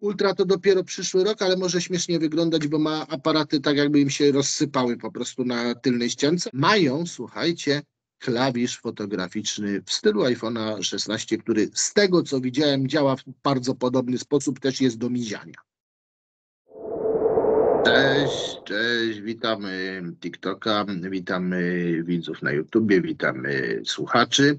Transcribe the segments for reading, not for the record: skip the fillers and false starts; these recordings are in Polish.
Ultra to dopiero przyszły rok, ale może śmiesznie wyglądać, bo ma aparaty tak jakby im się rozsypały po prostu na tylnej ściance. Mają, słuchajcie, klawisz fotograficzny w stylu iPhone'a 16, który z tego co widziałem działa w bardzo podobny sposób, też jest do miziania. Cześć, witamy TikToka, witamy widzów na YouTubie, witamy słuchaczy.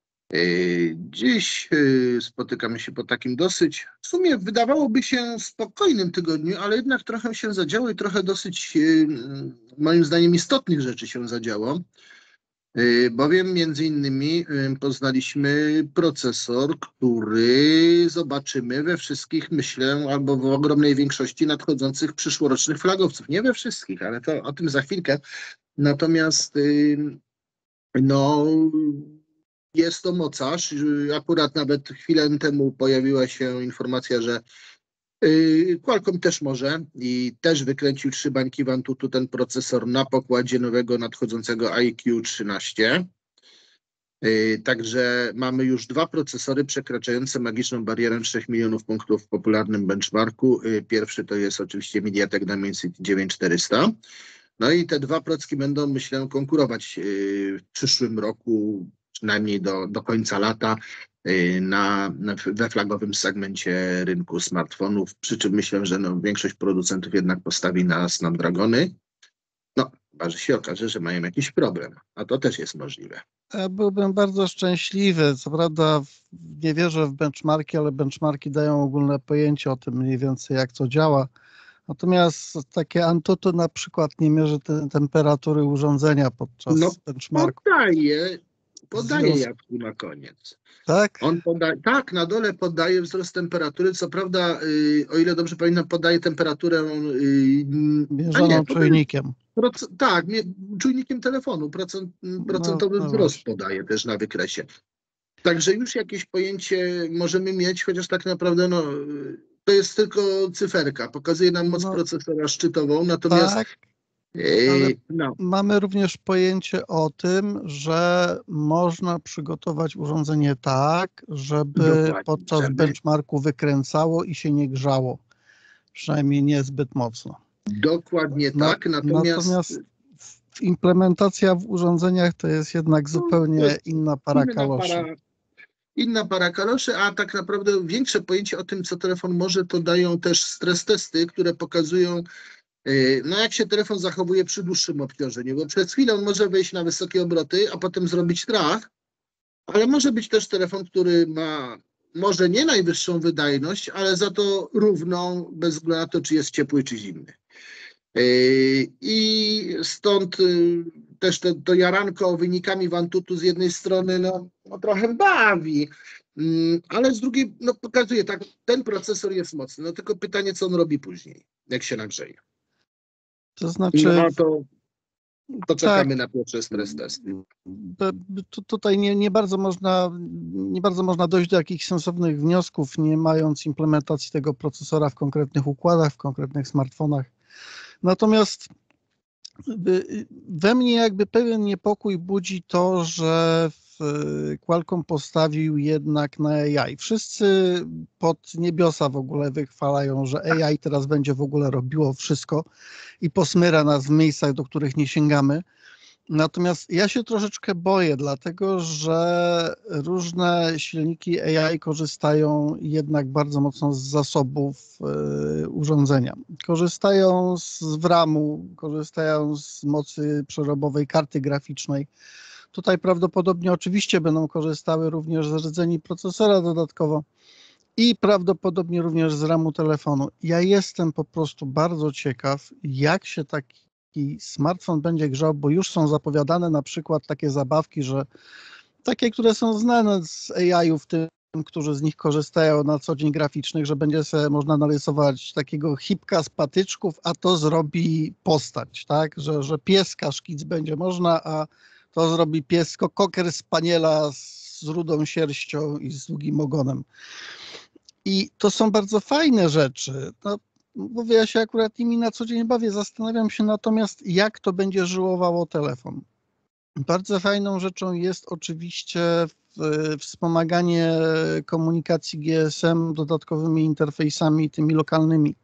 Dziś spotykamy się po takim dosyć, w sumie wydawałoby się spokojnym tygodniu, ale jednak trochę się zadziało i trochę dosyć, moim zdaniem, istotnych rzeczy się zadziało. Bowiem między innymi poznaliśmy procesor, który zobaczymy we wszystkich, myślę, albo w ogromnej większości nadchodzących przyszłorocznych flagowców. Nie we wszystkich, ale to o tym za chwilkę. Natomiast no, jest to mocarz. Akurat nawet chwilę temu pojawiła się informacja, że Qualcomm też może i też wykręcił 3 bańki w Antutu ten procesor na pokładzie nowego nadchodzącego IQ 13. Także mamy już 2 procesory przekraczające magiczną barierę 3 milionów punktów w popularnym benchmarku. Pierwszy to jest oczywiście MediaTek Dimensity 9400. No i te 2 procki będą, myślę, konkurować w przyszłym roku, przynajmniej do końca lata, we flagowym segmencie rynku smartfonów, przy czym myślę, że większość producentów jednak postawi na Snapdragony. No, chyba że się okaże, że mają jakiś problem, a to też jest możliwe. Ja byłbym bardzo szczęśliwy. Co prawda nie wierzę w benchmarki, ale benchmarki dają ogólne pojęcie o tym mniej więcej, jak to działa. Natomiast takie Antutu na przykład nie mierzy temperatury urządzenia podczas benchmarku. Podaje Jacku na koniec. Tak? On tak, na dole podaje wzrost temperatury. Co prawda, o ile dobrze pamiętam, podaje temperaturę mierzoną czujnikiem. Czujnikiem telefonu. Procentowy wzrost podaje też na wykresie. Także już jakieś pojęcie możemy mieć, chociaż tak naprawdę to jest tylko cyferka. Pokazuje nam moc procesora szczytową, natomiast tak. Ale mamy również pojęcie o tym, że można przygotować urządzenie tak, żeby podczas benchmarku wykręcało i się nie grzało. Przynajmniej niezbyt mocno. Dokładnie tak. Natomiast implementacja w urządzeniach to jest jednak zupełnie inna para kaloszy. Inna para kaloszy, a tak naprawdę większe pojęcie o tym, co telefon może, to dają też stres testy, które pokazują, jak się telefon zachowuje przy dłuższym obciążeniu, bo przez chwilę on może wejść na wysokie obroty, a potem zrobić trach, ale może być też telefon, który ma może nie najwyższą wydajność, ale za to równą, bez względu na to, czy jest ciepły, czy zimny. I stąd też to jaranko wynikami w Antutu z jednej strony trochę bawi, ale z drugiej pokazuje, tak, ten procesor jest mocny. Tylko pytanie, co on robi później, jak się nagrzeje. To znaczy... to czekamy na pierwsze stres testy. Tutaj nie bardzo można dojść do jakichś sensownych wniosków, nie mając implementacji tego procesora w konkretnych układach, w konkretnych smartfonach. Natomiast we mnie jakby pewien niepokój budzi to, że Qualcomm postawił jednak na AI. Wszyscy pod niebiosa w ogóle wychwalają, że AI teraz będzie w ogóle robiło wszystko i posmyra nas w miejscach, do których nie sięgamy. Natomiast ja się troszeczkę boję, dlatego że różne silniki AI korzystają jednak bardzo mocno z zasobów urządzenia. Korzystają z VRAM-u, korzystają z mocy przerobowej karty graficznej. Tutaj prawdopodobnie oczywiście będą korzystały również z rdzeni procesora dodatkowo i prawdopodobnie również z RAM-u telefonu. Ja jestem po prostu bardzo ciekaw, jak się taki smartfon będzie grzał, bo już są zapowiadane na przykład takie zabawki, że takie, które są znane z AI-ów, tym, którzy z nich korzystają na co dzień graficznych, że będzie sobie można narysować takiego hipka z patyczków, a to zrobi postać, tak? Że pieska szkic będzie można, a to zrobi piesko cocker spaniela z rudą sierścią i z długim ogonem. I to są bardzo fajne rzeczy. Mówię, ja się akurat nimi na co dzień bawię. Zastanawiam się natomiast, jak to będzie żyłowało telefon. Bardzo fajną rzeczą jest oczywiście wspomaganie komunikacji GSM dodatkowymi interfejsami tymi lokalnymi.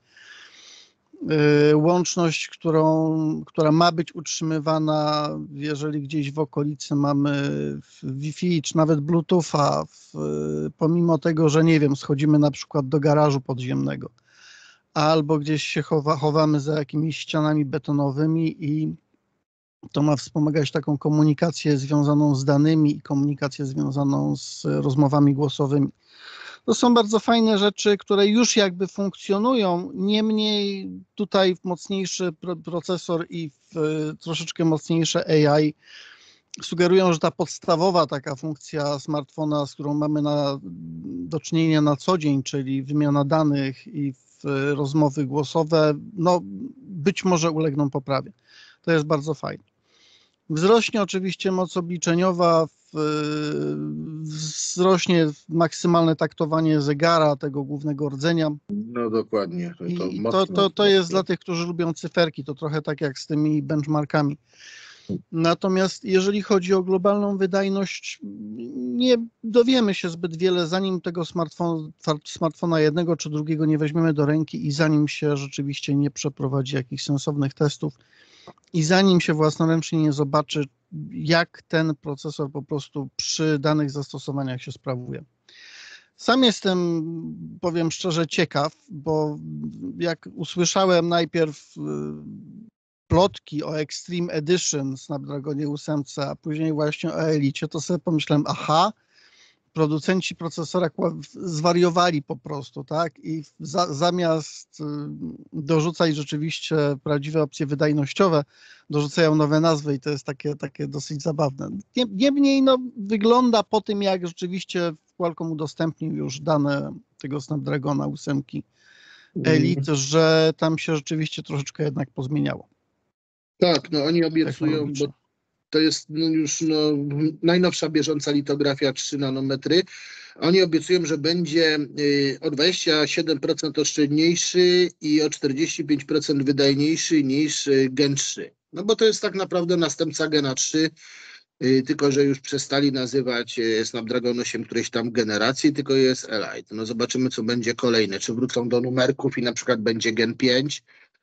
Łączność, która ma być utrzymywana, jeżeli gdzieś w okolicy mamy Wi-Fi czy nawet Bluetootha, pomimo tego, że nie wiem, schodzimy na przykład do garażu podziemnego albo gdzieś się chowamy za jakimiś ścianami betonowymi i to ma wspomagać taką komunikację związaną z danymi i komunikację związaną z rozmowami głosowymi. To są bardzo fajne rzeczy, które już jakby funkcjonują, niemniej tutaj mocniejszy procesor i troszeczkę mocniejsze AI sugerują, że ta podstawowa taka funkcja smartfona, z którą mamy do czynienia na co dzień, czyli wymiana danych i rozmowy głosowe, no być może ulegną poprawie. To jest bardzo fajne. Wzrośnie oczywiście moc obliczeniowa, wzrośnie maksymalne taktowanie zegara, tego głównego rdzenia. No dokładnie. I to jest dla tych, którzy lubią cyferki, to trochę tak jak z tymi benchmarkami. Natomiast jeżeli chodzi o globalną wydajność, nie dowiemy się zbyt wiele, zanim tego smartfona jednego czy drugiego nie weźmiemy do ręki i zanim się rzeczywiście nie przeprowadzi jakichś sensownych testów i zanim się własnoręcznie nie zobaczy, jak ten procesor po prostu przy danych zastosowaniach się sprawuje. Sam jestem, powiem szczerze, ciekaw, bo jak usłyszałem najpierw plotki o Extreme Edition Snapdragonie 8, a później właśnie o Elicie, to sobie pomyślałem, aha, producenci procesora zwariowali po prostu, tak? I zamiast dorzucać rzeczywiście prawdziwe opcje wydajnościowe, dorzucają nowe nazwy i to jest takie dosyć zabawne. Niemniej no, wygląda po tym, jak rzeczywiście Qualcomm udostępnił już dane tego Snapdragona 8 Elite, że tam się rzeczywiście troszeczkę jednak pozmieniało. Tak, no oni obiecują, bo to jest już najnowsza bieżąca litografia 3 nanometry. Oni obiecują, że będzie o 27% oszczędniejszy i o 45% wydajniejszy niż Gen 3. No bo to jest tak naprawdę następca Gena 3, tylko że już przestali nazywać Snapdragon 8 którejś tam generacji, tylko jest Elite. No zobaczymy, co będzie kolejne. Czy wrócą do numerków i na przykład będzie Gen 5,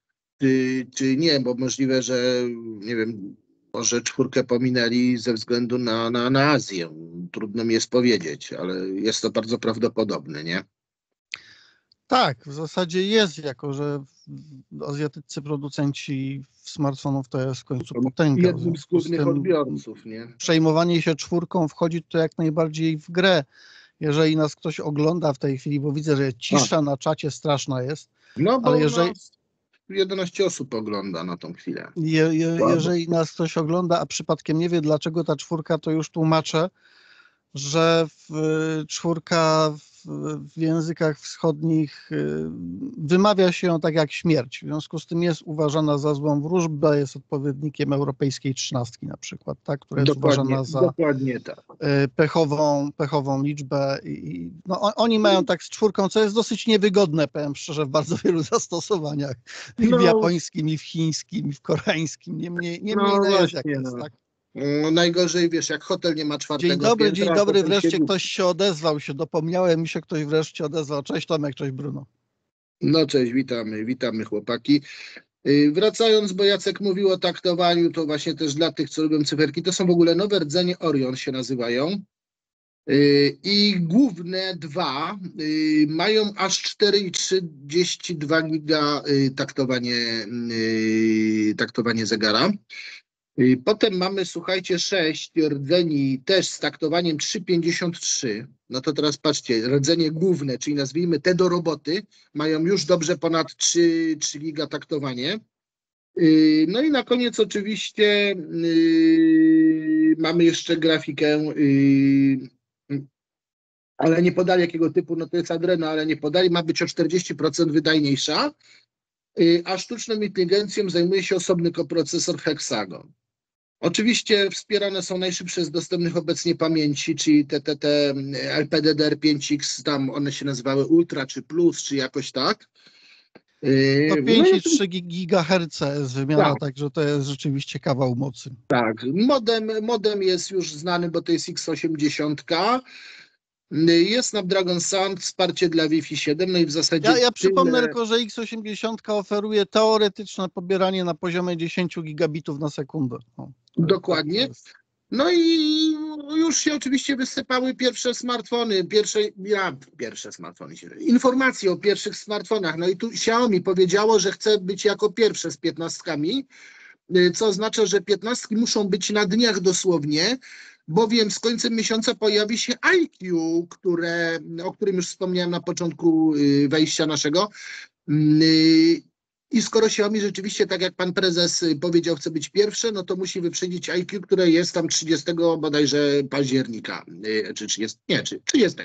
czy nie, bo możliwe, że nie wiem, może 4 pominęli ze względu na Azję. Trudno mi jest powiedzieć, ale jest to bardzo prawdopodobne, nie? Tak, w zasadzie jest, jako że azjatyccy producenci smartfonów to jest w końcu potęga. Jednym z głównych odbiorców, nie? Przejmowanie się 4 wchodzi to jak najbardziej w grę. Jeżeli nas ktoś ogląda w tej chwili, bo widzę, że cisza na czacie straszna jest, no bo ale jeżeli 11 osób ogląda na tą chwilę. Jeżeli nas ktoś ogląda, a przypadkiem nie wie, dlaczego ta 4, to już tłumaczę, że 4 w językach wschodnich wymawia się ją tak jak śmierć. W związku z tym jest uważana za złą wróżbę, jest odpowiednikiem europejskiej 13 na przykład, tak, która jest uważana za dokładnie tak. pechową liczbę. No, oni mają tak z 4, co jest dosyć niewygodne, powiem szczerze, w bardzo wielu zastosowaniach. I w japońskim, i w chińskim, i w koreańskim. Niemniej jest jak jest, tak? No, najgorzej, wiesz, jak hotel nie ma 4 piętra. Dzień dobry, wreszcie ktoś się odezwał, dopomniałem mi się, ktoś wreszcie odezwał. Cześć Tomek, cześć Bruno. No cześć, witamy chłopaki. Wracając, bo Jacek mówił o taktowaniu, to właśnie też dla tych, co lubią cyferki, to są w ogóle nowe rdzenie Orion się nazywają. I główne dwa mają aż 4,32 giga taktowanie zegara. Potem mamy, słuchajcie, 6 rdzeni też z taktowaniem 3,53. No to teraz patrzcie, rdzenie główne, czyli nazwijmy te do roboty, mają już dobrze ponad 3 giga taktowanie. No i na koniec oczywiście mamy jeszcze grafikę, ale nie podali jakiego typu, no to jest Adreno, ale nie podali, ma być o 40% wydajniejsza, a sztuczną inteligencją zajmuje się osobny koprocesor Hexagon. Oczywiście wspierane są najszybsze z dostępnych obecnie pamięci, czyli te LPDDR5X, tam one się nazywały Ultra, czy Plus, czy jakoś tak. To No i 5,3 GHz jest wymiana, tak, także to jest rzeczywiście kawał mocy. tak. Modem jest już znany, bo to jest X80. Jest Snapdragon Sound, wsparcie dla Wi-Fi 7, no i w zasadzie Ja przypomnę tyle. tylko, że X80 oferuje teoretyczne pobieranie na poziomie 10 gigabitów na sekundę. No, to Dokładnie. jest. No i już się oczywiście wysypały pierwsze smartfony, pierwsze smartfony, informacje o pierwszych smartfonach. No i tu Xiaomi powiedziało, że chce być jako pierwsze z 15, co oznacza, że 15 muszą być na dniach dosłownie, bowiem z końcem miesiąca pojawi się IQ, o którym już wspomniałem na początku wejścia naszego. I skoro Xiaomi rzeczywiście, tak jak pan prezes powiedział, chce być pierwsze, no to musi wyprzedzić IQ, które jest tam 30 bodajże października, czy 30, nie, czy 30.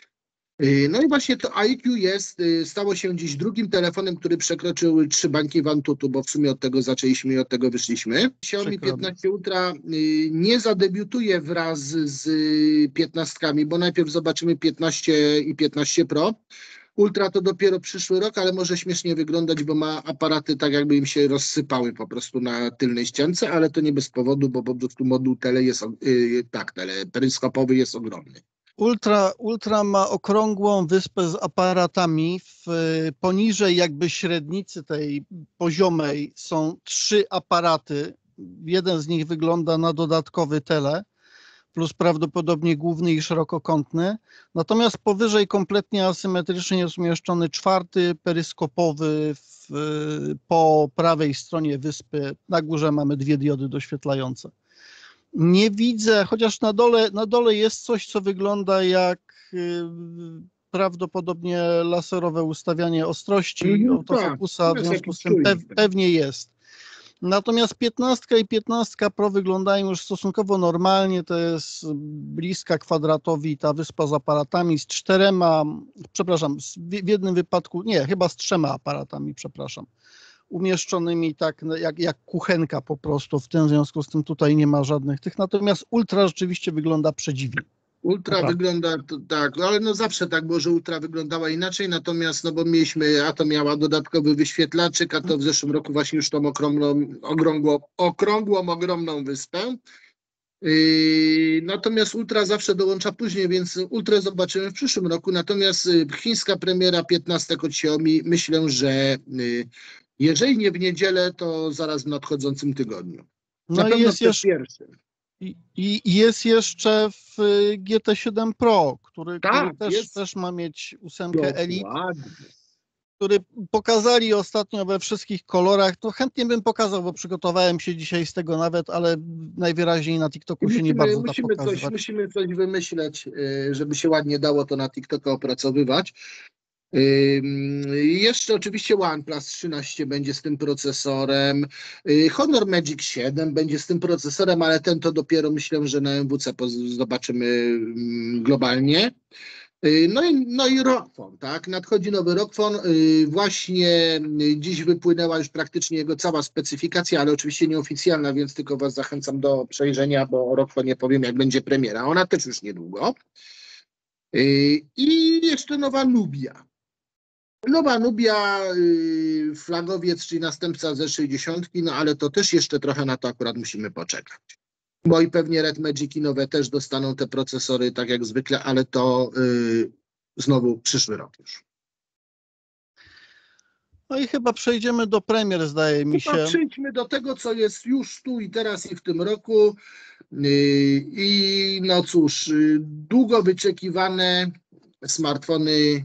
No i właśnie to IQ stało się dziś drugim telefonem, który przekroczył 3 bańki w Antutu, bo w sumie od tego zaczęliśmy i od tego wyszliśmy. Xiaomi Przykro mi. 15 Ultra nie zadebiutuje wraz z 15, bo najpierw zobaczymy 15 i 15 Pro. Ultra to dopiero przyszły rok, ale może śmiesznie wyglądać, bo ma aparaty tak jakby im się rozsypały po prostu na tylnej ściance, ale to nie bez powodu, bo po prostu moduł peryskopowy jest ogromny. Ultra ma okrągłą wyspę z aparatami. Poniżej jakby średnicy tej poziomej są 3 aparaty. Jeden z nich wygląda na dodatkowy tele, plus prawdopodobnie główny i szerokokątny. Natomiast powyżej kompletnie asymetrycznie jest umieszczony 4 peryskopowy po prawej stronie wyspy. Na górze mamy 2 diody doświetlające. Nie widzę, chociaż na dole jest coś, co wygląda jak prawdopodobnie laserowe ustawianie ostrości autofokusa, w jest związku jakiś z tym czujnik. pewnie jest. Natomiast 15 i 15 Pro wyglądają już stosunkowo normalnie, to jest bliska kwadratowi ta wyspa z aparatami, z 4, przepraszam, w jednym wypadku, nie, chyba z 3 aparatami, przepraszam, umieszczonymi tak jak kuchenka po prostu, w tym związku z tym tutaj nie ma żadnych tych, natomiast Ultra rzeczywiście wygląda przedziwnie. Ultra Naprawdę. wygląda tak, ale no zawsze tak było, że Ultra wyglądała inaczej, natomiast no bo to miała dodatkowy wyświetlaczyk, a to w zeszłym roku właśnie już tą okrągłą, ogromną wyspę. Natomiast Ultra zawsze dołącza później, więc Ultrę zobaczymy w przyszłym roku, natomiast chińska premiera 15 od Xiaomi, myślę, że jeżeli nie w niedzielę, to zaraz w nadchodzącym tygodniu. Na No i pewno jest przed jeszcze, pierwszym. i jest jeszcze w GT7 Pro, który Tak, też ma mieć 8 Elite, dokładnie. który pokazali ostatnio we wszystkich kolorach. To chętnie bym pokazał, bo przygotowałem się dzisiaj z tego nawet, ale najwyraźniej na TikToku się nie bardzo da pokazywać. Musimy coś wymyśleć, żeby się ładnie dało to na TikToka opracowywać. Jeszcze oczywiście OnePlus 13 będzie z tym procesorem. Honor Magic 7 będzie z tym procesorem, ale ten to dopiero myślę, że na MWC zobaczymy globalnie. No i Rockfon, tak? Nadchodzi nowy Rockfon. Właśnie dziś wypłynęła już praktycznie jego cała specyfikacja, ale oczywiście nieoficjalna, więc tylko Was zachęcam do przejrzenia, bo o Rockfonie powiem, jak będzie premiera. Ona też już niedługo. I jeszcze nowa Nubia. Nowa Nubia, flagowiec, czyli następca Z60, no ale to też jeszcze trochę na to akurat musimy poczekać. Bo i pewnie Red Magiki nowe też dostaną te procesory, tak jak zwykle, ale to znowu przyszły rok już. No i chyba przejdziemy do premier, zdaje mi się. Przejdźmy do tego, co jest już tu i teraz i w tym roku. I no cóż, długo wyczekiwane smartfony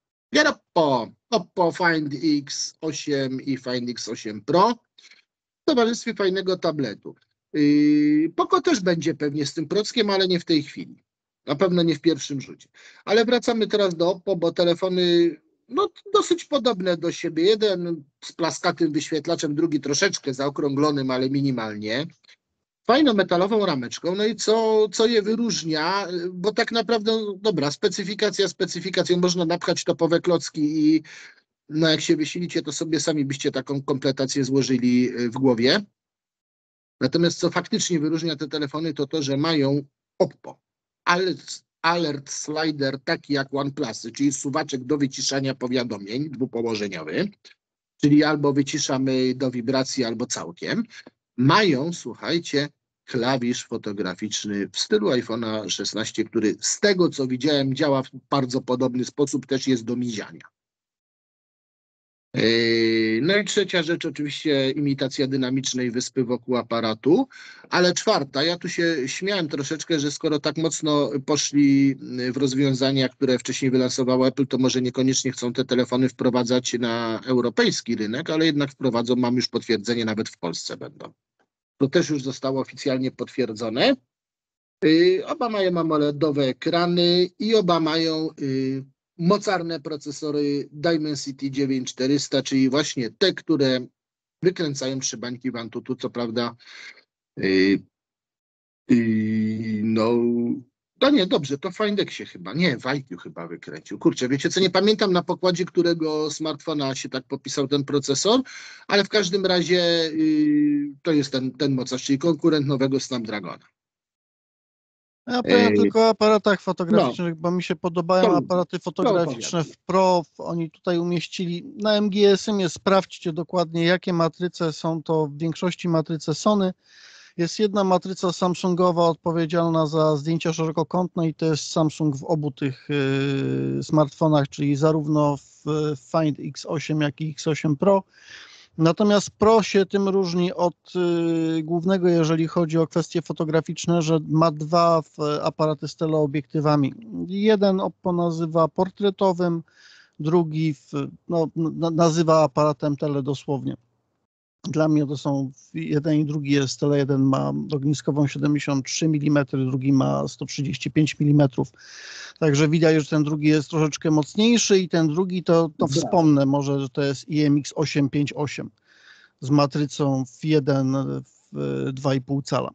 Oppo Find X8 i Find X8 Pro w towarzystwie fajnego tabletu. Poco też będzie pewnie z tym prockiem, ale nie w tej chwili. Na pewno nie w pierwszym rzucie. Ale wracamy teraz do Oppo, bo telefony no, dosyć podobne do siebie. Jeden z plaskatym wyświetlaczem, drugi troszeczkę zaokrąglonym, ale minimalnie. Fajną metalową rameczką. No i co je wyróżnia? Bo tak naprawdę, dobra, specyfikacją, można napchać topowe klocki i no jak się wysilicie, to sobie sami byście taką kompletację złożyli w głowie. Natomiast co faktycznie wyróżnia te telefony, to to, że mają Oppo. Alert slider taki jak OnePlusy, czyli suwaczek do wyciszania powiadomień dwupołożeniowy. czyli albo wyciszamy do wibracji, albo całkiem, mają, słuchajcie, klawisz fotograficzny w stylu iPhone'a 16, który z tego, co widziałem, działa w bardzo podobny sposób, też jest do miziania. No i trzecia rzecz, oczywiście imitacja dynamicznej wyspy wokół aparatu, ale czwarta, ja tu się śmiałem troszeczkę, że skoro tak mocno poszli w rozwiązania, które wcześniej wylansowało Apple, to może niekoniecznie chcą te telefony wprowadzać na europejski rynek, ale jednak wprowadzą, mam już potwierdzenie, nawet w Polsce będą. To też już zostało oficjalnie potwierdzone. Oba mają AMOLED-owe ekrany i oba mają mocarne procesory Dimensity 9400, czyli właśnie te, które wykręcają szybańki w Antutu, co prawda no, to nie, dobrze, to w Findexie chyba, nie, w IQ chyba wykręcił. Kurczę, wiecie co, nie pamiętam na pokładzie którego smartfona się tak popisał ten procesor, ale w każdym razie to jest ten mocarz, czyli konkurent nowego Snapdragona. Ja powiem tylko o aparatach No, fotograficznych, bo mi się podobają to, aparaty to fotograficzne opowiadam. w Pro. Oni tutaj umieścili na MGSM-ie, sprawdźcie dokładnie, jakie matryce są to, w większości matryce Sony. Jest jedna matryca Samsungowa odpowiedzialna za zdjęcia szerokokątne i to jest Samsung w obu tych smartfonach, czyli zarówno w Find X8, jak i X8 Pro. Natomiast Pro się tym różni od głównego, jeżeli chodzi o kwestie fotograficzne, że ma dwa aparaty z teleobiektywami. Jeden Oppo nazywa portretowym, drugi nazywa aparatem tele dosłownie. Dla mnie to są, jeden i drugi jest tele, jeden ma ogniskową 73 mm, drugi ma 135 mm. Także widać, że ten drugi jest troszeczkę mocniejszy i ten drugi to Brawo. wspomnę może, że to jest IMX858 z matrycą w 1 w 2,5 cala.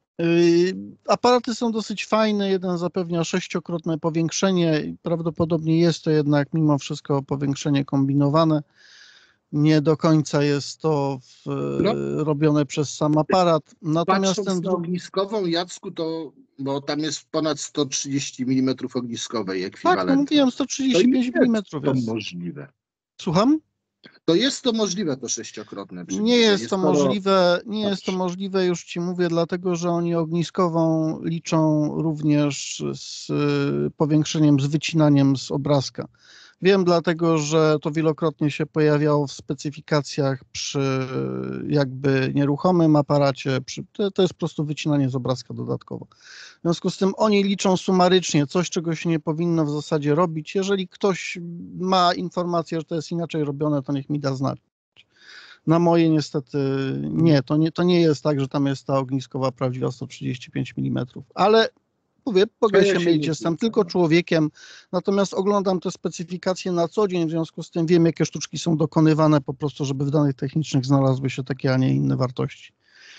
Aparaty są dosyć fajne, jeden zapewnia 6-krotne powiększenie, prawdopodobnie jest to jednak mimo wszystko powiększenie kombinowane. Nie do końca jest to No, robione przez sam aparat. Natomiast patrząc ten na ogniskową, Jacku, to, bo tam jest ponad 130 mm ogniskowej tak, no ekwiwalentu, mówiłem, to 135 mm jest to jest. możliwe. Słucham? To jest to możliwe, to 6-krotne Nie przybliżenie. jest to możliwe, nie jest to Patrz. możliwe, już ci mówię, dlatego że oni ogniskową liczą również z powiększeniem, z wycinaniem z obrazka. Wiem, dlatego że to wielokrotnie się pojawiało w specyfikacjach przy jakby nieruchomym aparacie. To jest po prostu wycinanie z obrazka dodatkowo. W związku z tym oni liczą sumarycznie coś, czego się nie powinno w zasadzie robić. Jeżeli ktoś ma informację, że to jest inaczej robione, to niech mi da znać. Na moje niestety nie, to nie jest tak, że tam jest ta ogniskowa prawdziwa 135 mm, ale mówię, mogę się mylić, jestem tylko człowiekiem, natomiast oglądam te specyfikacje na co dzień, w związku z tym wiem, jakie sztuczki są dokonywane po prostu, żeby w danych technicznych znalazły się takie, a nie inne wartości.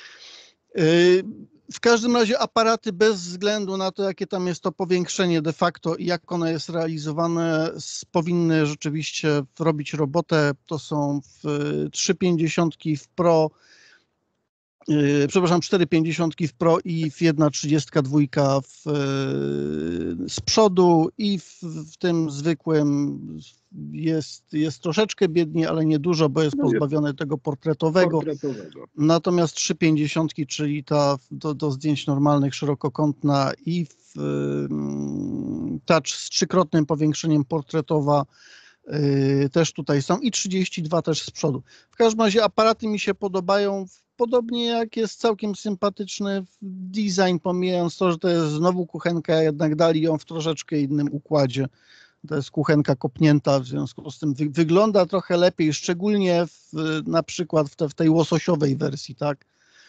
W każdym razie aparaty bez względu na to, jakie tam jest to powiększenie de facto i jak ono jest realizowane, powinny rzeczywiście robić robotę. To są 3,50 w Pro, przepraszam, 4,50 w Pro i w 1,32 z przodu i w tym zwykłym jest troszeczkę biedniej, ale nie dużo, bo jest pozbawione tego portretowego. Natomiast 3,50, czyli ta do zdjęć normalnych, szerokokątna i touch z 3-krotnym powiększeniem portretowa też tutaj są i 32 też z przodu. W każdym razie aparaty mi się podobają, podobnie jak jest całkiem sympatyczny design, pomijając to, że to jest znowu kuchenka, jednak dali ją w troszeczkę innym układzie. To jest kuchenka kopnięta, w związku z tym wygląda trochę lepiej, szczególnie na przykład w tej łososiowej wersji, tak?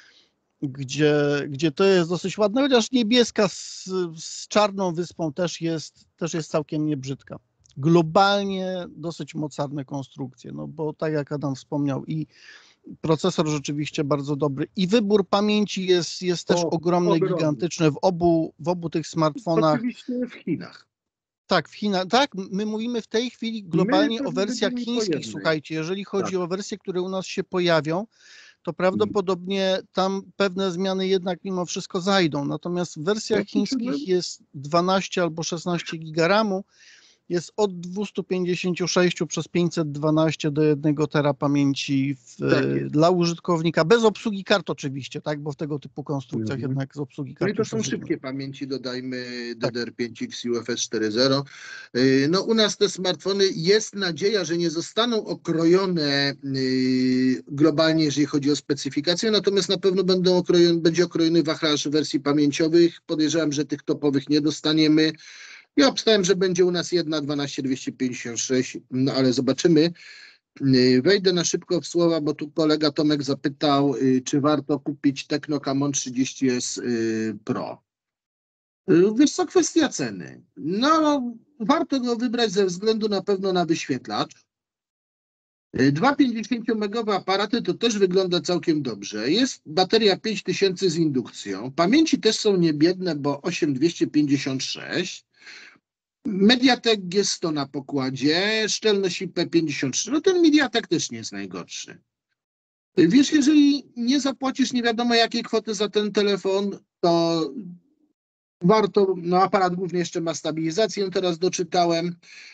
Gdzie to jest dosyć ładne, chociaż niebieska z czarną wyspą też jest całkiem niebrzydka. Globalnie dosyć mocarne konstrukcje, no bo tak jak Adam wspomniał, i procesor rzeczywiście bardzo dobry i wybór pamięci jest też ogromny, gigantyczny w obu tych smartfonach. Oczywiście w Chinach. Tak, w Chinach. Tak, my mówimy w tej chwili globalnie o wersjach chińskich. Słuchajcie, jeżeli chodzi o wersje, które u nas się pojawią, to prawdopodobnie tam pewne zmiany jednak mimo wszystko zajdą. Natomiast w wersjach chińskich jest 12 albo 16 giga RAMu jest od 256 przez 512 do 1 tera pamięci dla użytkownika, bez obsługi kart oczywiście, tak, bo w tego typu konstrukcjach jednak z obsługi No kart i to już są rezygnuje. szybkie pamięci, dodajmy Tak. DDR5X UFS 4.0. No u nas te smartfony, jest nadzieja, że nie zostaną okrojone globalnie, jeżeli chodzi o specyfikację, natomiast na pewno będzie okrojony wachlarz wersji pamięciowych. Podejrzewam, że tych topowych nie dostaniemy. Ja obstałem, że będzie u nas jedna 12256, no ale zobaczymy. Wejdę na szybko w słowa, bo tu kolega Tomek zapytał, czy warto kupić Tecno Camon 30S Pro. Wiesz co, kwestia ceny. No, warto go wybrać ze względu na pewno na wyświetlacz. 2,50-megowe aparaty to też wygląda całkiem dobrze. Jest bateria 5000 z indukcją. Pamięci też są niebiedne, bo 8256. Mediatek G100 na pokładzie, szczelność IP53. No ten Mediatek też nie jest najgorszy. Wiesz, jeżeli nie zapłacisz nie wiadomo jakiej kwoty za ten telefon, to warto, no aparat głównie jeszcze ma stabilizację, teraz doczytałem.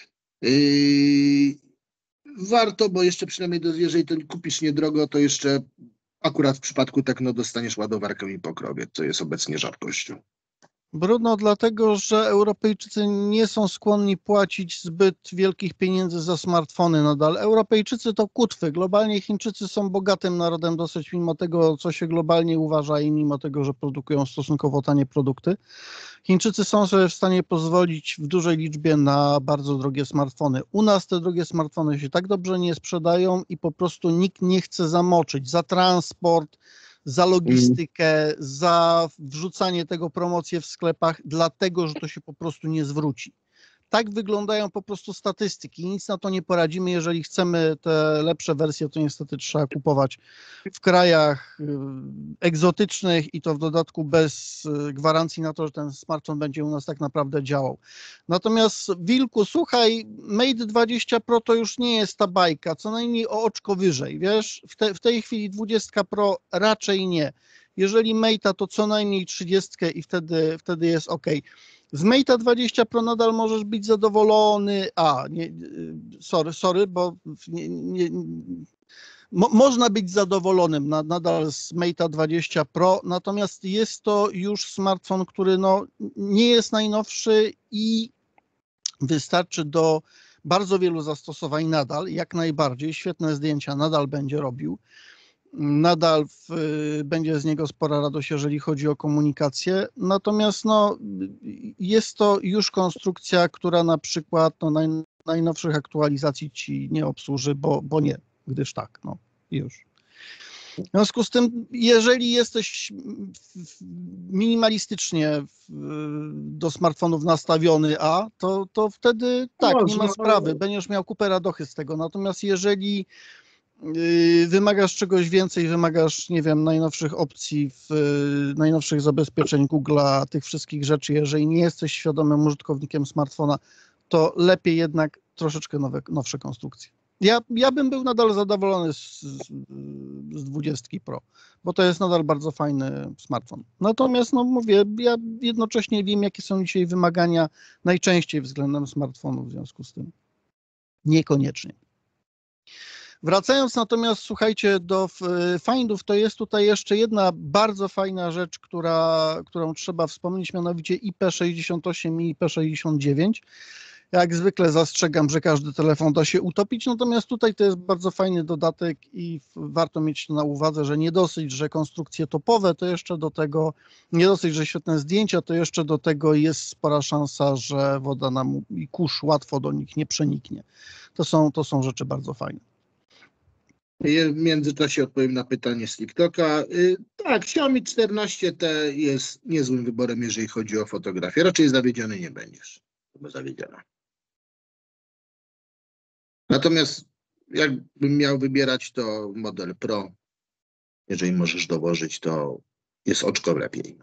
Warto, bo jeszcze przynajmniej jeżeli to kupisz niedrogo, to jeszcze akurat w przypadku Tecno dostaniesz ładowarkę i pokrowiec, co jest obecnie rzadkością. Brudno dlatego, że Europejczycy nie są skłonni płacić zbyt wielkich pieniędzy za smartfony nadal. Europejczycy to kutwy. Globalnie Chińczycy są bogatym narodem dosyć, mimo tego, co się globalnie uważa i mimo tego, że produkują stosunkowo tanie produkty. Chińczycy są sobie w stanie pozwolić w dużej liczbie na bardzo drogie smartfony. U nas te drogie smartfony się tak dobrze nie sprzedają i po prostu nikt nie chce zamoczyć za transport, za logistykę, za wrzucanie tego promocje w sklepach, dlatego, że to się po prostu nie zwróci. Tak wyglądają po prostu statystyki. Nic na to nie poradzimy. Jeżeli chcemy te lepsze wersje, to niestety trzeba kupować w krajach egzotycznych i to w dodatku bez gwarancji na to, że ten smartfon będzie u nas tak naprawdę działał. Natomiast Wilku, słuchaj, Mate 20 Pro to już nie jest ta bajka, co najmniej o oczko wyżej, wiesz? W tej chwili 20 Pro raczej nie. Jeżeli Mate'a, to co najmniej 30 i wtedy jest ok. Z Mate'a 20 Pro nadal możesz być zadowolony. Sorry, bo można być zadowolonym nadal z Mate'a 20 Pro, natomiast jest to już smartfon, który nie jest najnowszy i wystarczy do bardzo wielu zastosowań nadal, jak najbardziej. Świetne zdjęcia nadal będzie robił. Nadal będzie z niego spora radość, jeżeli chodzi o komunikację, natomiast jest to już konstrukcja, która na przykład najnowszych aktualizacji ci nie obsłuży, bo nie, gdyż tak, już. W związku z tym, jeżeli jesteś minimalistycznie do smartfonów nastawiony, to wtedy tak, nie ma sprawy, będziesz miał kupę radochy z tego, natomiast jeżeli wymagasz czegoś więcej, wymagasz, nie wiem, najnowszych opcji, najnowszych zabezpieczeń Google'a, tych wszystkich rzeczy, jeżeli nie jesteś świadomym użytkownikiem smartfona, to lepiej jednak troszeczkę nowsze konstrukcje. Ja bym był nadal zadowolony z 20 Pro, bo to jest nadal bardzo fajny smartfon. Natomiast, mówię, ja jednocześnie wiem, jakie są dzisiaj wymagania najczęściej względem smartfonów, w związku z tym niekoniecznie. Wracając natomiast, słuchajcie, do findów, to jest tutaj jeszcze jedna bardzo fajna rzecz, którą trzeba wspomnieć, mianowicie IP68 i IP69. Jak zwykle zastrzegam, że każdy telefon da się utopić, natomiast tutaj to jest bardzo fajny dodatek i warto mieć na uwadze, że nie dosyć, że konstrukcje topowe, to jeszcze do tego, nie dosyć, że świetne zdjęcia, to jeszcze do tego jest spora szansa, że woda i kurz łatwo do nich nie przeniknie. To są rzeczy bardzo fajne. W międzyczasie odpowiem na pytanie z TikToka. Tak, Xiaomi 14T jest niezłym wyborem, jeżeli chodzi o fotografię. Raczej zawiedziony nie będziesz. Chyba zawiedziona. Natomiast jakbym miał wybierać, to model Pro, jeżeli możesz dołożyć, to jest oczko lepiej.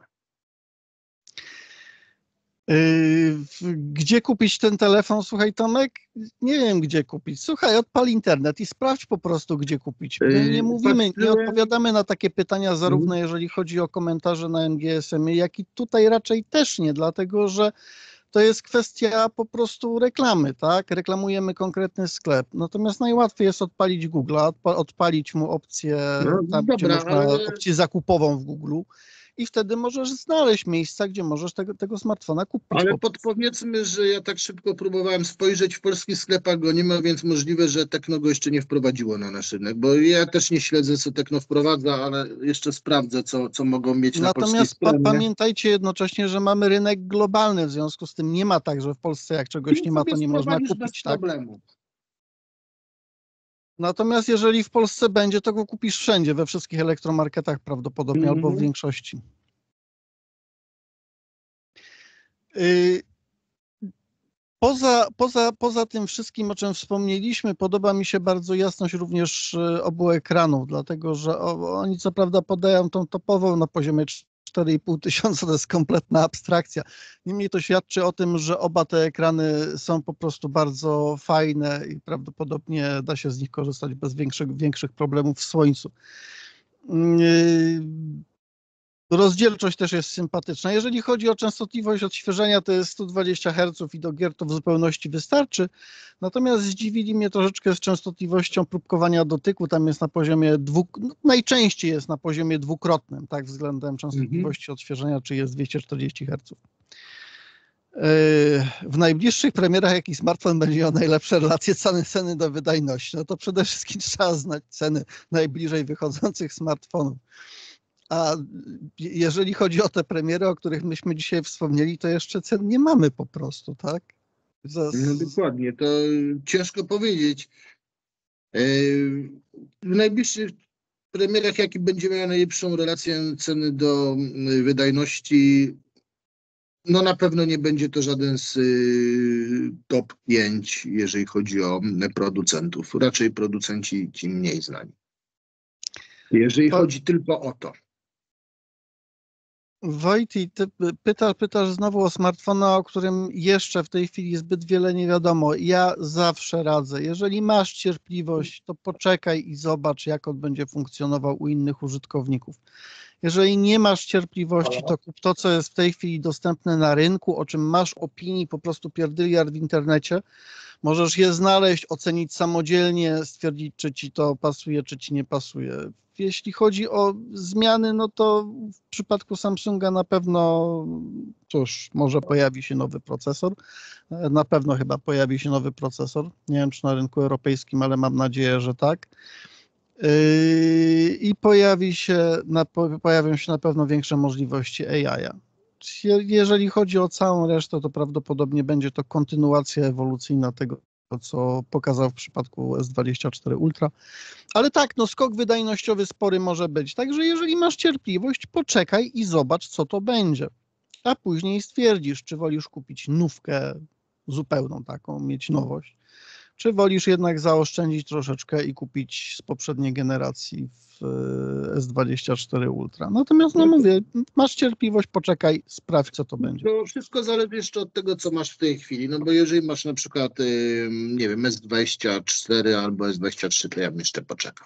Gdzie kupić ten telefon? Słuchaj, Tomek, nie wiem gdzie kupić. Słuchaj, odpal internet i sprawdź po prostu gdzie kupić. My nie mówimy, nie odpowiadamy na takie pytania zarówno jeżeli chodzi o komentarze na NGSM, jak i tutaj raczej też nie, dlatego że to jest kwestia po prostu reklamy, tak? Reklamujemy konkretny sklep. Natomiast najłatwiej jest odpalić Google'a, odpalić mu opcję No tam, gdzie dobra, można, opcję zakupową w Google i wtedy możesz znaleźć miejsca, gdzie możesz tego smartfona kupić. ale podpowiedzmy, że ja tak szybko próbowałem spojrzeć, w polskich sklepach go nie ma, więc możliwe, że Tecno go jeszcze nie wprowadziło na nasz rynek, bo ja też nie śledzę, co Tecno wprowadza, ale jeszcze sprawdzę, co mogą mieć na polskiej Natomiast stronie. pamiętajcie jednocześnie, że mamy rynek globalny, w związku z tym nie ma tak, że w Polsce jak czegoś nie ma, to nie można kupić. Bez tak? problemu. Natomiast jeżeli w Polsce będzie, to go kupisz wszędzie, we wszystkich elektromarketach prawdopodobnie, albo w większości. Poza tym wszystkim, o czym wspomnieliśmy, podoba mi się bardzo jasność również obu ekranów, dlatego że oni co prawda podają tą topową na poziomie 4,5 tysiąca, to jest kompletna abstrakcja. Niemniej to świadczy o tym, że oba te ekrany są po prostu bardzo fajne i prawdopodobnie da się z nich korzystać bez większych problemów w słońcu. Rozdzielczość też jest sympatyczna. Jeżeli chodzi o częstotliwość odświeżenia, to jest 120 Hz i do gier to w zupełności wystarczy. Natomiast zdziwili mnie troszeczkę z częstotliwością próbkowania dotyku. Tam jest na poziomie najczęściej jest na poziomie dwukrotnym, tak, względem częstotliwości odświeżenia, czy jest 240 Hz. W najbliższych premierach jaki smartfon będzie miał najlepsze relacje ceny do wydajności? No to przede wszystkim trzeba znać ceny najbliżej wychodzących smartfonów. A jeżeli chodzi o te premiery, o których myśmy dzisiaj wspomnieli, to jeszcze cen nie mamy po prostu, tak? No dokładnie, to ciężko powiedzieć. W najbliższych premierach, jaki będzie miał najlepszą relację ceny do wydajności, no na pewno nie będzie to żaden z top 5, jeżeli chodzi o producentów. Raczej producenci ci mniej znani. Jeżeli chodzi tylko o to. Wojty, ty pytasz znowu o smartfona, o którym jeszcze w tej chwili zbyt wiele nie wiadomo. Ja zawsze radzę, jeżeli masz cierpliwość, to poczekaj i zobacz, jak on będzie funkcjonował u innych użytkowników. Jeżeli nie masz cierpliwości, to kup to, co jest w tej chwili dostępne na rynku, o czym masz opinii, po prostu pierdyliard w internecie. Możesz je znaleźć, ocenić samodzielnie, stwierdzić, czy ci to pasuje, czy ci nie pasuje. Jeśli chodzi o zmiany, no to w przypadku Samsunga na pewno, cóż, może pojawi się nowy procesor. Na pewno chyba pojawi się nowy procesor. Nie wiem, czy na rynku europejskim, ale mam nadzieję, że tak. I pojawią się na pewno większe możliwości AI. Jeżeli chodzi o całą resztę, to prawdopodobnie będzie to kontynuacja ewolucyjna tego, co pokazał w przypadku S24 Ultra. Ale tak, no skok wydajnościowy spory może być. Także jeżeli masz cierpliwość, poczekaj i zobacz, co to będzie. A później stwierdzisz, czy wolisz kupić nówkę zupełną taką, mieć nowość, czy wolisz jednak zaoszczędzić troszeczkę i kupić z poprzedniej generacji w S24 Ultra. Natomiast, no mówię, masz cierpliwość, poczekaj, sprawdź, co to będzie. To wszystko zależy jeszcze od tego, co masz w tej chwili. No bo jeżeli masz na przykład, nie wiem, S24 albo S23, to ja bym jeszcze poczekał.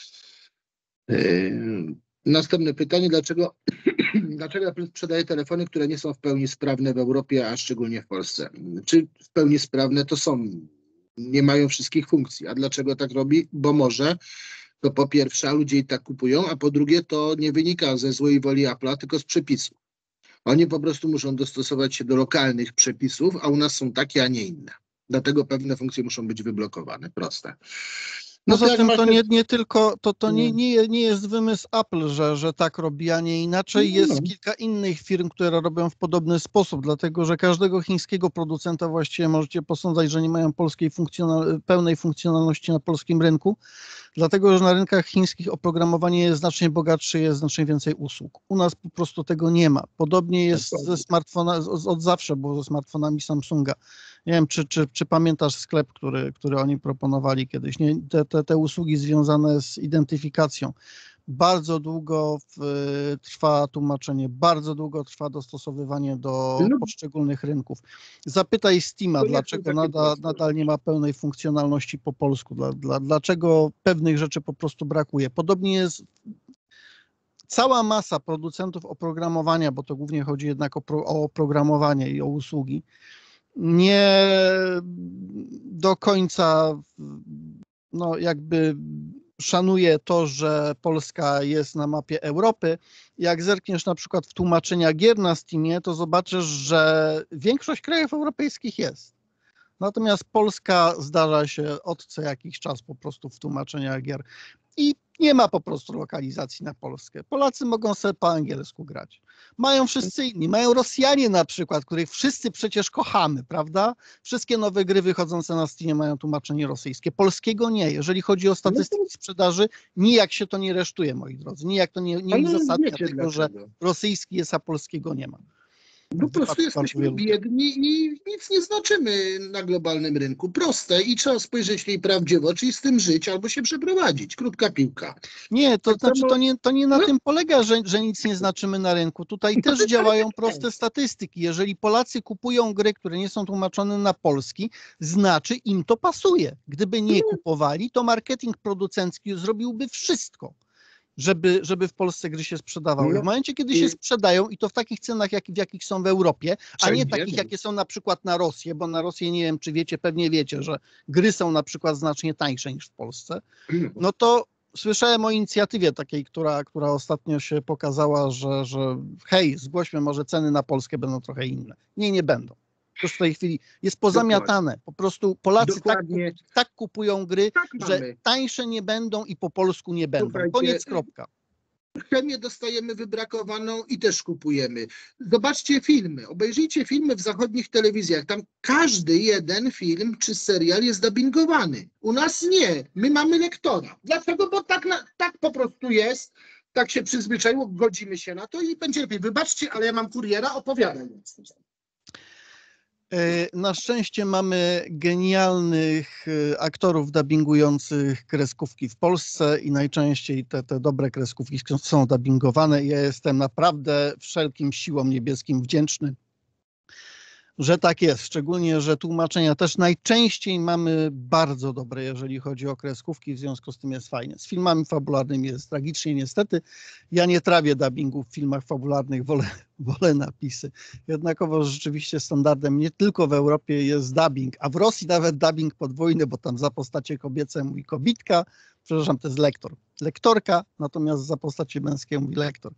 Następne pytanie, dlaczego Apple sprzedaje telefony, które nie są w pełni sprawne w Europie, a szczególnie w Polsce? Czy w pełni sprawne to są? Nie mają wszystkich funkcji. A dlaczego tak robi? Bo może, to po pierwsze, a ludzie i tak kupują, a po drugie, to nie wynika ze złej woli Apple'a, tylko z przepisów. Oni po prostu muszą dostosować się do lokalnych przepisów, a u nas są takie, a nie inne. Dlatego pewne funkcje muszą być wyblokowane. Proste. No poza tym to nie tylko, nie jest Mm. wymysł Apple, że tak robi, a nie inaczej. Jest kilka innych firm, które robią w podobny sposób, dlatego że każdego chińskiego producenta właściwie możecie posądzać, że nie mają pełnej funkcjonalności na polskim rynku, dlatego że na rynkach chińskich oprogramowanie jest znacznie bogatsze, jest znacznie więcej usług. U nas po prostu tego nie ma. Podobnie jest ze smartfonami, od zawsze było ze smartfonami Samsunga. Nie wiem, czy pamiętasz sklep, który oni proponowali kiedyś. Nie, te usługi związane z identyfikacją. Bardzo długo trwa tłumaczenie, bardzo długo trwa dostosowywanie do poszczególnych rynków. Zapytaj Steama, dlaczego nadal nie ma pełnej funkcjonalności po polsku, dlaczego pewnych rzeczy po prostu brakuje. Podobnie jest, cała masa producentów oprogramowania, bo to głównie chodzi jednak o oprogramowanie i o usługi, nie do końca no jakby szanuje to, że Polska jest na mapie Europy. Jak zerkniesz na przykład w tłumaczenia gier na Steamie, to zobaczysz, że większość krajów europejskich jest. Natomiast Polska zdarza się od co jakiś czas po prostu w tłumaczeniach gier. I nie ma po prostu lokalizacji na Polskę. Polacy mogą sobie po angielsku grać. Mają wszyscy inni. Mają Rosjanie na przykład, których wszyscy przecież kochamy, prawda? Wszystkie nowe gry wychodzące na Steamie mają tłumaczenie rosyjskie. Polskiego nie. Jeżeli chodzi o statystyki sprzedaży, nijak się to nie resztuje, moi drodzy. Nijak to nie uzasadnia tego, że rosyjski jest, a polskiego nie ma. Po prostu jesteśmy biedni i nic nie znaczymy na globalnym rynku. Proste i trzeba spojrzeć jej prawdzie w oczy i z tym żyć albo się przeprowadzić. Krótka piłka. Nie, to znaczy to nie na tym polega, że nic nie znaczymy na rynku. Tutaj też działają proste statystyki. Jeżeli Polacy kupują gry, które nie są tłumaczone na polski, znaczy im to pasuje. Gdyby nie kupowali, to marketing producencki zrobiłby wszystko, żeby w Polsce gry się sprzedawały. W momencie, kiedy się sprzedają i to w takich cenach, w jakich są w Europie, a nie takich, jakie są na przykład na Rosję, bo na Rosję nie wiem, czy wiecie, pewnie wiecie, że gry są na przykład znacznie tańsze niż w Polsce, no to słyszałem o inicjatywie takiej, która ostatnio się pokazała, że hej, zgłośmy, może ceny na Polskę będą trochę inne. Nie będą. To już w tej chwili jest pozamiatane. Po prostu Polacy tak kupują gry, że tańsze nie będą i po polsku nie będą. Słuchajcie, koniec, kropka. Chemię dostajemy wybrakowaną i też kupujemy. Zobaczcie filmy, obejrzyjcie filmy w zachodnich telewizjach. Tam każdy jeden film czy serial jest dubbingowany. U nas nie. My mamy lektora. Dlaczego? Bo tak po prostu jest. Tak się przyzwyczaiło, godzimy się na to i będzie lepiej. Wybaczcie, ale ja mam kuriera, opowiadam. Na szczęście mamy genialnych aktorów dubbingujących kreskówki w Polsce i najczęściej te dobre kreskówki są dubbingowane. Ja jestem naprawdę wszelkim siłom niebieskim wdzięczny, że tak jest. Szczególnie, że tłumaczenia też najczęściej mamy bardzo dobre, jeżeli chodzi o kreskówki, w związku z tym jest fajnie. Z filmami fabularnymi jest tragicznie niestety. Ja nie trawię dubbingu w filmach fabularnych, wolę napisy. Jednakowo rzeczywiście standardem nie tylko w Europie jest dubbing, a w Rosji nawet dubbing podwójny, bo tam za postacie kobiece mówi kobitka, przepraszam, to jest lektor. Lektorka, natomiast za postacie męskie mówi lektor.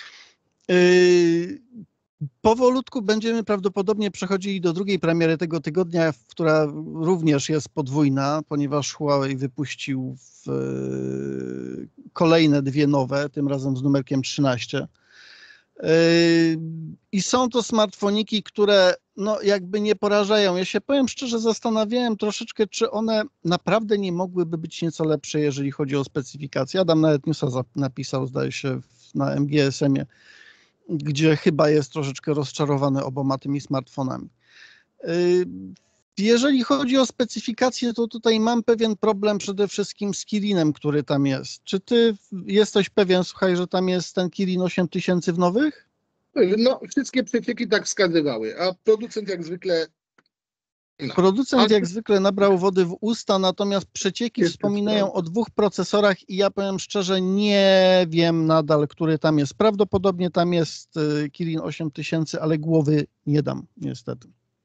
Powolutku będziemy prawdopodobnie przechodzili do drugiej premiery tego tygodnia, która również jest podwójna, ponieważ Huawei wypuścił kolejne dwie nowe, tym razem z numerkiem 13. I są to smartfoniki, które no jakby nie porażają. Ja się powiem szczerze, zastanawiałem troszeczkę, czy one naprawdę nie mogłyby być nieco lepsze, jeżeli chodzi o specyfikację. Adam nawet newsa napisał, zdaje się, na MGSM-ie, gdzie chyba jest troszeczkę rozczarowany oboma tymi smartfonami. Jeżeli chodzi o specyfikację, to tutaj mam pewien problem przede wszystkim z Kirinem, który tam jest. Czy ty jesteś pewien, słuchaj, że tam jest ten Kirin 8000 w nowych? No, wszystkie przecieki tak wskazywały, a producent jak zwykle... No. Producent jak zwykle nabrał wody w usta, natomiast przecieki wspominają o dwóch procesorach i ja powiem szczerze, nie wiem nadal, który tam jest. Prawdopodobnie tam jest Kirin 8000, ale głowy nie dam, niestety.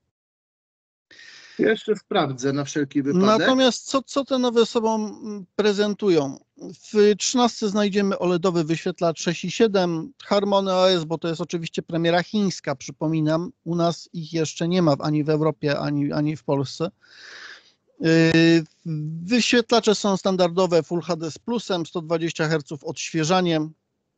Jeszcze sprawdzę na wszelki wypadek. Natomiast co te nowe sobą prezentują? W 13 znajdziemy OLEDowy wyświetlacz 6,7, Harmony OS, bo to jest oczywiście premiera chińska, przypominam. U nas ich jeszcze nie ma ani w Europie, ani w Polsce. Wyświetlacze są standardowe Full HD z plusem, 120 Hz odświeżaniem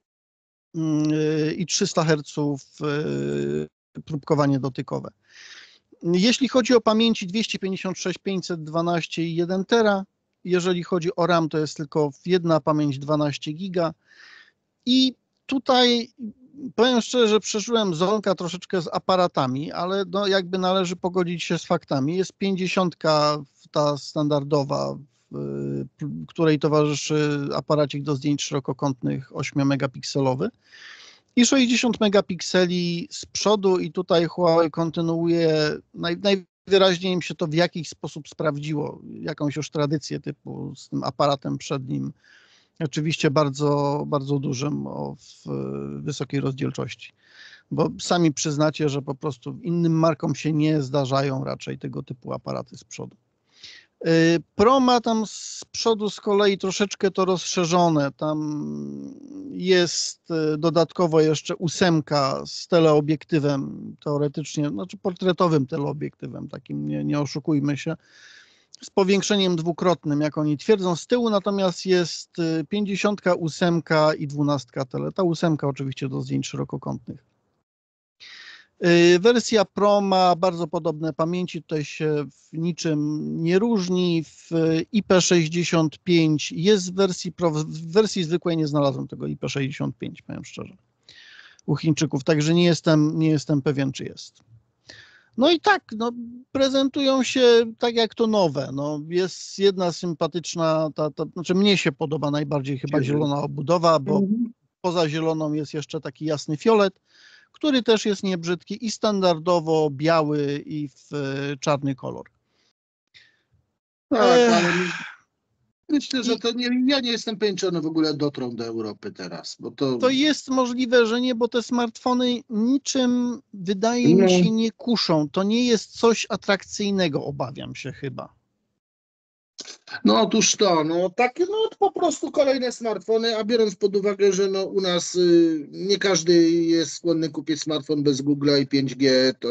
i 300 Hz próbkowanie dotykowe. Jeśli chodzi o pamięci 256, 512 i 1 tera, jeżeli chodzi o RAM, to jest tylko jedna pamięć 12 giga. I tutaj powiem szczerze, że przeżyłem zonka troszeczkę z aparatami, ale no jakby należy pogodzić się z faktami. Jest 50 ta standardowa, której towarzyszy aparacik do zdjęć szerokokątnych 8-megapikselowy. I 60 megapikseli z przodu i tutaj Huawei kontynuuje, najwyraźniej im się to w jakiś sposób sprawdziło, jakąś już tradycję typu z tym aparatem przednim Oczywiście bardzo, bardzo dużym, w wysokiej rozdzielczości. Bo sami przyznacie, że po prostu innym markom się nie zdarzają raczej tego typu aparaty z przodu. Pro ma tam z przodu z kolei troszeczkę to rozszerzone. Tam jest dodatkowo jeszcze 8 z teleobiektywem, teoretycznie, znaczy portretowym teleobiektywem, takim, nie oszukujmy się, z powiększeniem dwukrotnym, jak oni twierdzą. Z tyłu natomiast jest 58 i 12 tele. Ta 8 oczywiście do zdjęć szerokokątnych. Wersja Pro ma bardzo podobne pamięci, tutaj się w niczym nie różni. W IP65 jest w wersji Pro, w wersji zwykłej nie znalazłem tego IP65, powiem szczerze, u Chińczyków, także nie jestem pewien, czy jest. No i tak, no, prezentują się tak jak to nowe. No, jest jedna sympatyczna, znaczy mnie się podoba najbardziej chyba zielona obudowa, bo poza zieloną jest jeszcze taki jasny fiolet, który też jest niebrzydki i standardowo biały i w czarny kolor. Tak, ale myślę, że to nie, ja nie jestem pewien, czy one w ogóle dotrą do Europy teraz, bo to jest możliwe, że nie, bo te smartfony niczym, wydaje mi się, nie kuszą. To nie jest coś atrakcyjnego, obawiam się chyba. No otóż to, no takie no po prostu kolejne smartfony, a biorąc pod uwagę, że no u nas nie każdy jest skłonny kupić smartfon bez Google'a i 5G, to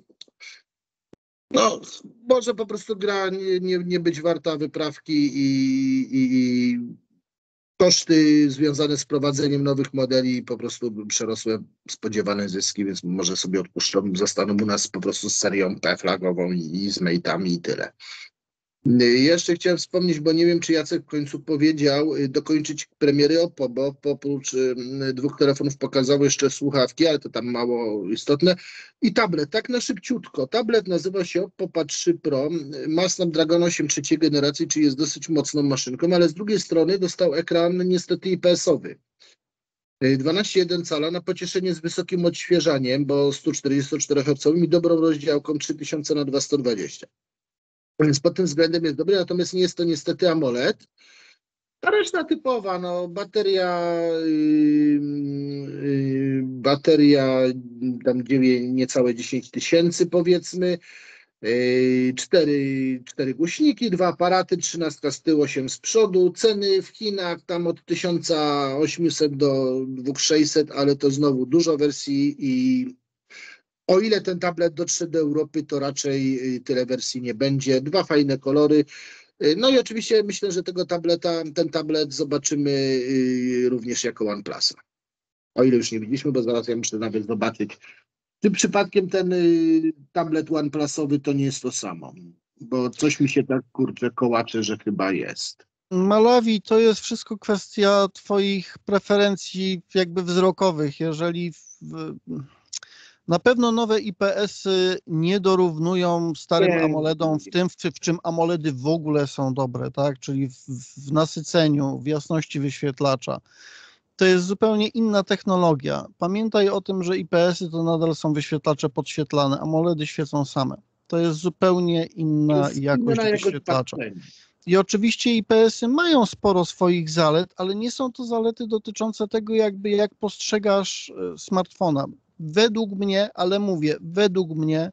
no może po prostu gra nie być warta wyprawki i koszty związane z prowadzeniem nowych modeli po prostu przerosły spodziewane zyski, więc może sobie odpuszczą, zostaną u nas po prostu z serią P flagową i z Mate'ami i tyle. Jeszcze chciałem wspomnieć, bo nie wiem, czy Jacek w końcu powiedział, dokończyć premiery Oppo, bo Oppo oprócz 2 telefonów pokazało jeszcze słuchawki, ale to tam mało istotne, i tablet, tak na szybciutko. Tablet nazywa się Oppo Pad 3 Pro, ma Snapdragon 8 trzeciej generacji, czyli jest dosyć mocną maszynką, ale z drugiej strony dostał ekran niestety IPS-owy. 12,1 cala na pocieszenie z wysokim odświeżaniem, bo 144 Hz i dobrą rozdziałką 3000 na 2120. Więc pod tym względem jest dobry, natomiast nie jest to niestety AMOLED. Ta reszta typowa, no bateria tam niecałe 10 tysięcy powiedzmy, 4 głośniki, 2 aparaty, 13 z tyłu, 8 z przodu. Ceny w Chinach tam od 1800 do 2600, ale to znowu dużo wersji i o ile ten tablet dotrze do Europy, to raczej tyle wersji nie będzie. 2 fajne kolory. No i oczywiście myślę, że ten tablet zobaczymy również jako OnePlusa. O ile już nie widzieliśmy, bo zaraz ja muszę nawet zobaczyć. Czy przypadkiem ten tablet OnePlusowy to nie jest to samo? Bo coś mi się tak, kurczę, kołacze, że chyba jest. Malawi, to jest wszystko kwestia twoich preferencji jakby wzrokowych. Jeżeli na pewno nowe IPS-y nie dorównują starym AMOLEDom w tym, w czym AMOLEDy w ogóle są dobre, tak? Czyli w nasyceniu, w jasności wyświetlacza. To jest zupełnie inna technologia. Pamiętaj o tym, że IPS-y to nadal są wyświetlacze podświetlane, AMOLEDy świecą same. To jest zupełnie inna jakość wyświetlacza. I oczywiście IPS-y mają sporo swoich zalet, ale nie są to zalety dotyczące tego, jak postrzegasz smartfona. Według mnie, ale mówię, według mnie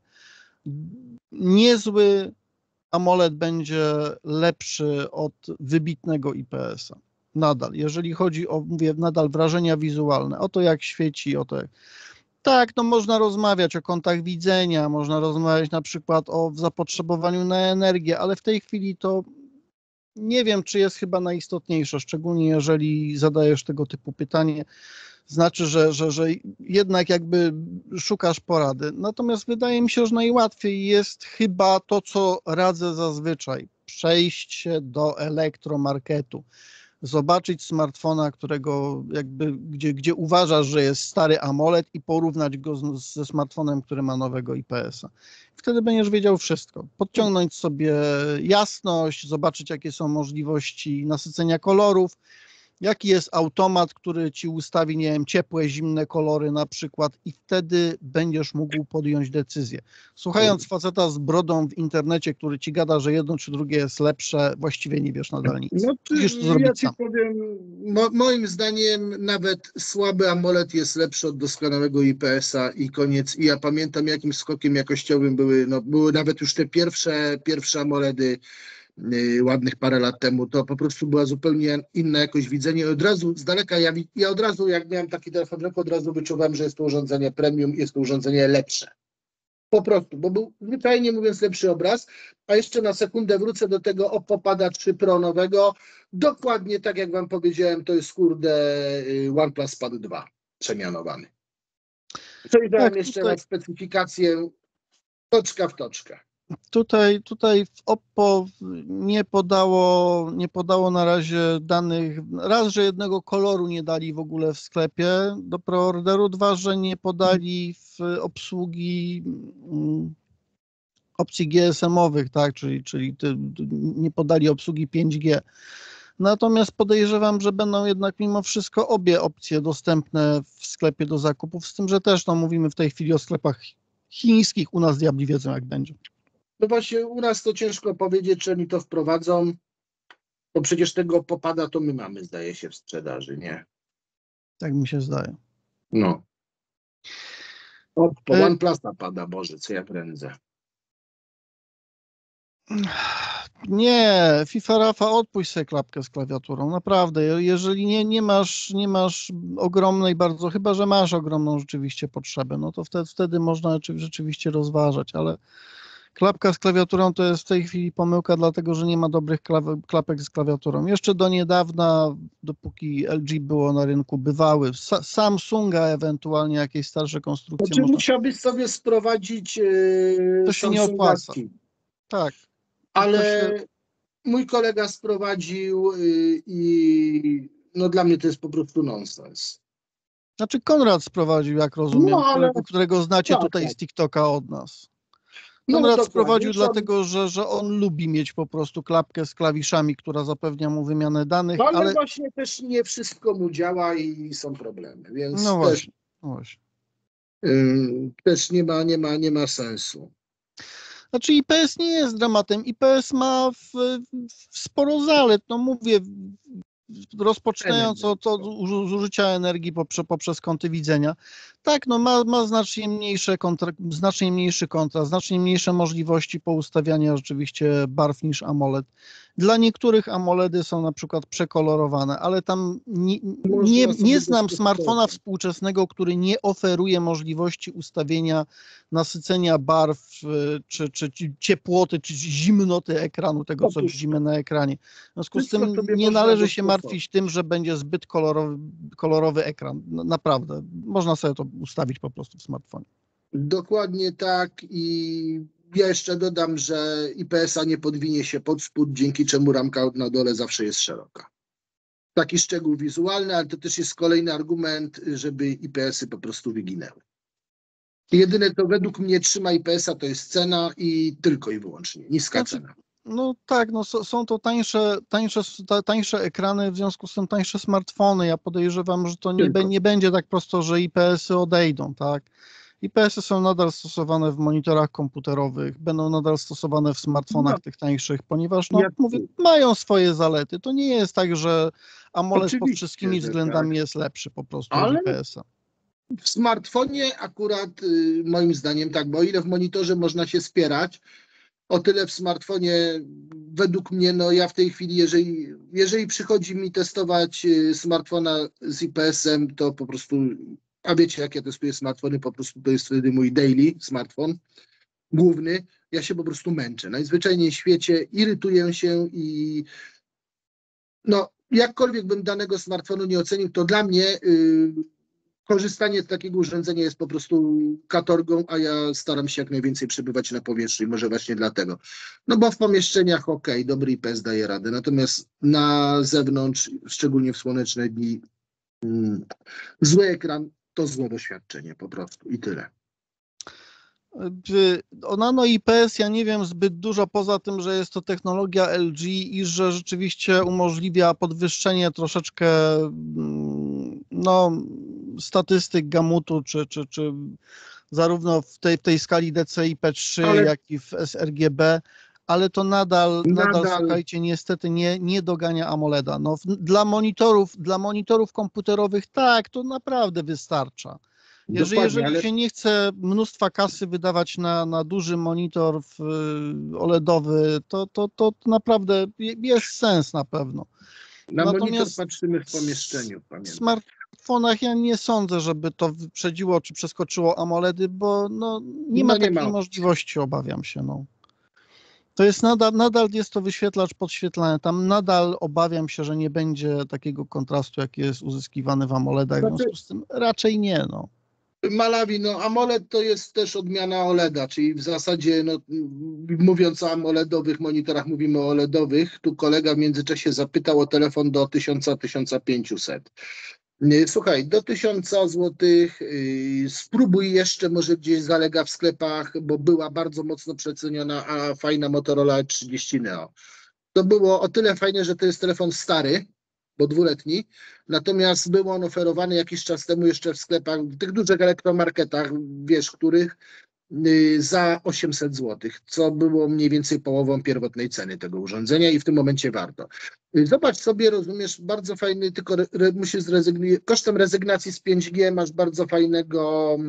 niezły AMOLED będzie lepszy od wybitnego IPS-a. Nadal, jeżeli chodzi o, mówię, nadal wrażenia wizualne, o to jak świeci, o to jak... Tak, no można rozmawiać o kątach widzenia, można rozmawiać na przykład o zapotrzebowaniu na energię, ale w tej chwili to nie wiem, czy jest chyba najistotniejsze, szczególnie jeżeli zadajesz tego typu pytanie, znaczy, że jednak jakby szukasz porady. Natomiast wydaje mi się, że najłatwiej jest chyba to, co radzę zazwyczaj, przejść się do elektromarketu, zobaczyć smartfona, którego jakby, gdzie uważasz, że jest stary AMOLED i porównać go ze smartfonem, który ma nowego IPS-a. Wtedy będziesz wiedział wszystko. Podciągnąć sobie jasność, zobaczyć, jakie są możliwości nasycenia kolorów. Jaki jest automat, który ci ustawi, nie wiem, ciepłe, zimne kolory na przykład i wtedy będziesz mógł podjąć decyzję. Słuchając faceta z brodą w internecie, który ci gada, że jedno czy drugie jest lepsze, właściwie nie wiesz nadal nic. No, Musisz to ja zrobić ci sam. powiem, moim zdaniem nawet słaby AMOLED jest lepszy od doskonałego IPS-a i koniec. I ja pamiętam, jakim skokiem jakościowym były nawet już te pierwsze AMOLEDy ładnych parę lat temu. To po prostu była zupełnie inna jakość widzenia. I od razu z daleka, ja od razu, jak miałem taki telefon w ręku, od razu wyczuwałem, że jest to urządzenie premium, jest to urządzenie lepsze. Po prostu, bo był zwyczajnie mówiąc lepszy obraz, a jeszcze na sekundę wrócę do tego Oppo Pada 3 Pro nowego. Dokładnie tak jak wam powiedziałem, to jest OnePlus Pad 2 przemianowany. Przejrzałem Tak, jeszcze raz specyfikację toczka w toczkę. Tutaj w Oppo nie podało na razie danych, raz, że jednego koloru nie dali w ogóle w sklepie do preorderu, dwa, że nie podali w obsługi opcji GSM-owych, tak, czyli nie podali obsługi 5G. Natomiast podejrzewam, że będą jednak mimo wszystko obie opcje dostępne w sklepie do zakupów, z tym, że też mówimy w tej chwili o sklepach chińskich, u nas diabli wiedzą jak będzie. No właśnie u nas to ciężko powiedzieć, czy oni to wprowadzą, bo przecież tego Popada to my mamy, zdaje się, w sprzedaży, nie? Tak mi się zdaje. No. Po OnePlusa pada, Boże, co ja prędzę. Nie, FIFA Rafa, odpuść sobie klapkę z klawiaturą, naprawdę. Jeżeli nie masz ogromnej bardzo, chyba że masz ogromną rzeczywiście potrzebę, no to wtedy można rzeczywiście rozważać, ale klapka z klawiaturą to jest w tej chwili pomyłka, dlatego że nie ma dobrych klapek z klawiaturą. Jeszcze do niedawna, dopóki LG było na rynku, bywały. Samsunga ewentualnie jakieś starsze konstrukcje. Znaczy musiałbyś sobie sprowadzić To się nie Samsunga opłaca. Team. Tak. Ale mój kolega sprowadził i no dla mnie to jest po prostu nonsens. Znaczy Konrad sprowadził, jak rozumiem, No, ale którego znacie tak, tutaj tak. z TikToka od nas. No, Konrad dokładnie. sprowadził dlatego, że on lubi mieć po prostu klapkę z klawiszami, która zapewnia mu wymianę danych, ale ale właśnie też nie wszystko mu działa i są problemy, więc no właśnie, no właśnie. Też nie ma sensu. Znaczy IPS nie jest dramatem. IPS ma sporo zalet. No mówię, rozpoczynając od zużycia energii poprzez kąty widzenia. Tak, no ma znacznie mniejszy kontrast, znacznie mniejsze możliwości poustawiania rzeczywiście barw niż AMOLED. Dla niektórych AMOLEDy są na przykład przekolorowane, ale tam nie znam smartfona współczesnego, który nie oferuje możliwości ustawienia nasycenia barw, czy ciepłoty, czy zimnoty ekranu, tego co widzimy na ekranie. W związku z tym nie należy się martwić tym, że będzie zbyt kolorowy ekran. Naprawdę, można sobie to ustawić po prostu w smartfonie. Dokładnie tak i ja jeszcze dodam, że IPS-a nie podwinie się pod spód, dzięki czemu ramka na dole zawsze jest szeroka. Taki szczegół wizualny, ale to też jest kolejny argument, żeby IPS-y po prostu wyginęły. Jedyne, co według mnie trzyma IPS-a, to jest cena i tylko i wyłącznie niska cena. No tak, no są to tańsze ekrany, w związku z tym tańsze smartfony. Ja podejrzewam, że to nie będzie tak prosto, że IPS-y odejdą, tak? IPS-y są nadal stosowane w monitorach komputerowych, będą nadal stosowane w smartfonach tych tańszych, ponieważ mówię, mają swoje zalety. To nie jest tak, że AMOLED pod wszystkimi względami jest lepszy po prostu od IPS-a. W smartfonie akurat moim zdaniem tak, bo o ile w monitorze można się spierać, o tyle w smartfonie według mnie, no ja w tej chwili, jeżeli przychodzi mi testować smartfona z IPS-em, to po prostu, a wiecie jak ja testuję smartfony, po prostu to jest wtedy mój daily smartfon główny, ja się po prostu męczę. Najzwyczajniej w świecie irytuję się i no jakkolwiek bym danego smartfonu nie ocenił, to dla mnie korzystanie z takiego urządzenia jest po prostu katorgą, a ja staram się jak najwięcej przebywać na powierzchni, może właśnie dlatego. No bo w pomieszczeniach dobry IPS daje radę, natomiast na zewnątrz, szczególnie w słoneczne dni, zły ekran to złe doświadczenie po prostu i tyle. O Nano IPS ja nie wiem zbyt dużo, poza tym, że jest to technologia LG i że rzeczywiście umożliwia podwyższenie troszeczkę statystyk gamutu, czy zarówno w tej skali DCI-P3, Ale jak i w sRGB, ale to nadal, nadal słuchajcie, niestety nie dogania AMOLEDa. No, dla monitorów komputerowych tak, to naprawdę wystarcza. dokładnie, Jeżeli ale się nie chce mnóstwa kasy wydawać na duży monitor OLEDowy, to naprawdę jest sens na pewno. na monitor Natomiast patrzymy w w pomieszczeniu, pamiętaj. smartfonach ja nie sądzę, żeby to wyprzedziło czy przeskoczyło AMOLEDy, bo nie ma No nie ma takiej opcji. możliwości, obawiam się. No. To jest nadal jest to wyświetlacz podświetlany. Tam nadal obawiam się, że nie będzie takiego kontrastu, jaki jest uzyskiwany w AMOLEDach. W Znaczy, związku z tym raczej nie. No. Malawi, no AMOLED to jest też odmiana OLEDa, czyli w zasadzie, no, mówiąc o AMOLEDowych monitorach, mówimy o OLEDowych. Tu kolega w międzyczasie zapytał o telefon do 1000-1500. Słuchaj, do 1000 zł spróbuj jeszcze, może gdzieś zalega w sklepach, bo była bardzo mocno przeceniona, a fajna Motorola 30 Neo. To było o tyle fajne, że to jest telefon stary, bo dwuletni, natomiast był on oferowany jakiś czas temu jeszcze w sklepach, w tych dużych elektromarketach, wiesz, których, za 800 zł, co było mniej więcej połową pierwotnej ceny tego urządzenia i w tym momencie warto. Zobacz sobie, rozumiesz, bardzo fajny, tylko musisz kosztem rezygnacji z 5G masz bardzo fajnego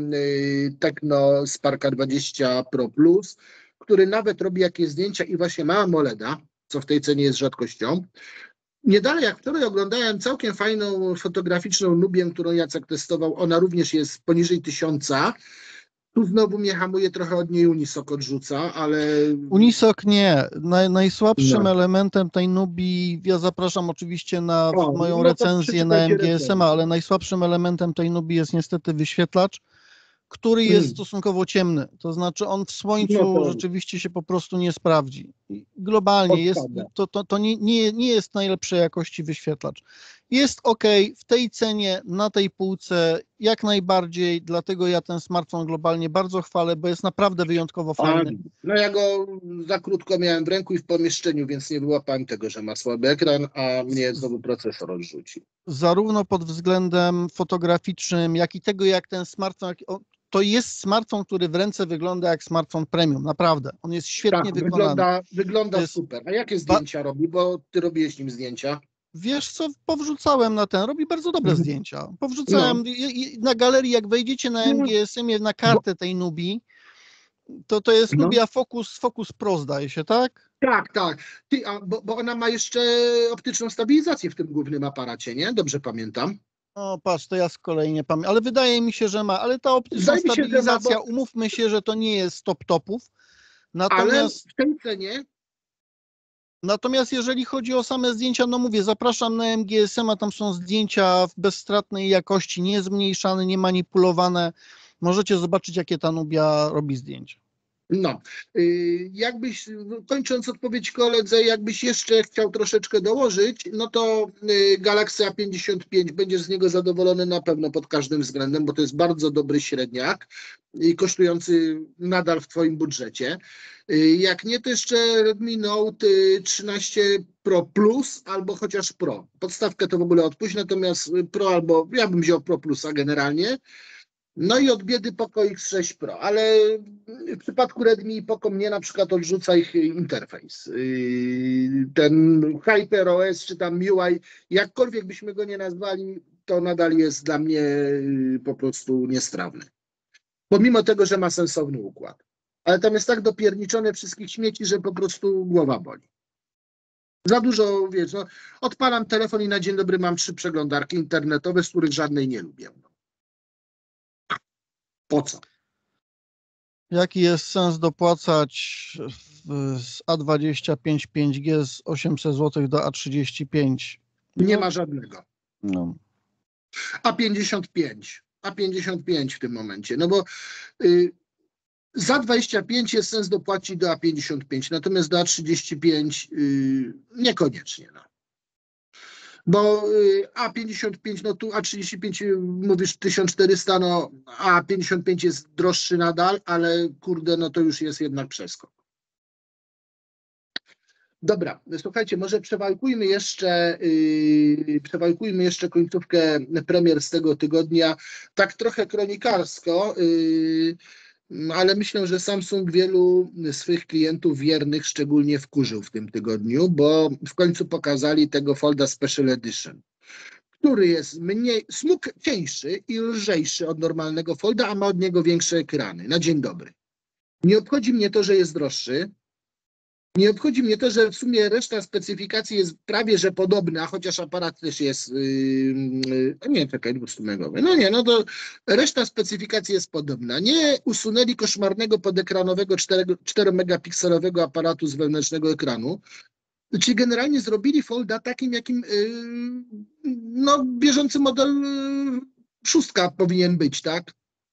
Tecno Sparka 20 Pro Plus, który nawet robi jakieś zdjęcia i właśnie ma AMOLEDa, co w tej cenie jest rzadkością. Nie dalej jak wczoraj oglądałem całkiem fajną fotograficzną Nubię, którą Jacek testował. Ona również jest poniżej 1000. Tu znowu mnie hamuje, trochę od niej Unisoc odrzuca, ale Unisoc nie. Najsłabszym no. elementem tej Nubii, ja zapraszam oczywiście na O, moją no to recenzję na przeczytajcie MGSM, recenzję. ale najsłabszym elementem tej Nubii jest niestety wyświetlacz, który jest stosunkowo ciemny. To znaczy on w No słońcu to rzeczywiście się po prostu nie sprawdzi. I globalnie odpada. to nie jest najlepszej jakości wyświetlacz. Jest ok, w tej cenie, na tej półce, jak najbardziej, dlatego ja ten smartfon globalnie bardzo chwalę, bo jest naprawdę wyjątkowo fajny. No ja go za krótko miałem w ręku i w pomieszczeniu, więc nie wyłapałem tego, że ma słaby ekran, a mnie znowu procesor odrzucił. Zarówno pod względem fotograficznym, jak i tego, jak ten smartfon, to jest smartfon, który w ręce wygląda jak smartfon premium, naprawdę. On jest świetnie Tak, wykonany. wygląda Jest super. A jakie zdjęcia robi? Bo ty robiłeś nim zdjęcia. Wiesz co, powrzucałem robi bardzo dobre zdjęcia. No. Powrzucałem na galerii, jak wejdziecie na MGSM-ie, na Bo, kartę tej Nubii, to jest no. Nubia Focus Pro, zdaje się, tak? Tak, tak. Bo ona ma jeszcze optyczną stabilizację w tym głównym aparacie, nie? Dobrze pamiętam. O, patrz, to ja z kolei nie pamiętam, ale wydaje mi się, że ma. Ale ta optyczna Zdaje mi się, że ma, stabilizacja, umówmy się, że to nie jest top-topów. ale Natomiast w tej cenie jeżeli chodzi o same zdjęcia, no mówię, zapraszam na MGSM, a tam są zdjęcia w bezstratnej jakości, niezmniejszane, niemanipulowane. Możecie zobaczyć, jakie ta Nubia robi zdjęcia. no, jakbyś, kończąc odpowiedź koledze, jakbyś jeszcze chciał troszeczkę dołożyć, no to Galaxy A55, będziesz z niego zadowolony na pewno pod każdym względem, bo to jest bardzo dobry średniak i kosztujący nadal w twoim budżecie. Jak nie, to jeszcze Redmi Note 13 Pro Plus albo chociaż Pro. Podstawkę to w ogóle odpuść, natomiast Pro albo, ja bym wziął Pro Plusa generalnie. No i od biedy Poco X6 Pro, ale w przypadku Redmi i Poco mnie na przykład odrzuca ich interfejs. Ten HyperOS czy tam MIUI, jakkolwiek byśmy go nie nazwali, to nadal jest dla mnie po prostu niestrawny. Pomimo tego, że ma sensowny układ. Ale tam jest tak dopierniczone wszystkich śmieci, że po prostu głowa boli. Za dużo, wiesz, no, odpalam telefon i na dzień dobry mam 3 przeglądarki internetowe, z których żadnej nie lubię. Po co? Jaki jest sens dopłacać z A25 5G z 800 zł do A35? Nie ma żadnego. No. A55 w tym momencie, no bo za 25 jest sens dopłacić do A55, natomiast do A35 niekoniecznie. No. Bo A55, no tu A35 mówisz 1400, no A55 jest droższy nadal, ale kurde, no to już jest jednak przeskok. Dobra, słuchajcie, może przewalkujmy jeszcze końcówkę premier z tego tygodnia, tak trochę kronikarsko, ale myślę, że Samsung wielu swych klientów wiernych szczególnie wkurzył w tym tygodniu, bo w końcu pokazali tego Folda Special Edition, który jest smuk cieńszy i lżejszy od normalnego Folda, a ma od niego większe ekrany. Na dzień dobry. Nie obchodzi mnie to, że jest droższy. Nie obchodzi mnie to, że w sumie reszta specyfikacji jest prawie że podobna, chociaż aparat też jest, nie, czekaj, 200-megowy. No nie, no to reszta specyfikacji jest podobna. Nie usunęli koszmarnego podekranowego 4-megapikselowego aparatu z wewnętrznego ekranu, czyli generalnie zrobili Folda takim, jakim no, bieżący model 6 powinien być, tak?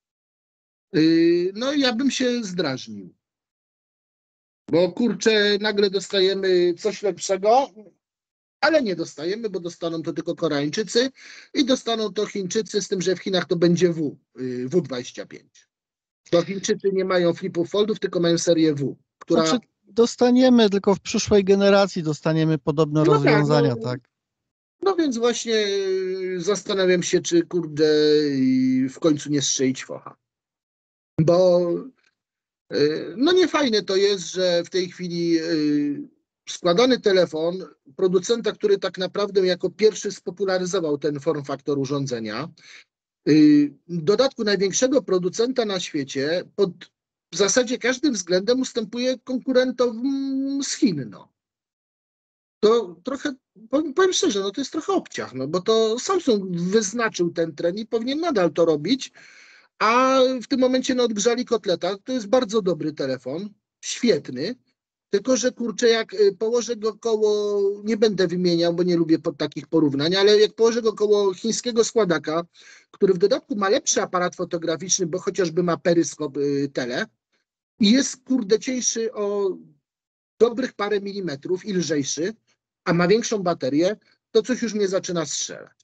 No ja bym się zdrażnił. Bo kurczę, nagle dostajemy coś lepszego, ale nie dostajemy, bo dostaną to tylko Koreańczycy i dostaną to Chińczycy, z tym, że w Chinach to będzie W25. To Chińczycy nie mają flipów foldów, tylko mają serię W, która... Znaczy, dostaniemy, tylko w przyszłej generacji dostaniemy podobne rozwiązania, tak? No więc właśnie zastanawiam się, czy kurde w końcu nie strzelić focha. Bo no niefajne to jest, że w tej chwili składany telefon producenta, który tak naprawdę jako pierwszy spopularyzował ten form faktor urządzenia, w dodatku największego producenta na świecie, pod w zasadzie każdym względem ustępuje konkurentom z Chin. No. To trochę, powiem szczerze, no to jest trochę obciach, no bo to Samsung wyznaczył ten trend i powinien nadal to robić, a w tym momencie no, odgrzali kotleta. To jest bardzo dobry telefon, świetny, tylko że kurczę, jak położę go koło, nie będę wymieniał, bo nie lubię takich porównań, ale jak położę go koło chińskiego składaka, który w dodatku ma lepszy aparat fotograficzny, bo chociażby ma peryskop tele i jest kurde cieńszy o dobrych parę milimetrów i lżejszy, a ma większą baterię, to coś już mnie zaczyna strzelać.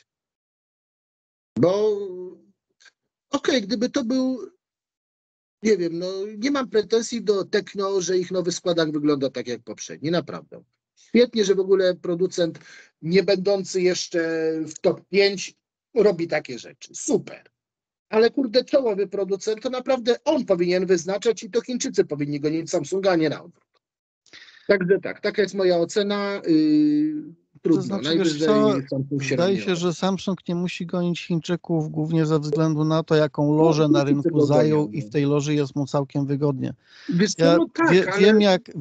Bo okej, gdyby to był, nie wiem, no nie mam pretensji do Tecno, że ich nowy składak wygląda tak jak poprzedni, naprawdę. Świetnie, że w ogóle producent nie będący jeszcze w top 5 robi takie rzeczy. Super. Ale kurde, czołowy producent to naprawdę on powinien wyznaczać i to Chińczycy powinni gonić Samsunga, a nie na odwrót. Także tak, taka jest moja ocena. Trudno, To znaczy, najwyżej Samsung się wydaje się, że Samsung nie musi gonić Chińczyków głównie ze względu na to, jaką lożę na rynku zajął i w tej loży jest mu całkiem wygodnie. Wiesz co, no tak, Wiem, ale... jak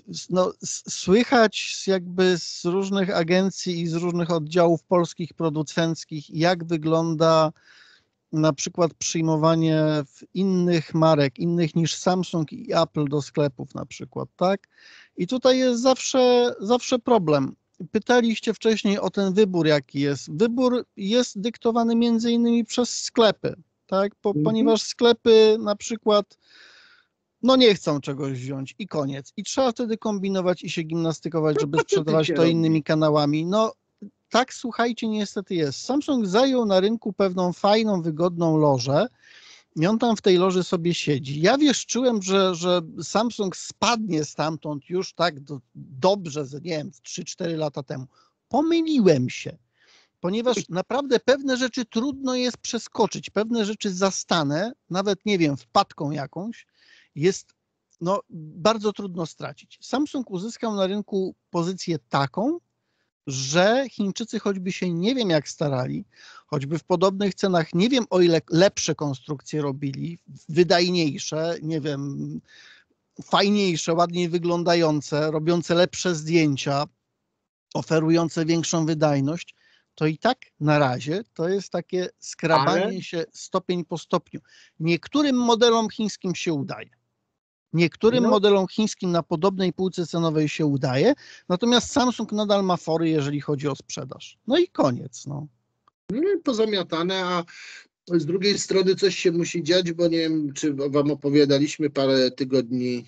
słychać jakby z różnych agencji i z różnych oddziałów polskich producenckich, jak wygląda na przykład przyjmowanie innych marek, innych niż Samsung i Apple do sklepów na przykład, tak? I tutaj jest zawsze problem. Pytaliście wcześniej o ten wybór, jaki jest. Wybór jest dyktowany między innymi przez sklepy, tak? Ponieważ sklepy na przykład no nie chcą czegoś wziąć i koniec. I trzeba wtedy kombinować i się gimnastykować, żeby sprzedawać to innymi kanałami. No tak, słuchajcie, niestety jest. Samsung zajął na rynku pewną fajną, wygodną lożę i on tam w tej loży sobie siedzi. Ja wieszczyłem, że Samsung spadnie stamtąd już tak dobrze, nie wiem, 3-4 lata temu. Pomyliłem się, ponieważ naprawdę pewne rzeczy trudno jest przeskoczyć, pewne rzeczy zastane, nawet nie wiem, wpadką jakąś, jest no, bardzo trudno stracić. Samsung uzyskał na rynku pozycję taką, że Chińczycy choćby się nie wiem jak starali, choćby w podobnych cenach, nie wiem o ile lepsze konstrukcje robili, wydajniejsze, nie wiem, fajniejsze, ładniej wyglądające, robiące lepsze zdjęcia, oferujące większą wydajność, to i tak na razie to jest takie skrabanie się stopień po stopniu. Niektórym modelom chińskim się udaje. Niektórym modelom chińskim na podobnej półce cenowej się udaje, natomiast Samsung nadal ma fory, jeżeli chodzi o sprzedaż. No i koniec. No. Pozamiatane, a z drugiej strony coś się musi dziać, bo nie wiem, czy wam opowiadaliśmy parę tygodni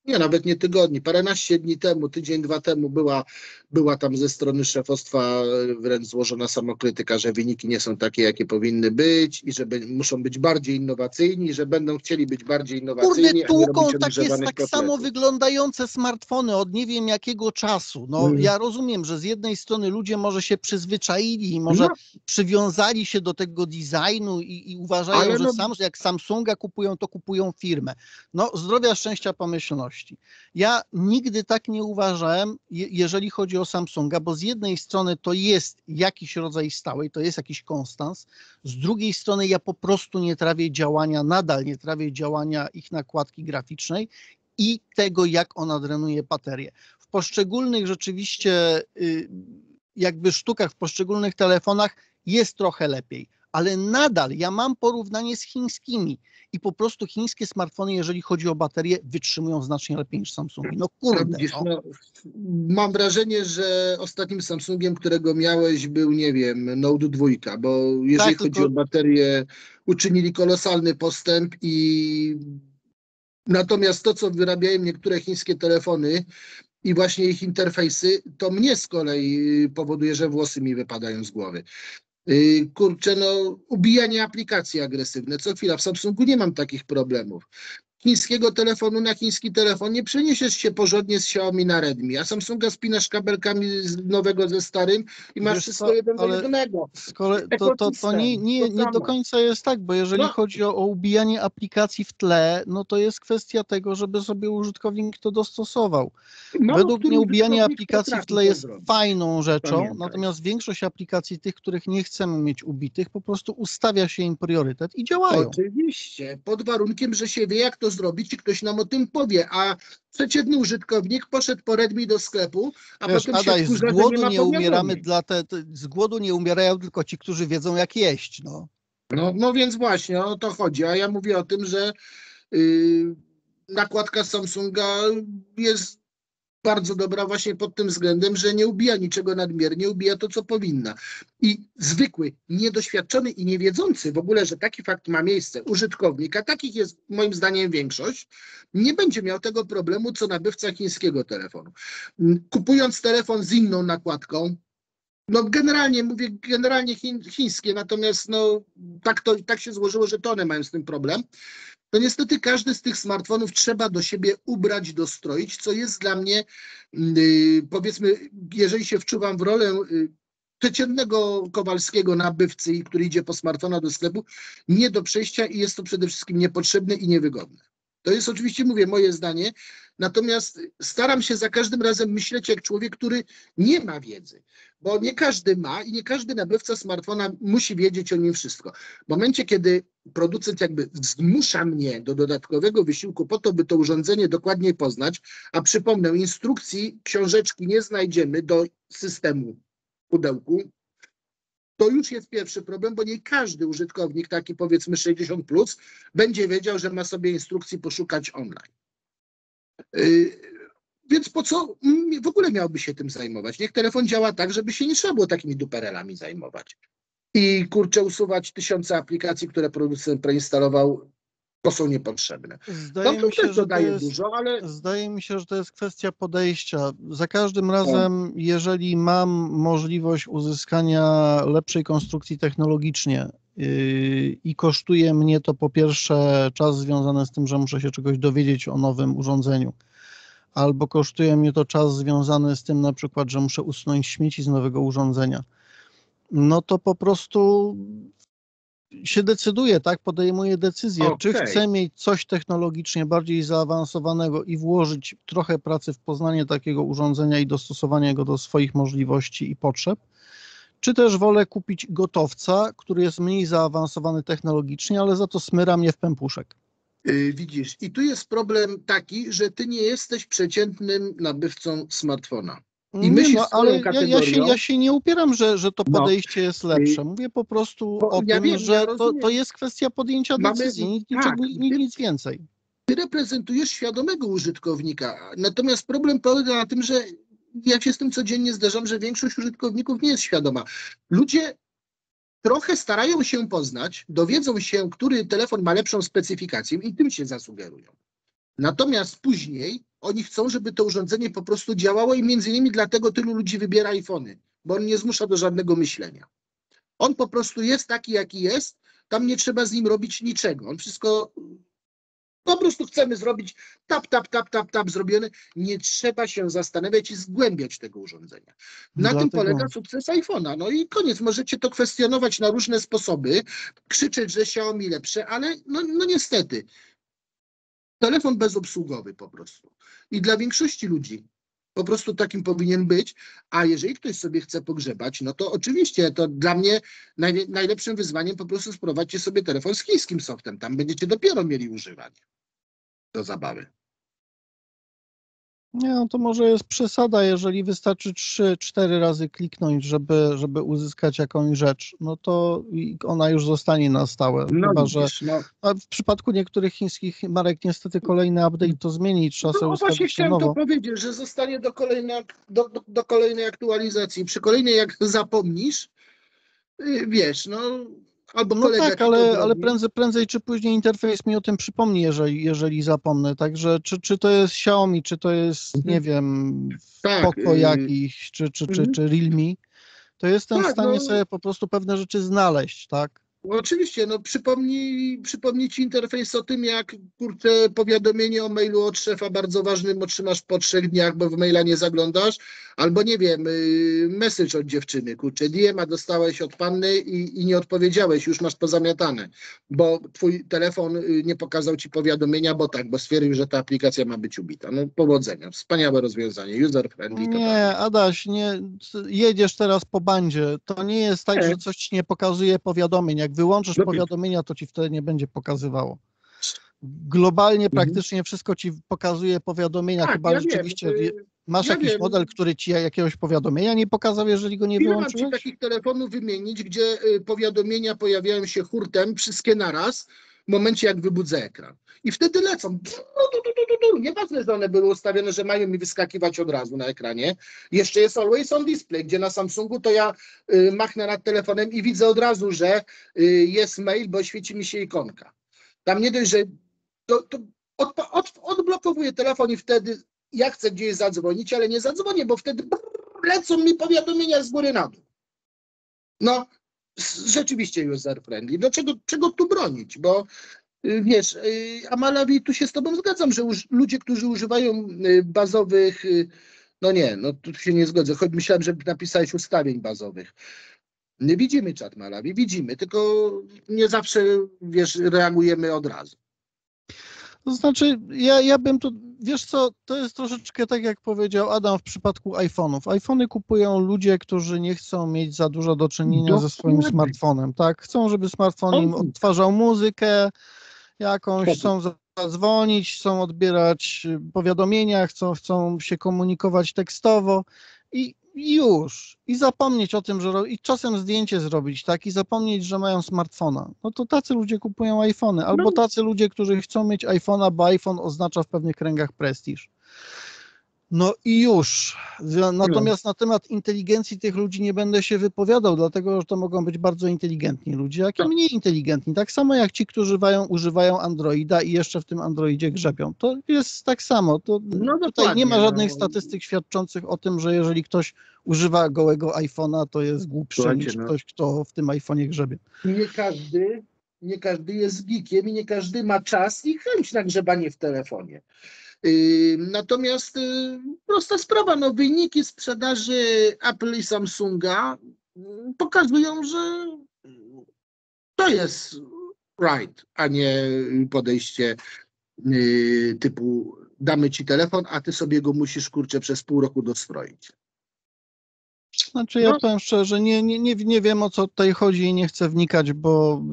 Nie, nawet nie tygodni, paręnaście dni temu, tydzień, dwa temu była tam ze strony szefostwa wręcz złożona samokrytyka, że wyniki nie są takie, jakie powinny być i że muszą być bardziej innowacyjni, że będą chcieli być bardziej Kurde, innowacyjni, a nie tłuką robić takie odgrzewanych tak samo kotletów. wyglądające smartfony od nie wiem jakiego czasu. No ja rozumiem, że z jednej strony ludzie może się przyzwyczaili, może No, przywiązali się do tego designu i uważają, ale że no, jak Samsunga kupują, to kupują firmę. No zdrowia, szczęścia, pomyślności. Ja nigdy tak nie uważałem, jeżeli chodzi o Samsunga, bo z jednej strony to jest jakiś rodzaj stałej, to jest jakiś konstans, z drugiej strony ja po prostu nie trawię działania, nadal nie trawię działania ich nakładki graficznej i tego, jak ona drenuje baterię. W poszczególnych rzeczywiście jakby sztukach, w poszczególnych telefonach jest trochę lepiej, ale nadal ja mam porównanie z chińskimi i po prostu chińskie smartfony, jeżeli chodzi o baterię, wytrzymują znacznie lepiej niż Samsungi. No kurde. widzisz, No. no, mam wrażenie, że ostatnim Samsungiem, którego miałeś, był, nie wiem, Note 2, bo jeżeli Tak, chodzi tylko o baterię, uczynili kolosalny postęp i natomiast to, co wyrabiają niektóre chińskie telefony i właśnie ich interfejsy, to mnie z kolei powoduje, że włosy mi wypadają z głowy. Kurczę, no, ubijanie aplikacji agresywne. Co chwila, w Samsungu nie mam takich problemów. Chińskiego telefonu na chiński telefon nie przeniesiesz się porządnie z Xiaomi na Redmi, a Samsunga spinasz kabelkami z nowego ze starym i masz wiesz wszystko co, jeden do ale jednego. to Ekosystem, to nie do samo. końca jest tak, bo jeżeli No, chodzi o ubijanie aplikacji w tle, no to jest kwestia tego, żeby sobie użytkownik to dostosował. mało Według który mnie ubijanie użytkownik aplikacji w potrafi tle to jest zrobić. fajną rzeczą, Pamiętaj. natomiast większość aplikacji tych, których nie chcemy mieć ubitych, po prostu ustawia się im priorytet i działają. Oczywiście, pod warunkiem, że się wie, jak to zrobić i ktoś nam o tym powie, a przeciętny użytkownik poszedł po Redmi do sklepu, a Wiesz, potem się Adaś, wkurza, że nie ma powiadomień. z głodu nie umierają tylko ci, którzy wiedzą jak jeść, no. No więc właśnie o to chodzi, a ja mówię o tym, że yy, nakładka Samsunga jest bardzo dobra właśnie pod tym względem, że nie ubija niczego nadmiernie, ubija to, co powinna. I zwykły, niedoświadczony i niewiedzący w ogóle, że taki fakt ma miejsce, użytkownik, a takich jest moim zdaniem większość, nie będzie miał tego problemu, co nabywca chińskiego telefonu. Kupując telefon z inną nakładką, no generalnie mówię, chińskie, natomiast no tak się złożyło, że to one mają z tym problem. To niestety każdy z tych smartfonów trzeba do siebie ubrać, dostroić, co jest dla mnie, powiedzmy, jeżeli się wczuwam w rolę przeciętnego Kowalskiego nabywcy, który idzie po smartfona do sklepu, nie do przejścia i jest to przede wszystkim niepotrzebne i niewygodne. To jest oczywiście, mówię, moje zdanie, natomiast staram się za każdym razem myśleć jak człowiek, który nie ma wiedzy, bo nie każdy ma i nie każdy nabywca smartfona musi wiedzieć o nim wszystko. W momencie, kiedy producent jakby zmusza mnie do dodatkowego wysiłku po to, by to urządzenie dokładniej poznać, a przypomnę, instrukcji, książeczki nie znajdziemy do systemu w pudełku, to już jest pierwszy problem, bo nie każdy użytkownik, taki powiedzmy 60+, będzie wiedział, że ma sobie instrukcji poszukać online. Więc po co w ogóle miałby się tym zajmować? Niech telefon działa tak, żeby się nie trzeba było takimi duperelami zajmować. I kurczę, usuwać tysiące aplikacji, które producent preinstalował, to są niepotrzebne. Zdaje mi się, też że to dodaje jest, dużo, ale zdaje mi się, że to jest kwestia podejścia. Za każdym razem, jeżeli mam możliwość uzyskania lepszej konstrukcji technologicznie i kosztuje mnie to po pierwsze czas związany z tym, że muszę się czegoś dowiedzieć o nowym urządzeniu, albo kosztuje mnie to czas związany z tym na przykład, że muszę usunąć śmieci z nowego urządzenia, no to po prostu się decyduje, tak, podejmuje decyzję, czy chcę mieć coś technologicznie bardziej zaawansowanego i włożyć trochę pracy w poznanie takiego urządzenia i dostosowanie go do swoich możliwości i potrzeb, czy też wolę kupić gotowca, który jest mniej zaawansowany technologicznie, ale za to smyra mnie w pępuszek. Widzisz, i tu jest problem taki, że ty nie jesteś przeciętnym nabywcą smartfona. I Nie, myślisz no, swoją ale kategorią. ja się nie upieram, że to No, podejście jest lepsze. Mówię po prostu bo o ja tym, wiem, ja że to rozumiem. jest kwestia podjęcia decyzji, Tak, nic więcej. ty reprezentujesz świadomego użytkownika, natomiast problem polega na tym, że ja się z tym codziennie zderzam, że większość użytkowników nie jest świadoma. Ludzie trochę starają się poznać, dowiedzą się, który telefon ma lepszą specyfikację i tym się zasugerują. Natomiast później Oni chcą, żeby to urządzenie po prostu działało i między innymi dlatego tylu ludzi wybiera iPhony, bo on nie zmusza do żadnego myślenia. On po prostu jest taki, jaki jest, tam nie trzeba z nim robić niczego. On wszystko po prostu chcemy zrobić tap, zrobione. Nie trzeba się zastanawiać i zgłębiać tego urządzenia. Na tym polega sukces iPhone'a. No i koniec. Możecie to kwestionować na różne sposoby, krzyczeć, że Xiaomi lepsze, ale no niestety. Telefon bezobsługowy po prostu. I dla większości ludzi po prostu takim powinien być, a jeżeli ktoś sobie chce pogrzebać, no to oczywiście to dla mnie najlepszym wyzwaniem po prostu sprowadźcie sobie telefon z chińskim softem. Tam będziecie dopiero mieli używanie do zabawy. Nie, no to może jest przesada, jeżeli wystarczy 3-4 razy kliknąć, żeby uzyskać jakąś rzecz, no to ona już zostanie na stałe. No Chyba, widzisz, że a w przypadku niektórych chińskich marek niestety kolejny update to zmieni i trzeba sobie no właśnie ustawić na chciałem to nowo. powiedzieć, że zostanie do kolejnej aktualizacji. Przy kolejnej jak zapomnisz, wiesz, no albo No kolega tak, ci to ale zrobi. prędzej czy później interfejs mi o tym przypomni, jeżeli zapomnę. Także czy to jest Xiaomi, czy to jest, nie wiem, Tak, Poco jakiś, czy Realme, to jestem w tak, stanie no. sobie po prostu pewne rzeczy znaleźć, tak? No oczywiście, no przypomnij ci interfejs o tym, jak kurczę powiadomienie o mailu od szefa bardzo ważnym otrzymasz po 3 dniach, bo w maila nie zaglądasz, albo nie wiem, message od dziewczyny, kurczę, DM-a dostałeś od panny i nie odpowiedziałeś, już masz pozamiatane, bo twój telefon nie pokazał ci powiadomienia, bo stwierdził, że ta aplikacja ma być ubita. No powodzenia, wspaniałe rozwiązanie, user friendly. Nie, Adaś, nie, jedziesz teraz po bandzie. To nie jest tak, że coś ci nie pokazuje powiadomień. Jak wyłączysz powiadomienia, to ci wtedy nie będzie pokazywało. Globalnie praktycznie wszystko ci pokazuje powiadomienia, Tak, chyba ja rzeczywiście wiem, masz ja jakiś wiem. model, który ci jakiegoś powiadomienia nie pokazał, jeżeli go nie Ile mam ci wyłączyłeś? takich telefonów wymienić, gdzie powiadomienia pojawiają się hurtem, wszystkie naraz, w momencie jak wybudzę ekran. I wtedy lecą. Nieważne, że one były ustawione, że mają mi wyskakiwać od razu na ekranie. Jeszcze jest Always on Display, gdzie na Samsungu to ja machnę nad telefonem i widzę od razu, że jest mail, bo świeci mi się ikonka. Tam nie dość, że odblokowuję telefon i wtedy ja chcę gdzieś zadzwonić, ale nie zadzwonię, bo wtedy lecą mi powiadomienia z góry na dół. No, rzeczywiście user friendly. No czego tu bronić? Bo wiesz, Amalawi, tu się z tobą zgadzam, że ludzie, którzy używają bazowych, no nie, no tu się nie zgodzę, choć myślałem, że napisałeś ustawień bazowych. Nie widzimy czat Malawi, widzimy, tylko nie zawsze, wiesz, reagujemy od razu. To znaczy, ja bym tu, wiesz co, to jest troszeczkę tak, jak powiedział Adam w przypadku iPhone'ów. iPhony kupują ludzie, którzy nie chcą mieć za dużo do czynienia ze swoim smartfonem, tak? Chcą, żeby smartfon im odtwarzał muzykę jakąś, chcą zadzwonić, chcą odbierać powiadomienia, chcą się komunikować tekstowo i już. I zapomnieć o tym, i czasem zdjęcie zrobić, tak? I zapomnieć, że mają smartfona. No to tacy ludzie kupują iPhony. Albo tacy ludzie, którzy chcą mieć iPhona, bo iPhone oznacza w pewnych kręgach prestiż. No i już. Natomiast na temat inteligencji tych ludzi nie będę się wypowiadał, dlatego że to mogą być bardzo inteligentni ludzie, jak i mniej inteligentni. Tak samo jak ci, którzy używają Androida i jeszcze w tym Androidzie grzebią. To jest tak samo. Tutaj nie ma żadnych statystyk świadczących o tym, że jeżeli ktoś używa gołego iPhone'a, to jest głupszy niż ktoś, kto w tym iPhone'ie grzebie. Nie każdy jest geekiem i nie każdy ma czas i chęć na grzebanie w telefonie. Natomiast prosta sprawa, no wyniki sprzedaży Apple i Samsunga pokazują, że to jest right, a nie podejście typu damy ci telefon, a ty sobie go musisz, kurczę, przez pół roku dostroić. Znaczy ja powiem szczerze, nie wiem, o co tutaj chodzi i nie chcę wnikać, bo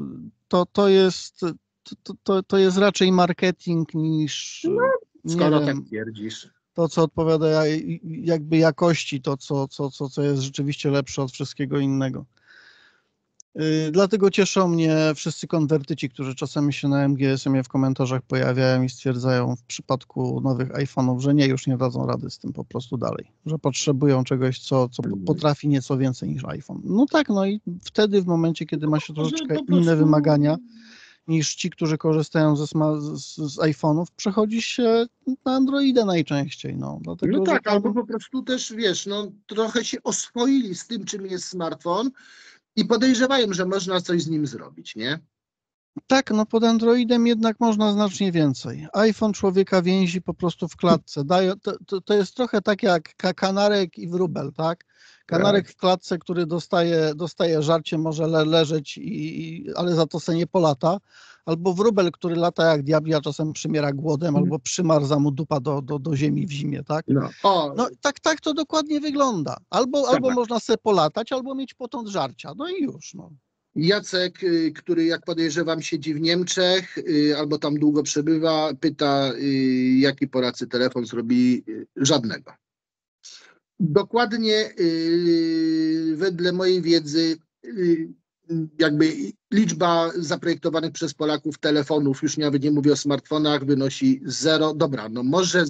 to jest raczej marketing niż, skoro tak twierdzisz. To, co odpowiada jakby jakości, to co jest rzeczywiście lepsze od wszystkiego innego. Dlatego cieszą mnie wszyscy konwertyci, którzy czasami się na MGSM-ie w komentarzach pojawiają i stwierdzają w przypadku nowych iPhone'ów, że już nie dadzą rady z tym po prostu dalej, że potrzebują czegoś, co potrafi nieco więcej niż iPhone. No tak, no i wtedy w momencie, kiedy ma się troszeczkę inne wymagania, niż ci, którzy korzystają z iPhone'ów, przechodzi się na Androida najczęściej. No, dlatego, No że tak, tam, albo po prostu też, wiesz, no trochę się oswoili z tym, czym jest smartfon i podejrzewają, że można coś z nim zrobić, nie? tak, no pod Androidem jednak można znacznie więcej. iPhone człowieka więzi po prostu w klatce. To jest trochę tak jak kanarek i wróbel, tak? Kanarek Tak. w klatce, który dostaje żarcie, może leżeć, ale za to se nie polata. Albo wróbel, który lata jak diabli, a czasem przymiera głodem, albo przymarza mu dupa do ziemi w zimie, tak? No. O, No tak to dokładnie wygląda. Albo tak. można se polatać, albo mieć potąd żarcia. No i już, no. Jacek, który jak podejrzewam siedzi w Niemczech albo tam długo przebywa, pyta, jaki po Racy telefon zrobi. Żadnego. Dokładnie wedle mojej wiedzy jakby liczba zaprojektowanych przez Polaków telefonów, już nawet nie mówię o smartfonach, wynosi 0, dobra, no może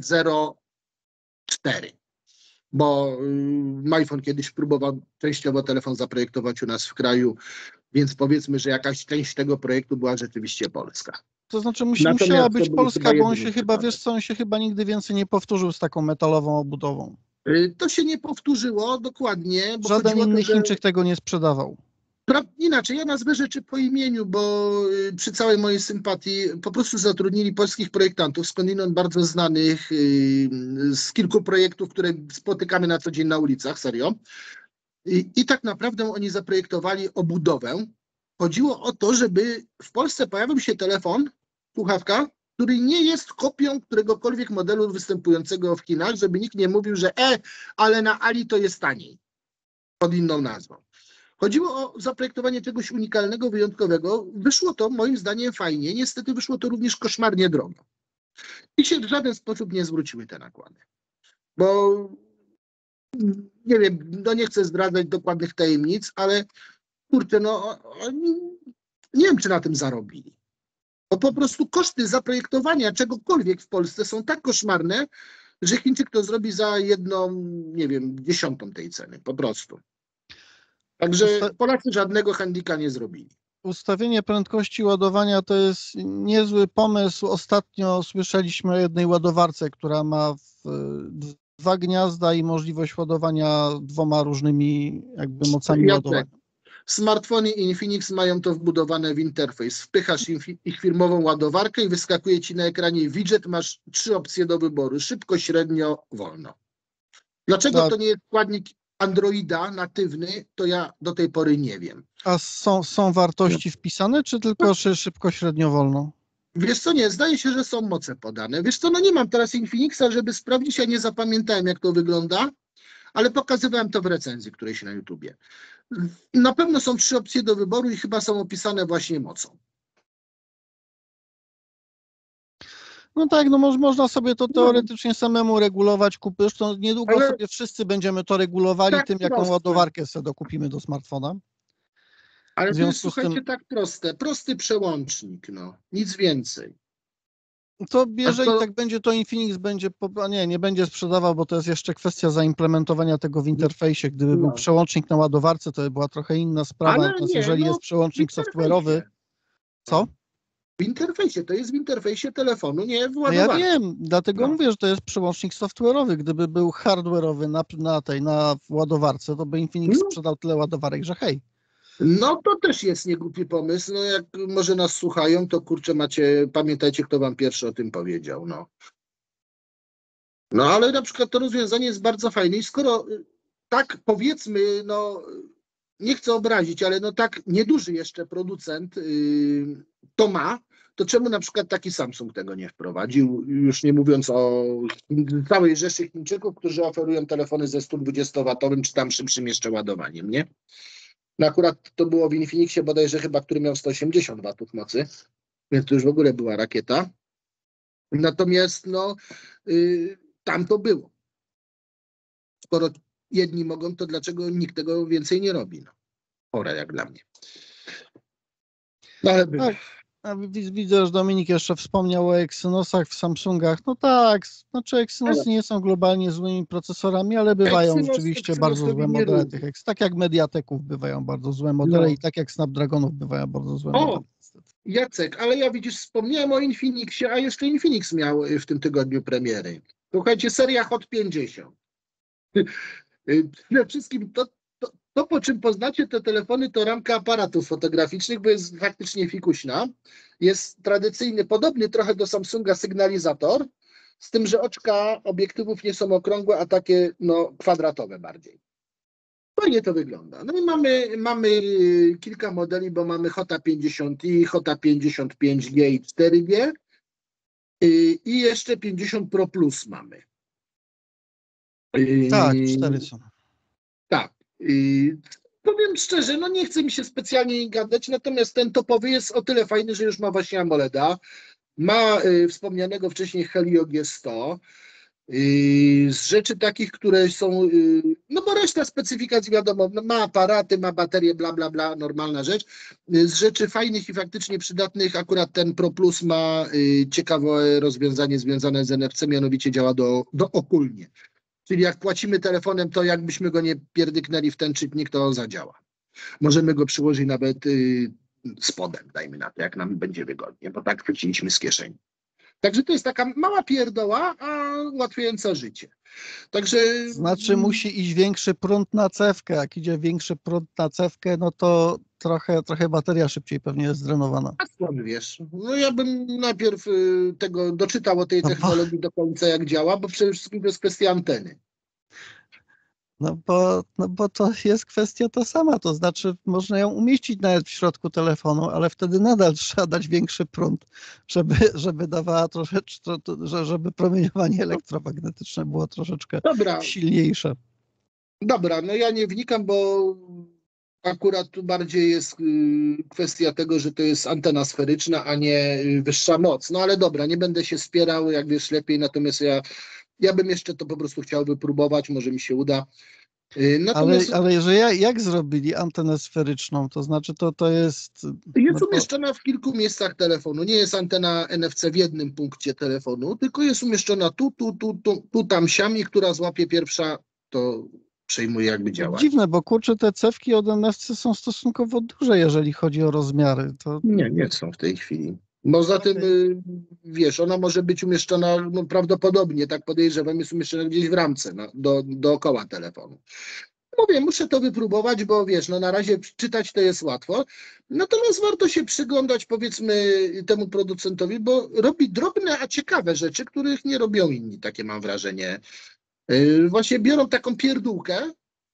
0,4, bo iPhone kiedyś próbował częściowo telefon zaprojektować u nas w kraju, więc powiedzmy, że jakaś część tego projektu była rzeczywiście polska. To znaczy musiała Natomiast to być był polska, chyba bo on się jedyny chyba, przypadek. wiesz co, on się chyba nigdy więcej nie powtórzył z taką metalową obudową. To się nie powtórzyło dokładnie, bo Żaden chodziło o to, inny że Chińczyk tego nie sprzedawał. Inaczej, ja nazwę rzeczy po imieniu, bo przy całej mojej sympatii po prostu zatrudnili polskich projektantów, skądinąd bardzo znanych, z kilku projektów, które spotykamy na co dzień na ulicach, serio. I tak naprawdę oni zaprojektowali obudowę. Chodziło o to, żeby w Polsce pojawił się telefon, słuchawka, który nie jest kopią któregokolwiek modelu występującego w Chinach, żeby nikt nie mówił, że ale na Ali to jest taniej, pod inną nazwą. Chodziło o zaprojektowanie czegoś unikalnego, wyjątkowego. Wyszło to moim zdaniem fajnie. Niestety wyszło to również koszmarnie drogo. I się w żaden sposób nie zwróciły te nakłady. Bo nie wiem, no nie chcę zdradzać dokładnych tajemnic, ale kurczę, no oni nie wiem, czy na tym zarobili. Bo po prostu koszty zaprojektowania czegokolwiek w Polsce są tak koszmarne, że Chińczyk to zrobi za jedną, nie wiem, 1/10 tej ceny. Po prostu. Także Polacy żadnego handika nie zrobili. Ustawienie prędkości ładowania to jest niezły pomysł. Ostatnio słyszeliśmy o jednej ładowarce, która ma 2 gniazda i możliwość ładowania 2 różnymi jakby mocami ładowania. Smartfony Infinix mają to wbudowane w interfejs. Wpychasz ich firmową ładowarkę i wyskakuje ci na ekranie widget, masz 3 opcje do wyboru. Szybko, średnio, wolno. Dlaczego to nie jest składnik Androida natywny, to ja do tej pory nie wiem. A są wartości wpisane, czy tylko szybko, średnio, wolno? Wiesz co, nie, zdaje się, że są moce podane. Wiesz co, no nie mam teraz Infinixa, żeby sprawdzić, ja nie zapamiętałem, jak to wygląda, ale pokazywałem to w recenzji którejś na YouTubie. Na pewno są 3 opcje do wyboru i chyba są opisane właśnie mocą. No tak, no można sobie to teoretycznie samemu regulować, kupisz, to niedługo Ale sobie wszyscy będziemy to regulowali tak tym, jaką proste. ładowarkę sobie dokupimy do smartfona. Ale W to jest, związku z słuchajcie, tym, tak proste. Prosty przełącznik, no. Nic więcej. to jeżeli to- tak będzie, to Infinix będzie, nie będzie sprzedawał, bo to jest jeszcze kwestia zaimplementowania tego w interfejsie. Gdyby był No. przełącznik na ładowarce, to by była trochę inna sprawa. Ale Natomiast nie, jeżeli no, jest przełącznik w interfejsie. software'owy, co? W interfejsie, to jest w interfejsie telefonu, nie w No ja ładowarce. wiem, dlatego No. mówię, że to jest przełącznik software'owy. Gdyby był hardware'owy na ładowarce, to by Infinix No. sprzedał tyle ładowarek, że hej. No to też jest niegłupi pomysł. No jak może nas słuchają, to kurczę pamiętajcie, kto wam pierwszy o tym powiedział. No. No ale na przykład to rozwiązanie jest bardzo fajne i skoro tak powiedzmy, no nie chcę obrazić, ale no tak nieduży jeszcze producent to ma, to czemu na przykład taki Samsung tego nie wprowadził? Już nie mówiąc o całej rzeszy Chińczyków, którzy oferują telefony ze 120-watowym czy tam szybszym jeszcze ładowaniem, nie? No akurat to było w Infinixie bodajże chyba, który miał 180 watów mocy, więc to już w ogóle była rakieta. Natomiast no tam to było. Skoro jedni mogą, to dlaczego nikt tego więcej nie robi? No. Chore jak dla mnie. No ale Tak. A widzę, że Dominik jeszcze wspomniał o Exynosach w Samsungach. No tak, znaczy Exynosy nie są globalnie złymi procesorami, ale bywają rzeczywiście bardzo złe modele tych tak jak Mediateków bywają bardzo złe modele i tak jak Snapdragonów bywają bardzo złe modele. Jacek, ale ja widzisz, wspomniałem o Infinixie, a jeszcze Infinix miał w tym tygodniu premiery. Słuchajcie, seria Hot 50. Przede wszystkim to, po czym poznacie te telefony, to ramka aparatów fotograficznych, bo jest faktycznie fikuśna. Jest tradycyjny, podobny trochę do Samsunga sygnalizator, z tym, że oczka obiektywów nie są okrągłe, a takie no, kwadratowe bardziej. Fajnie to wygląda. No i mamy kilka modeli, bo mamy Hota 50i, Hota 55G i 4G i jeszcze 50 Pro Plus mamy. Tak, 4 są. Tak. Powiem szczerze, no nie chce mi się specjalnie gadać, natomiast ten topowy jest o tyle fajny, że już ma właśnie AMOLEDa, ma wspomnianego wcześniej Helio G100, z rzeczy takich, które są, no bo reszta specyfikacji wiadomo, no ma aparaty, ma baterie, bla, bla, bla, normalna rzecz. Z rzeczy fajnych i faktycznie przydatnych akurat ten Pro Plus ma ciekawe rozwiązanie związane z NFC, mianowicie działa dookólnie. Czyli jak płacimy telefonem, to jakbyśmy go nie pierdyknęli w ten czytnik, to zadziała. Możemy go przyłożyć nawet spodem, dajmy na to, jak nam będzie wygodnie, bo tak chwyciliśmy z kieszeni. Także to jest taka mała pierdoła, a ułatwiająca życie. Także... Znaczy musi iść większy prąd na cewkę. Jak idzie większy prąd na cewkę, no to trochę bateria szybciej pewnie jest zdrenowana. A skąd wiesz? No ja bym najpierw doczytał o tej technologii do końca, jak działa, bo przede wszystkim to jest kwestia anteny. No bo to jest kwestia ta sama, to znaczy można ją umieścić nawet w środku telefonu, ale wtedy nadal trzeba dać większy prąd, żeby dawała troszeczkę, żeby promieniowanie elektromagnetyczne było troszeczkę silniejsze. Dobra, no ja nie wnikam, bo akurat tu bardziej jest kwestia tego, że to jest antena sferyczna, a nie wyższa moc. No ale dobra, nie będę się spierał, jak wiesz lepiej, natomiast ja bym jeszcze to po prostu chciał wypróbować, może mi się uda. Natomiast ale że jak zrobili antenę sferyczną, to znaczy to jest... Jest umieszczona w kilku miejscach telefonu. Nie jest antena NFC w jednym punkcie telefonu, tylko jest umieszczona tu, tam, siam i która złapie pierwsza, to przejmuje jakby działać. Dziwne, bo kurczę, te cewki od NFC są stosunkowo duże, jeżeli chodzi o rozmiary. Nie są w tej chwili. Poza tym, wiesz, ona może być umieszczona, no prawdopodobnie, tak podejrzewam, jest umieszczona gdzieś w ramce, dookoła telefonu. Mówię, muszę to wypróbować, bo wiesz, no na razie czytać to jest łatwo, natomiast warto się przyglądać, powiedzmy, temu producentowi, bo robi drobne, a ciekawe rzeczy, których nie robią inni, takie mam wrażenie. Właśnie biorą taką pierdółkę,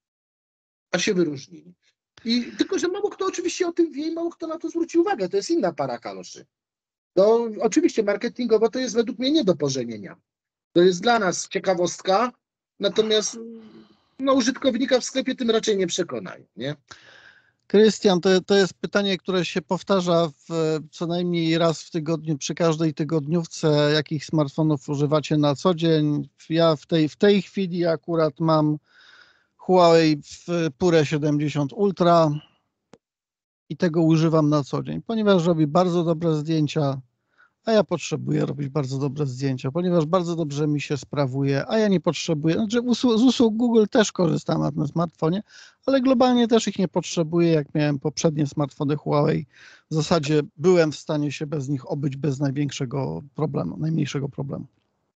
a się wyróżnili. Tylko, że mało kto oczywiście o tym wie i mało kto na to zwróci uwagę, to jest inna para kaloszy. To oczywiście marketingowo to jest według mnie nie do pożenienia. To jest dla nas ciekawostka, natomiast no, użytkownika w sklepie tym raczej nie przekonają, nie? Krystian, to jest pytanie, które się powtarza co najmniej raz w tygodniu, przy każdej tygodniówce, jakich smartfonów używacie na co dzień. Ja w tej chwili akurat mam Huawei Pure 70 Ultra i tego używam na co dzień, ponieważ robi bardzo dobre zdjęcia, a ja potrzebuję robić bardzo dobre zdjęcia, ponieważ bardzo dobrze mi się sprawuje, a ja nie potrzebuję, znaczy z usług Google też korzystam na tym smartfonie, ale globalnie też ich nie potrzebuję, jak miałem poprzednie smartfony Huawei. W zasadzie byłem w stanie się bez nich obyć bez najmniejszego problemu.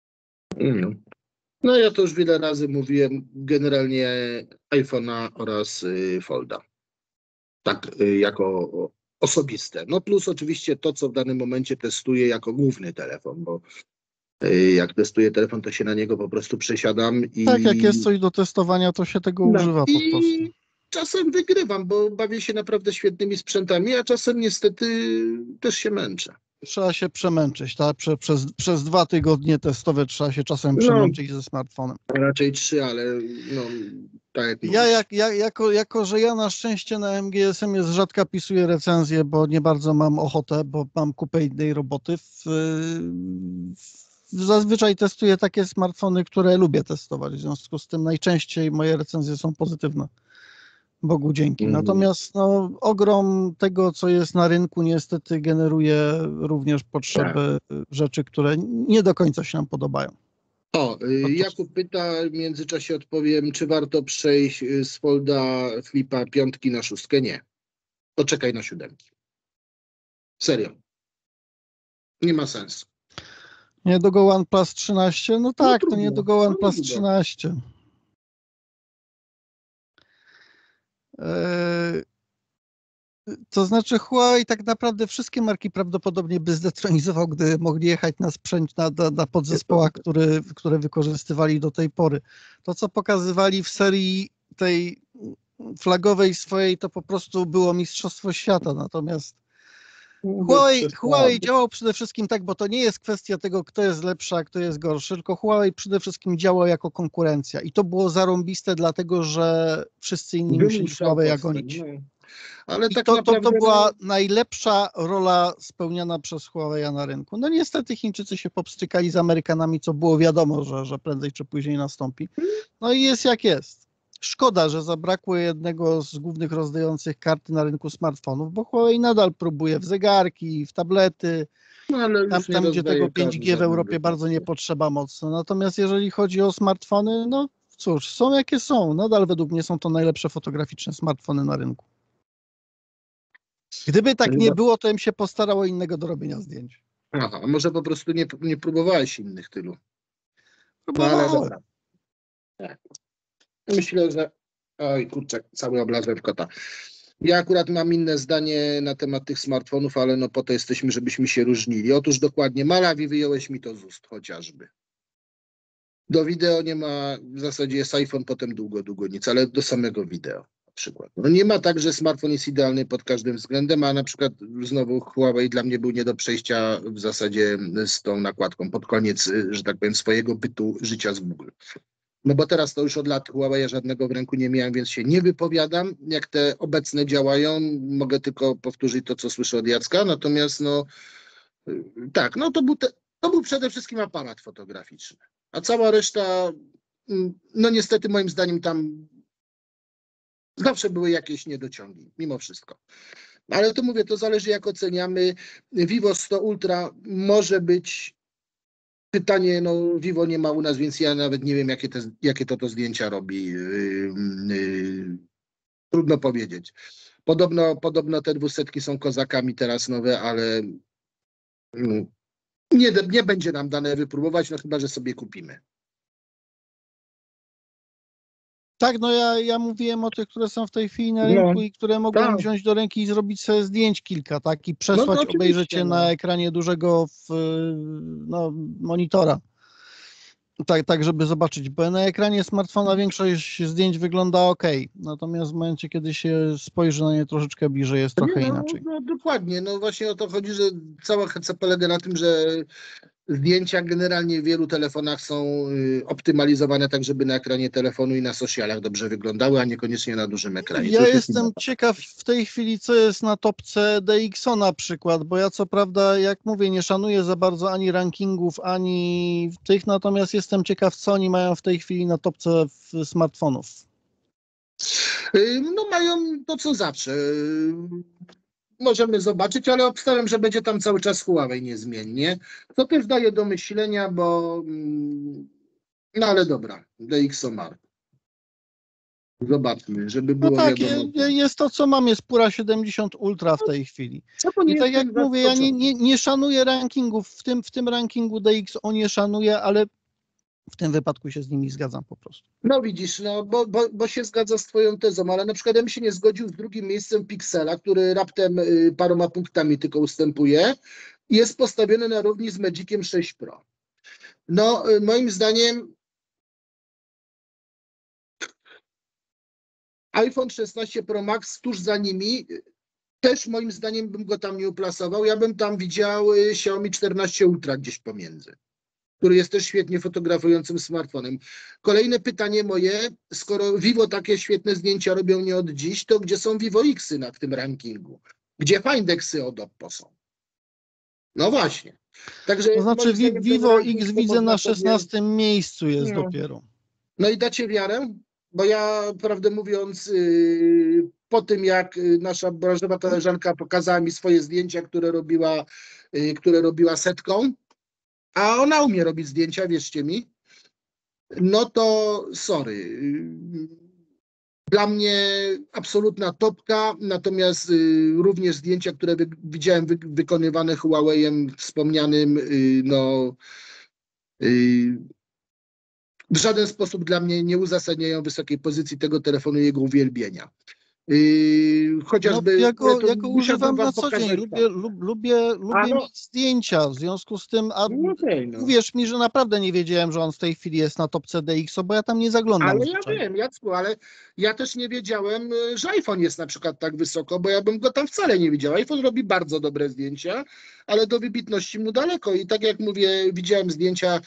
No ja to już wiele razy mówiłem, generalnie iPhone'a oraz Folda. Tak jako osobiste. No plus oczywiście to, co w danym momencie testuję jako główny telefon, bo jak testuję telefon, to się na niego po prostu przesiadam. Tak, jak jest coś do testowania, to się tego używa po prostu. Czasem wygrywam, bo bawię się naprawdę świetnymi sprzętami, a czasem niestety też się męczę. Trzeba się przemęczyć, tak? Przez 2 tygodnie testowe trzeba się czasem przemęczyć ze smartfonem. Raczej 3, ale no tak jak ja jako, że ja na szczęście na MGSM rzadko pisuję recenzje, bo nie bardzo mam ochotę, bo mam kupę innej roboty. Zazwyczaj testuję takie smartfony, które lubię testować, w związku z tym najczęściej moje recenzje są pozytywne. Bogu dzięki. Natomiast no, ogrom tego, co jest na rynku, niestety generuje również potrzeby rzeczy, które nie do końca się nam podobają. Jakub pyta, w międzyczasie odpowiem, czy warto przejść z Folda Flipa 5 na 6? Nie. Poczekaj na 7. Serio. Nie ma sensu. Niedługo OnePlus 13? No tak, to trudno. niedługo OnePlus Niedługo. 13. To znaczy Huawei tak naprawdę wszystkie marki prawdopodobnie by zdetronizował, gdy mogli jechać na sprzęt, na podzespołach, które wykorzystywali do tej pory. To, co pokazywali w serii tej flagowej swojej, to po prostu było mistrzostwo świata. Natomiast Huawei działał przede wszystkim tak, bo to nie jest kwestia tego, kto jest lepszy, a kto jest gorszy, tylko Huawei przede wszystkim działał jako konkurencja. I to było zarąbiste, dlatego że wszyscy inni musieli Huawei gonić. Ale I tak to naprawdę była najlepsza rola spełniana przez Huawei na rynku. No niestety Chińczycy się popstrykali z Amerykanami, co było wiadomo, że prędzej czy później nastąpi. No i jest jak jest. Szkoda, że zabrakło jednego z głównych rozdających karty na rynku smartfonów, bo Huawei nadal próbuje w zegarki, w tablety, tam gdzie tego 5G w Europie bardzo nie potrzeba mocno. Natomiast jeżeli chodzi o smartfony, no cóż, są jakie są. Nadal według mnie są to najlepsze fotograficzne smartfony na rynku. Gdyby tak nie było, to bym się postarał o innego do robienia zdjęć. Aha, może po prostu nie próbowałeś innych tylu. Próbowałem. No ale dobra. Tak. Myślę, że... Oj, kurczę, cały obrazek kota. Ja akurat mam inne zdanie na temat tych smartfonów, ale no po to jesteśmy, żebyśmy się różnili. Otóż dokładnie, Malawi wyjąłeś mi to z ust chociażby. Do wideo nie ma, w zasadzie jest iPhone, potem długo nic, ale do samego wideo na przykład. No nie ma tak, że smartfon jest idealny pod każdym względem, a na przykład znowu Huawei dla mnie był nie do przejścia w zasadzie z tą nakładką pod koniec, że tak powiem, swojego bytu życia z Google. No bo teraz to już od lat Huawei żadnego w ręku nie miałem, więc się nie wypowiadam, jak te obecne działają. Mogę tylko powtórzyć to, co słyszę od Jacka, natomiast no tak, no to był przede wszystkim aparat fotograficzny. A cała reszta, no niestety moim zdaniem tam zawsze były jakieś niedociągi, mimo wszystko. Ale to mówię, to zależy jak oceniamy. Vivo 100 Ultra może być pytanie, no Vivo nie ma u nas, więc ja nawet nie wiem, jakie to zdjęcia robi. Trudno powiedzieć. Podobno te 200 są kozakami teraz nowe, ale nie będzie nam dane wypróbować, no chyba, że sobie kupimy. Tak, no ja mówiłem o tych, które są w tej chwili na rynku i które mogłem wziąć do ręki i zrobić sobie zdjęć kilka, tak, i przesłać, obejrzeć je na ekranie dużego monitora. Tak, żeby zobaczyć, bo na ekranie smartfona większość zdjęć wygląda ok, natomiast w momencie, kiedy się spojrzy na nie troszeczkę bliżej, jest trochę inaczej. No dokładnie, no właśnie o to chodzi, że cała heca polega na tym, że zdjęcia generalnie w wielu telefonach są optymalizowane tak, żeby na ekranie telefonu i na socialach dobrze wyglądały, a niekoniecznie na dużym ekranie. Ja jestem ciekaw w tej chwili, co jest na topce DxO na przykład, bo ja co prawda, jak mówię, nie szanuję za bardzo ani rankingów, ani tych, natomiast jestem ciekaw, co oni mają w tej chwili na topce smartfonów. No mają to, co zawsze. Możemy zobaczyć, ale obstawiam, że będzie tam cały czas Huawei niezmiennie. To też daje do myślenia, bo no ale dobra, DxOMark. Zobaczmy, żeby było wiadomo. Jest to, co mam, jest Pura 70 Ultra w tej chwili. I tak jak mówię, ja nie szanuję rankingów, w tym rankingu DxO nie szanuję, ale w tym wypadku się z nimi zgadzam po prostu. No widzisz, no bo się zgadza z twoją tezą, ale na przykład ja bym się nie zgodził z drugim miejscem Pixela, który raptem paroma punktami tylko ustępuje i jest postawiony na równi z Magiciem 6 Pro. No moim zdaniem iPhone 16 Pro Max tuż za nimi, też moim zdaniem bym go tam nie uplasował. Ja bym tam widział Xiaomi 14 Ultra gdzieś pomiędzy, który jest też świetnie fotografującym smartfonem. Kolejne pytanie moje, skoro Vivo takie świetne zdjęcia robią nie od dziś, to gdzie są Vivo Xy w tym rankingu? Gdzie Findexy od Oppo są? No właśnie. Także to znaczy Vivo X widzę na 16 miejscu jest dopiero. No i dacie wiarę? Bo ja, prawdę mówiąc, po tym jak nasza branżowa koleżanka pokazała mi swoje zdjęcia, które robiła setką, a ona umie robić zdjęcia, wierzcie mi, no to sorry. Dla mnie absolutna topka, natomiast również zdjęcia, które widziałem wykonywane Huawei'em wspomnianym, no w żaden sposób dla mnie nie uzasadniają wysokiej pozycji tego telefonu i jego uwielbienia. Chociażby No, ja to go musiałbym używam wam na co dzień. pokazać. Lubię No, mieć zdjęcia, w związku z tym, a no okej, no. uwierz mi, że naprawdę nie wiedziałem, że on w tej chwili jest na topce DxO, bo ja tam nie zaglądam Ale ja zwyczajnie. wiem, Jacku, ale ja też nie wiedziałem, że iPhone jest na przykład tak wysoko, bo ja bym go tam wcale nie widział. iPhone robi bardzo dobre zdjęcia, ale do wybitności mu daleko. I tak jak mówię, widziałem zdjęcia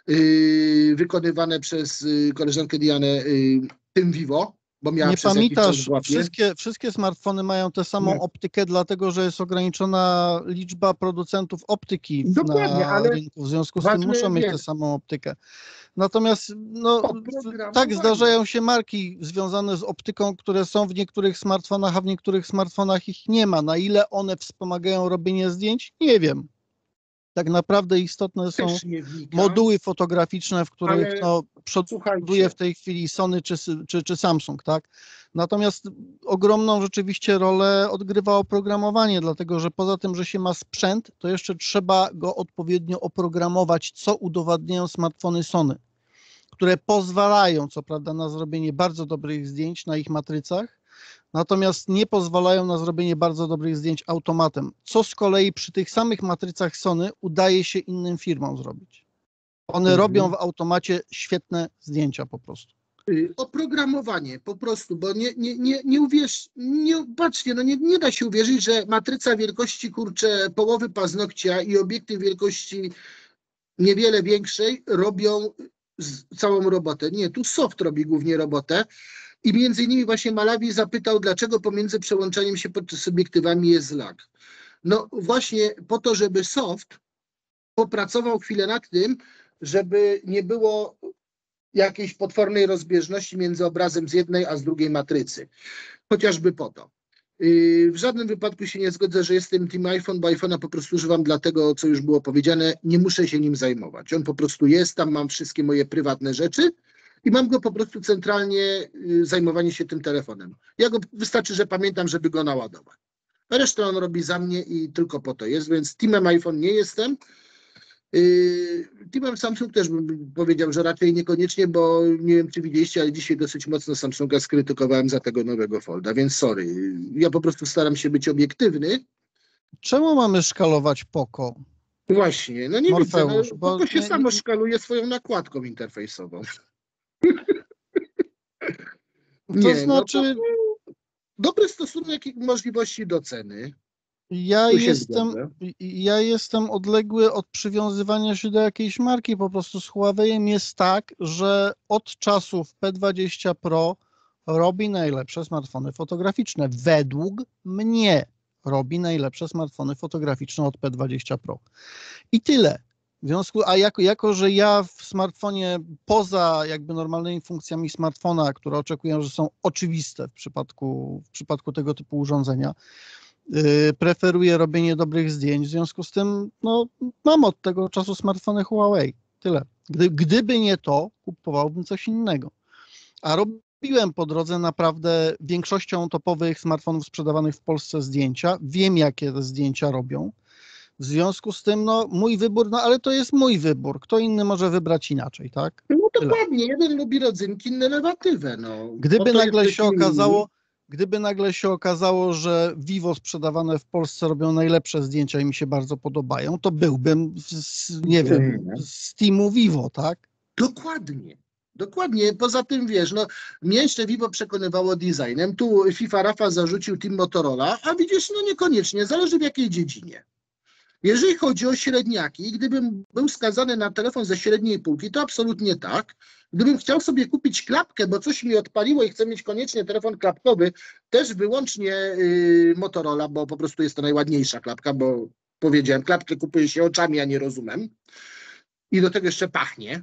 wykonywane przez koleżankę Dianę tym Vivo, bo miała Nie przez jakiś czas w pamiętasz, łapie. wszystkie smartfony mają tę samą Nie. optykę, dlatego że jest ograniczona liczba producentów optyki Dokładnie, na ale rynku, w związku z tym ważne, muszą mieć tę wiesz, samą optykę. Natomiast no, tak oprogramowanie. zdarzają się marki związane z optyką, które są w niektórych smartfonach, a w niektórych smartfonach ich nie ma. Na ile one wspomagają robienie zdjęć? Nie wiem. Tak naprawdę istotne są Też nie wnikam, moduły fotograficzne, w których ale no, przoduje słuchajcie, w tej chwili Sony czy Samsung, tak? Natomiast ogromną rzeczywiście rolę odgrywa oprogramowanie, dlatego że poza tym, że się ma sprzęt, to jeszcze trzeba go odpowiednio oprogramować, co udowadniają smartfony Sony, które pozwalają, co prawda, na zrobienie bardzo dobrych zdjęć na ich matrycach, natomiast nie pozwalają na zrobienie bardzo dobrych zdjęć automatem, co z kolei przy tych samych matrycach Sony udaje się innym firmom zrobić. One robią w automacie świetne zdjęcia po prostu. Oprogramowanie po prostu, bo nie uwierz, patrzcie, no nie da się uwierzyć, że matryca wielkości, kurczę, połowy paznokcia i obiektyw wielkości niewiele większej robią całą robotę. Nie, tu soft robi głównie robotę. I między innymi właśnie Malawi zapytał, dlaczego pomiędzy przełączaniem się podczas obiektywami jest lag. No właśnie po to, żeby soft popracował chwilę nad tym, żeby nie było jakiejś potwornej rozbieżności między obrazem z jednej a z drugiej matrycy. Chociażby po to. W żadnym wypadku się nie zgodzę, że jestem team iPhone, bo iPhone'a po prostu używam dlatego, co już było powiedziane, nie muszę się nim zajmować. On po prostu jest, tam mam wszystkie moje prywatne rzeczy i mam go po prostu centralnie zajmowanie się tym telefonem. Wystarczy, że pamiętam, żeby go naładować. Resztę on robi za mnie i tylko po to jest, więc teamem iPhone nie jestem. Teamem Samsung też bym powiedział, że raczej niekoniecznie, bo nie wiem, czy widzieliście, ale dzisiaj dosyć mocno Samsunga skrytykowałem za tego nowego Folda, więc sorry. Ja po prostu staram się być obiektywny. Czemu mamy szkalować Poco? Właśnie, no nie widzę, no, Morfeusz, to się samo szkaluje swoją nakładką interfejsową. To znaczy, dobry stosunek możliwości do ceny. Ja jestem odległy od przywiązywania się do jakiejś marki. Po prostu z Huawei'em jest tak, że od czasów P20 Pro robi najlepsze smartfony fotograficzne. Według mnie robi najlepsze smartfony fotograficzne od P20 Pro. I tyle. Jako, że ja w smartfonie poza jakby normalnymi funkcjami smartfona, które oczekuję, że są oczywiste w przypadku tego typu urządzenia, preferuję robienie dobrych zdjęć, w związku z tym no, mam od tego czasu smartfony Huawei. Tyle. Gdyby nie to, kupowałbym coś innego. A robiłem po drodze naprawdę większością topowych smartfonów sprzedawanych w Polsce zdjęcia. Wiem, jakie te zdjęcia robią. W związku z tym, no, mój wybór, no ale to jest mój wybór. Kto inny może wybrać inaczej, tak? No dokładnie, jeden lubi rodzynki, inny lewatywę. No. Gdyby nagle się okazało, że Vivo sprzedawane w Polsce robią najlepsze zdjęcia i mi się bardzo podobają, to byłbym, z teamu Vivo, tak? Dokładnie. Dokładnie. Poza tym, wiesz, no, mnie jeszcze Vivo przekonywało designem. Tu FIFA Rafa zarzucił team Motorola, a widzisz, no niekoniecznie, zależy w jakiej dziedzinie. Jeżeli chodzi o średniaki, gdybym był skazany na telefon ze średniej półki, to absolutnie tak. Gdybym chciał sobie kupić klapkę, bo coś mi odpaliło i chcę mieć koniecznie telefon klapkowy, też wyłącznie Motorola, bo po prostu jest to najładniejsza klapka, bo powiedziałem, klapkę kupuje się oczami, a nie rozumem. I do tego jeszcze pachnie.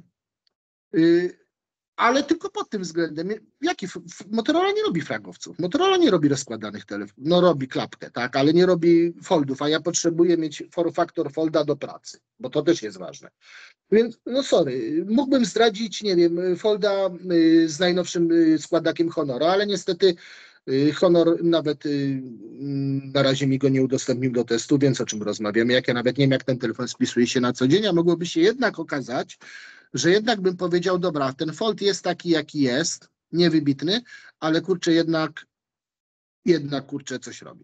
Ale tylko pod tym względem, Motorola nie robi flagowców, Motorola nie robi rozkładanych telefonów, no robi klapkę, tak, ale nie robi foldów, a ja potrzebuję mieć form factor folda do pracy. bo to też jest ważne. Więc, no sorry, mógłbym zdradzić, nie wiem, folda z najnowszym składakiem Honora, ale niestety Honor nawet na razie mi go nie udostępnił do testu, więc o czym rozmawiamy, jak ja nawet nie wiem, jak ten telefon spisuje się na co dzień, a mogłoby się jednak okazać, że jednak bym powiedział, dobra, ten Fold jest taki, jaki jest, niewybitny, ale kurczę, jednak kurczę coś robi.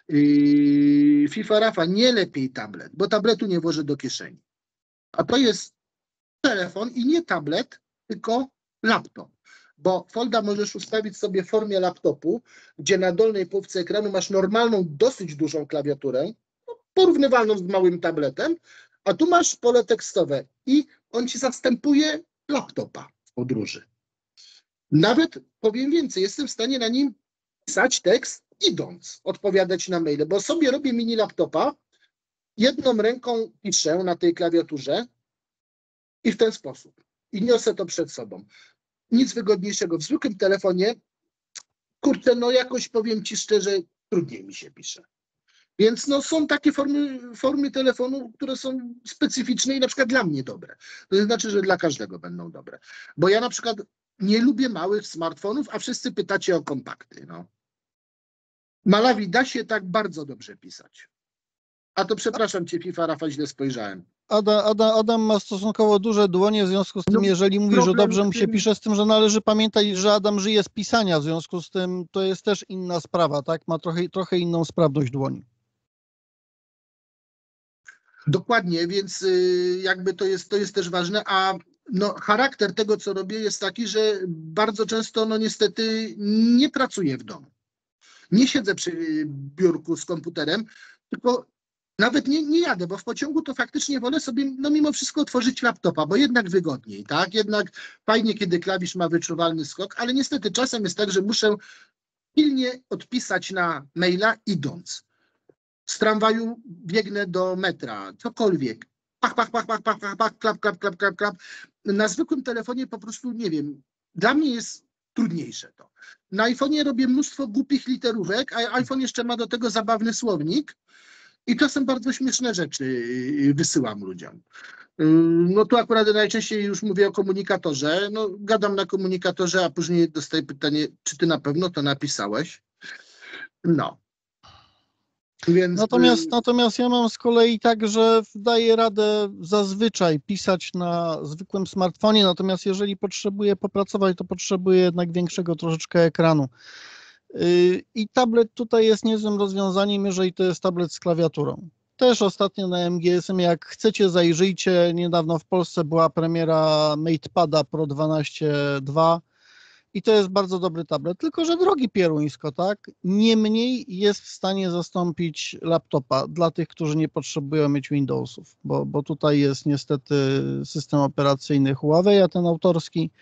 FIFA Rafa, nie lepiej tablet, bo tabletu nie włożę do kieszeni. A to jest telefon i nie tablet, tylko laptop. Bo Folda możesz ustawić sobie w formie laptopu, gdzie na dolnej połówce ekranu masz normalną, dosyć dużą klawiaturę, porównywalną z małym tabletem, a tu masz pole tekstowe i on ci zastępuje laptopa w podróży. Nawet powiem więcej, jestem w stanie na nim pisać tekst idąc, odpowiadać na maile, bo sobie robię mini laptopa, jedną ręką piszę na tej klawiaturze i w ten sposób. I niosę to przed sobą. Nic wygodniejszego. W zwykłym telefonie, kurczę, no jakoś powiem ci szczerze, trudniej mi się pisze. Więc no, są takie formy telefonu, które są specyficzne i na przykład dla mnie dobre. To znaczy, że dla każdego będą dobre. Bo ja na przykład nie lubię małych smartfonów, a wszyscy pytacie o kompakty. No. Malawi da się tak bardzo dobrze pisać. A to przepraszam cię, FIFA Rafa, źle spojrzałem. Adam ma stosunkowo duże dłonie, w związku z tym, jeżeli mówi, że dobrze mu się pisze, z tym, że należy pamiętać, że Adam żyje z pisania, w związku z tym to jest też inna sprawa, tak? Ma trochę inną sprawność dłoni. Dokładnie, więc jakby to jest też ważne, a no, charakter tego, co robię, jest taki, że bardzo często no niestety nie pracuję w domu. Nie siedzę przy biurku z komputerem, tylko nawet nie jadę, bo w pociągu to faktycznie wolę sobie no mimo wszystko otworzyć laptopa, bo jednak wygodniej, tak? Jednak fajnie, kiedy klawisz ma wyczuwalny skok, ale niestety czasem jest tak, że muszę pilnie odpisać na maila idąc. Z tramwaju biegnę do metra, cokolwiek. Pach, pach, pach, pach, pach, pach, pach, klap, klap, klap, klap, klap. Na zwykłym telefonie po prostu, nie wiem, dla mnie jest trudniejsze to. Na iPhone'ie robię mnóstwo głupich literówek, a iPhone jeszcze ma do tego zabawny słownik i czasem bardzo śmieszne rzeczy wysyłam ludziom. No tu akurat najczęściej już mówię o komunikatorze. No, gadam na komunikatorze, a później dostaję pytanie, czy ty na pewno to napisałeś? No. Więc... Natomiast ja mam z kolei tak, że daję radę zazwyczaj pisać na zwykłym smartfonie, natomiast jeżeli potrzebuję popracować, to potrzebuję jednak większego troszeczkę ekranu. I tablet tutaj jest niezłym rozwiązaniem, jeżeli to jest tablet z klawiaturą. Też ostatnio na MGSM, jak chcecie, zajrzyjcie. Niedawno w Polsce była premiera MatePada Pro 12.2 i to jest bardzo dobry tablet, tylko że drogi pieruńsko, tak? Niemniej jest w stanie zastąpić laptopa dla tych, którzy nie potrzebują mieć Windowsów, bo tutaj jest niestety system operacyjny Huawei, a ten autorski,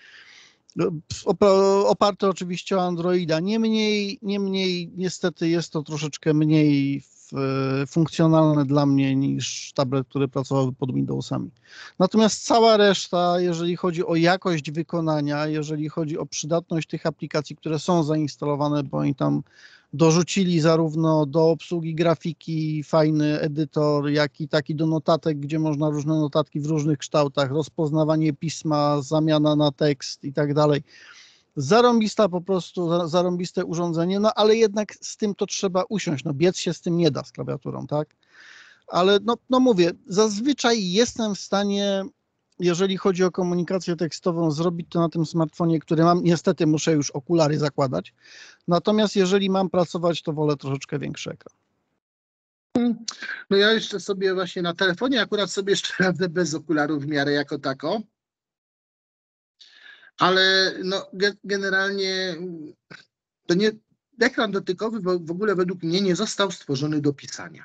oparty oczywiście o Androida. Niemniej niestety jest to troszeczkę mniej funkcjonalne dla mnie niż tablet, który pracowałby pod Windowsami. Natomiast cała reszta, jeżeli chodzi o jakość wykonania, jeżeli chodzi o przydatność tych aplikacji, które są zainstalowane, bo oni tam dorzucili zarówno do obsługi grafiki fajny edytor, jak i taki do notatek, gdzie można różne notatki w różnych kształtach, rozpoznawanie pisma, zamiana na tekst i tak dalej. Zarąbista po prostu, zarąbiste urządzenie, no ale jednak z tym to trzeba usiąść, no biec się z tym nie da z klawiaturą, tak? Ale no mówię, zazwyczaj jestem w stanie, jeżeli chodzi o komunikację tekstową, zrobić to na tym smartfonie, który mam. Niestety muszę już okulary zakładać, natomiast jeżeli mam pracować, to wolę troszeczkę większy ekran. No ja jeszcze sobie właśnie na telefonie akurat sobie jeszcze radzę bez okularów w miarę jako tako. Ale no, generalnie to nie, ekran dotykowy w ogóle według mnie nie został stworzony do pisania.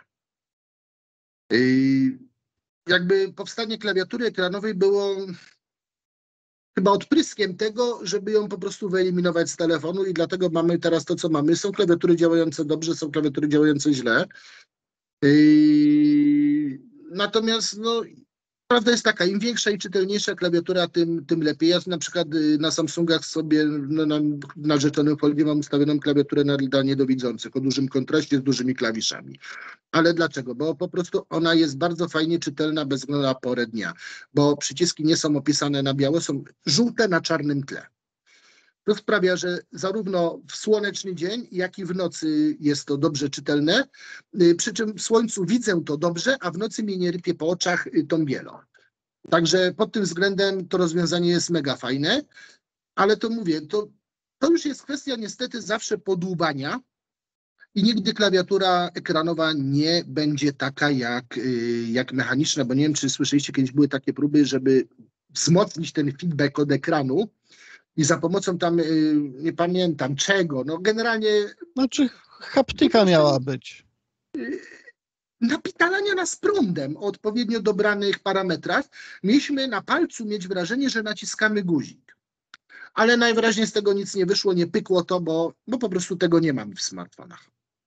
Jakby powstanie klawiatury ekranowej było chyba odpryskiem tego, żeby ją po prostu wyeliminować z telefonu i dlatego mamy teraz to, co mamy. Są klawiatury działające dobrze, są klawiatury działające źle. Natomiast no, prawda jest taka, im większa i czytelniejsza klawiatura, tym lepiej. Ja na przykład na Samsungach sobie na rzeczonym Foldzie mam ustawioną klawiaturę dla niedowidzących o dużym kontraście z dużymi klawiszami. Ale dlaczego? Bo po prostu ona jest bardzo fajnie czytelna bez względu na porę dnia, bo przyciski nie są opisane na biało, są żółte na czarnym tle. To sprawia, że zarówno w słoneczny dzień, jak i w nocy jest to dobrze czytelne, przy czym w słońcu widzę to dobrze, a w nocy mnie nie rypie po oczach tą bielą. Także pod tym względem to rozwiązanie jest mega fajne, ale to mówię, to już jest kwestia niestety zawsze podłubania i nigdy klawiatura ekranowa nie będzie taka jak mechaniczna, bo nie wiem, czy słyszeliście, kiedyś były takie próby, żeby wzmocnić ten feedback od ekranu, i za pomocą tam, nie pamiętam czego, no generalnie... Znaczy haptyka miała być. Napitalania nas prądem o odpowiednio dobranych parametrach. Mieliśmy na palcu mieć wrażenie, że naciskamy guzik. Ale najwyraźniej z tego nic nie wyszło, nie pykło to, bo po prostu tego nie mamy w smartfonach.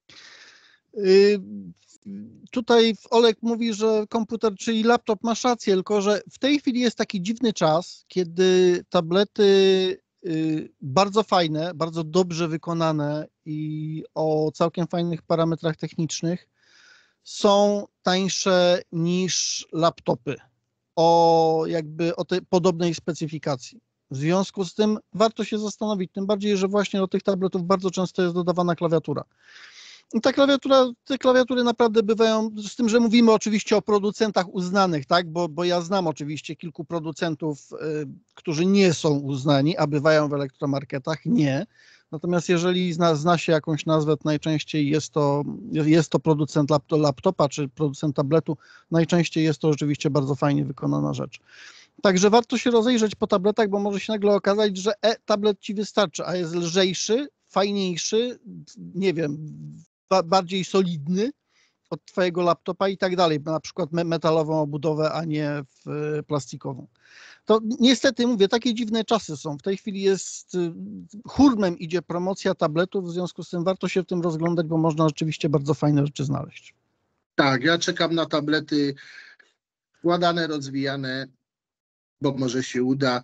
Tutaj Olek mówi, że komputer, czyli laptop masz rację, tylko że w tej chwili jest taki dziwny czas, kiedy tablety bardzo fajne, bardzo dobrze wykonane i o całkiem fajnych parametrach technicznych są tańsze niż laptopy o tej podobnej specyfikacji. W związku z tym warto się zastanowić, tym bardziej, że właśnie do tych tabletów bardzo często jest dodawana klawiatura. I te klawiatury naprawdę bywają, z tym, że mówimy oczywiście o producentach uznanych, tak? Bo ja znam oczywiście kilku producentów, którzy nie są uznani, a bywają w elektromarketach, nie. Natomiast jeżeli zna się jakąś nazwę, to najczęściej jest to producent laptopa czy producent tabletu, najczęściej jest to rzeczywiście bardzo fajnie wykonana rzecz. Także warto się rozejrzeć po tabletach, bo może się nagle okazać, że tablet ci wystarczy, a jest lżejszy, fajniejszy, nie wiem, bardziej solidny od twojego laptopa i tak dalej, na przykład metalową obudowę, a nie plastikową. To niestety mówię, takie dziwne czasy są. W tej chwili hurmem idzie promocja tabletów, w związku z tym warto się w tym rozglądać, bo można rzeczywiście bardzo fajne rzeczy znaleźć. Tak, ja czekam na tablety wkładane, rozwijane, bo może się uda.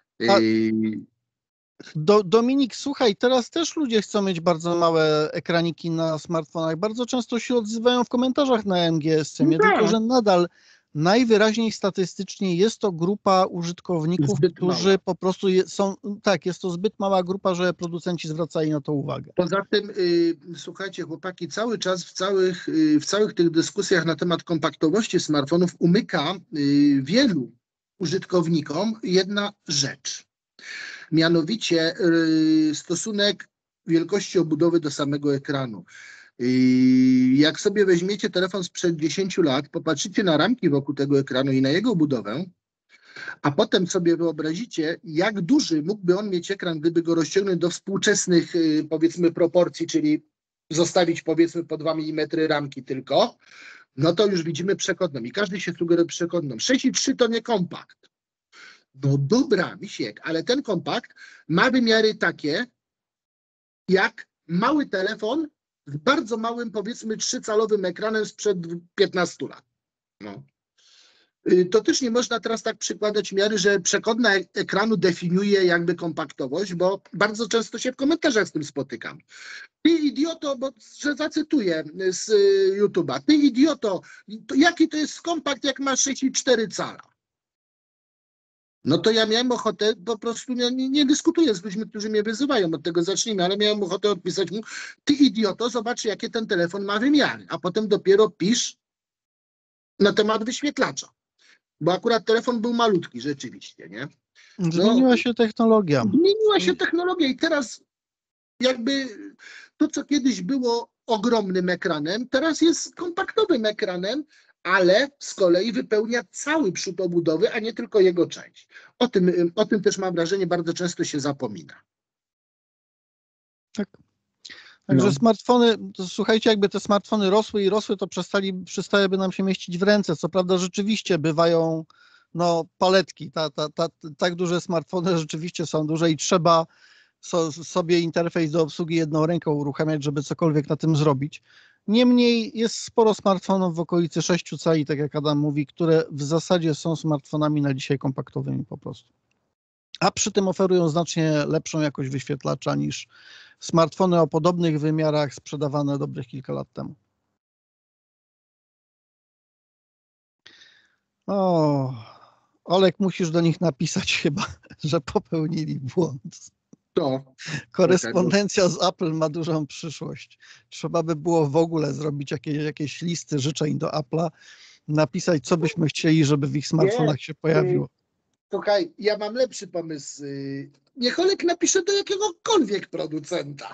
Dominik, słuchaj, teraz też ludzie chcą mieć bardzo małe ekraniki na smartfonach. Bardzo często się odzywają w komentarzach na MGSC-ie, tylko że nadal najwyraźniej statystycznie jest to grupa użytkowników, którzy po prostu są, tak, jest to zbyt mała grupa, że producenci zwracali na to uwagę. Poza tym, słuchajcie chłopaki, cały czas w całych tych dyskusjach na temat kompaktowości smartfonów umyka wielu użytkownikom jedna rzecz. Mianowicie stosunek wielkości obudowy do samego ekranu. Jak sobie weźmiecie telefon sprzed 10 lat, popatrzycie na ramki wokół tego ekranu i na jego budowę, a potem sobie wyobrazicie, jak duży mógłby on mieć ekran, gdyby go rozciągnąć do współczesnych, powiedzmy, proporcji, czyli zostawić, powiedzmy, po 2 mm ramki tylko, no to już widzimy przekodną i każdy się sugeruje przekodną. 6,3 to nie kompakt. No dobra, Misiek, ale ten kompakt ma wymiary takie, jak mały telefon z bardzo małym, powiedzmy, 3-calowym ekranem sprzed 15 lat. No. To też nie można teraz tak przykładać miary, że przekodna ekranu definiuje jakby kompaktowość, bo bardzo często się w komentarzach z tym spotykam. Ty idioto, że zacytuję z YouTube'a, ty idioto, jaki to jest kompakt, jak ma 6,4 cala? No to ja miałem ochotę, po prostu nie dyskutuję z ludźmi, którzy mnie wyzywają, od tego zacznijmy, ale miałem ochotę odpisać mu, ty idioto, zobacz, jakie ten telefon ma wymiary, a potem dopiero pisz na temat wyświetlacza, bo akurat telefon był malutki, rzeczywiście, nie? Zmieniła się technologia. Zmieniła się technologia i teraz jakby to, co kiedyś było ogromnym ekranem, teraz jest kompaktowym ekranem, ale z kolei wypełnia cały przód obudowy, a nie tylko jego część. O tym też mam wrażenie, bardzo często się zapomina. Tak. Także smartfony, słuchajcie, jakby te smartfony rosły i rosły, to przestałyby nam się mieścić w ręce. Co prawda rzeczywiście bywają paletki, tak duże smartfony rzeczywiście są duże i trzeba sobie interfejs do obsługi jedną ręką uruchamiać, żeby cokolwiek na tym zrobić. Niemniej jest sporo smartfonów w okolicy 6 cali, tak jak Adam mówi, które w zasadzie są smartfonami na dzisiaj kompaktowymi po prostu. A przy tym oferują znacznie lepszą jakość wyświetlacza niż smartfony o podobnych wymiarach sprzedawane dobrych kilka lat temu. O, Olek, musisz do nich napisać chyba, że popełnili błąd. To. Korespondencja z Apple ma dużą przyszłość. Trzeba by było w ogóle zrobić jakieś listy życzeń do Apple'a, napisać, co byśmy chcieli, żeby w ich smartfonach się pojawiło. Słuchaj, ja mam lepszy pomysł. Niech Olek napisze do jakiegokolwiek producenta.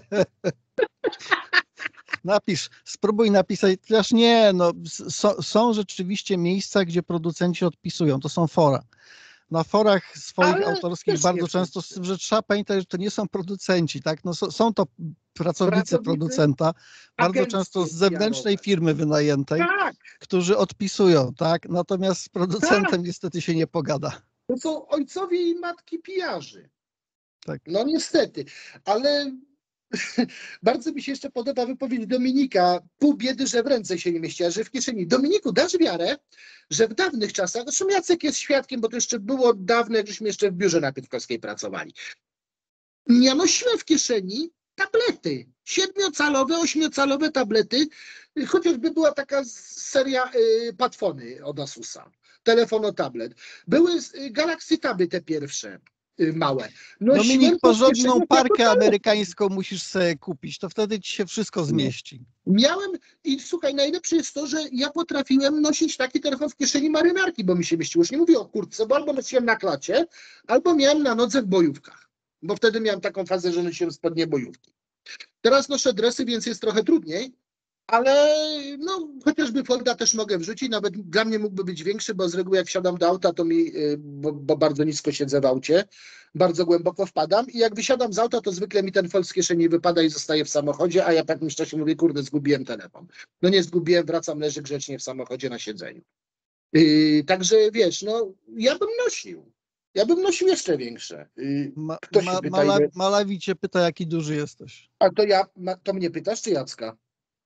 Napisz, spróbuj napisać, chociaż nie, no, są rzeczywiście miejsca, gdzie producenci odpisują, to są fora. Na forach swoich Ale autorskich też bardzo nie często, wszyscy. że trzeba pamiętać, że to nie są producenci, tak? No, są to pracownicy producenta, bardzo agencje często z zewnętrznej PR-owe. firmy wynajętej, Tak, którzy odpisują, tak? Natomiast z tak. producentem niestety się nie pogada. To są ojcowie i matki pijarzy. Tak. No niestety, ale bardzo mi się jeszcze podoba wypowiedź Dominika. Pół biedy, że w ręce się nie mieści, a że w kieszeni. Dominiku, dasz wiarę, że w dawnych czasach, zresztą Jacek jest świadkiem, bo to jeszcze było dawno, jak żeśmy jeszcze w biurze na Piotrkowskiej pracowali. Ja nosiłem w kieszeni tablety, 7-calowe, 8-calowe tablety, chociażby była taka seria Padfony od Asusa, telefono-tablet. Były Galaxy Taby te pierwsze, małe. Dominik, to w porządną kieszeni parkę jako amerykańską musisz sobie kupić, to wtedy ci się wszystko zmieści. miałem i słuchaj, najlepsze jest to, że ja potrafiłem nosić taki telefon w kieszeni marynarki, bo mi się mieściło. Już nie mówię o kurtce, bo albo nosiłem na klacie, albo miałem na nodze w bojówkach, bo wtedy miałem taką fazę, że nosiłem spodnie bojówki. Teraz noszę dresy, więc jest trochę trudniej, ale no, chociażby folda też mogę wrzucić, nawet dla mnie mógłby być większy, bo z reguły jak wsiadam do auta, to mi, bo bardzo nisko siedzę w aucie, bardzo głęboko wpadam i jak wysiadam z auta, to zwykle mi ten fold z kieszeni wypada i zostaje w samochodzie, a ja po jakimś czasie mówię, kurde, zgubiłem telefon. No nie zgubiłem, wracam, leży grzecznie w samochodzie na siedzeniu. Także wiesz, no ja bym nosił. Ja bym nosił jeszcze większe. Kto się pyta, ile... Malawi cię pyta, jaki duży jesteś. A to mnie pytasz, czy Jacka?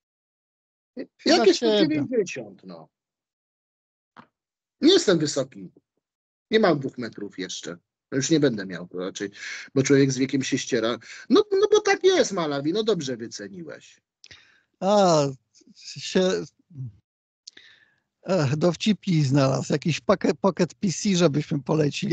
Chyba Jakieś ciebie. 190, no. Nie jestem wysoki. Nie mam 2 metrów jeszcze. Już nie będę miał to raczej, bo człowiek z wiekiem się ściera. No bo tak jest, Malawi, no dobrze wyceniłeś. A, dowcipki znalazł, jakiś pocket PC, żebyśmy polecili.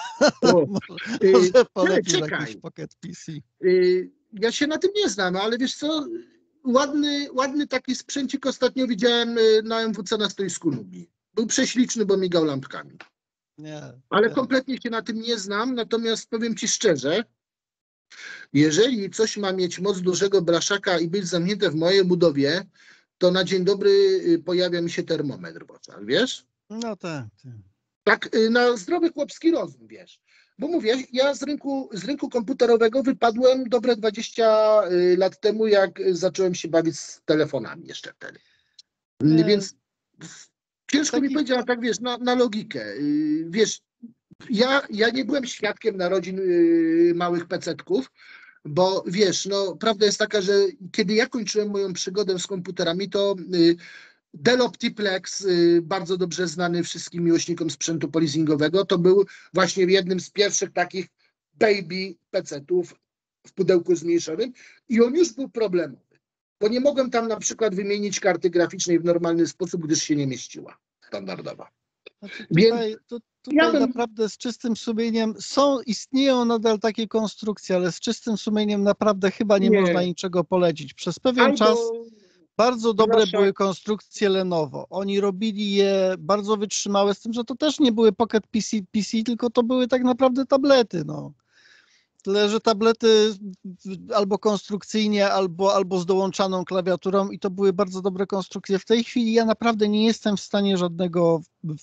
Może polecisz jakiś pocket PC. Ja się na tym nie znam, ale wiesz co, ładny taki sprzęcik ostatnio widziałem na MWC na stoisku Nubii. Był prześliczny, bo migał lampkami. Ale kompletnie się na tym nie znam, natomiast powiem ci szczerze, jeżeli coś ma mieć moc dużego blaszaka i być zamknięte w mojej budowie, to na dzień dobry pojawia mi się termometr w oczach, wiesz? No tak. Tak na zdrowy chłopski rozum, wiesz. Bo mówię, ja z rynku komputerowego wypadłem dobre 20 lat temu, jak zacząłem się bawić z telefonami jeszcze wtedy. Więc ciężko mi powiedzieć, ale tak wiesz, na logikę. Wiesz, ja nie byłem świadkiem narodzin małych pecetków, bo wiesz, no prawda jest taka, że kiedy ja kończyłem moją przygodę z komputerami, to Dell Optiplex, bardzo dobrze znany wszystkim miłośnikom sprzętu polizingowego, to był właśnie jednym z pierwszych takich baby pecetów w pudełku zmniejszonym i on już był problemowy, bo nie mogłem tam na przykład wymienić karty graficznej w normalny sposób, gdyż się nie mieściła standardowa. Tutaj naprawdę z czystym sumieniem istnieją nadal takie konstrukcje, ale z czystym sumieniem naprawdę chyba nie można niczego polecić. Przez pewien czas bardzo dobre były konstrukcje Lenovo. Oni robili je bardzo wytrzymałe, z tym, że to też nie były Pocket PC, tylko to były tak naprawdę tablety. No. Tyle, że tablety albo konstrukcyjnie, albo z dołączaną klawiaturą i to były bardzo dobre konstrukcje. W tej chwili ja naprawdę nie jestem w stanie żadnego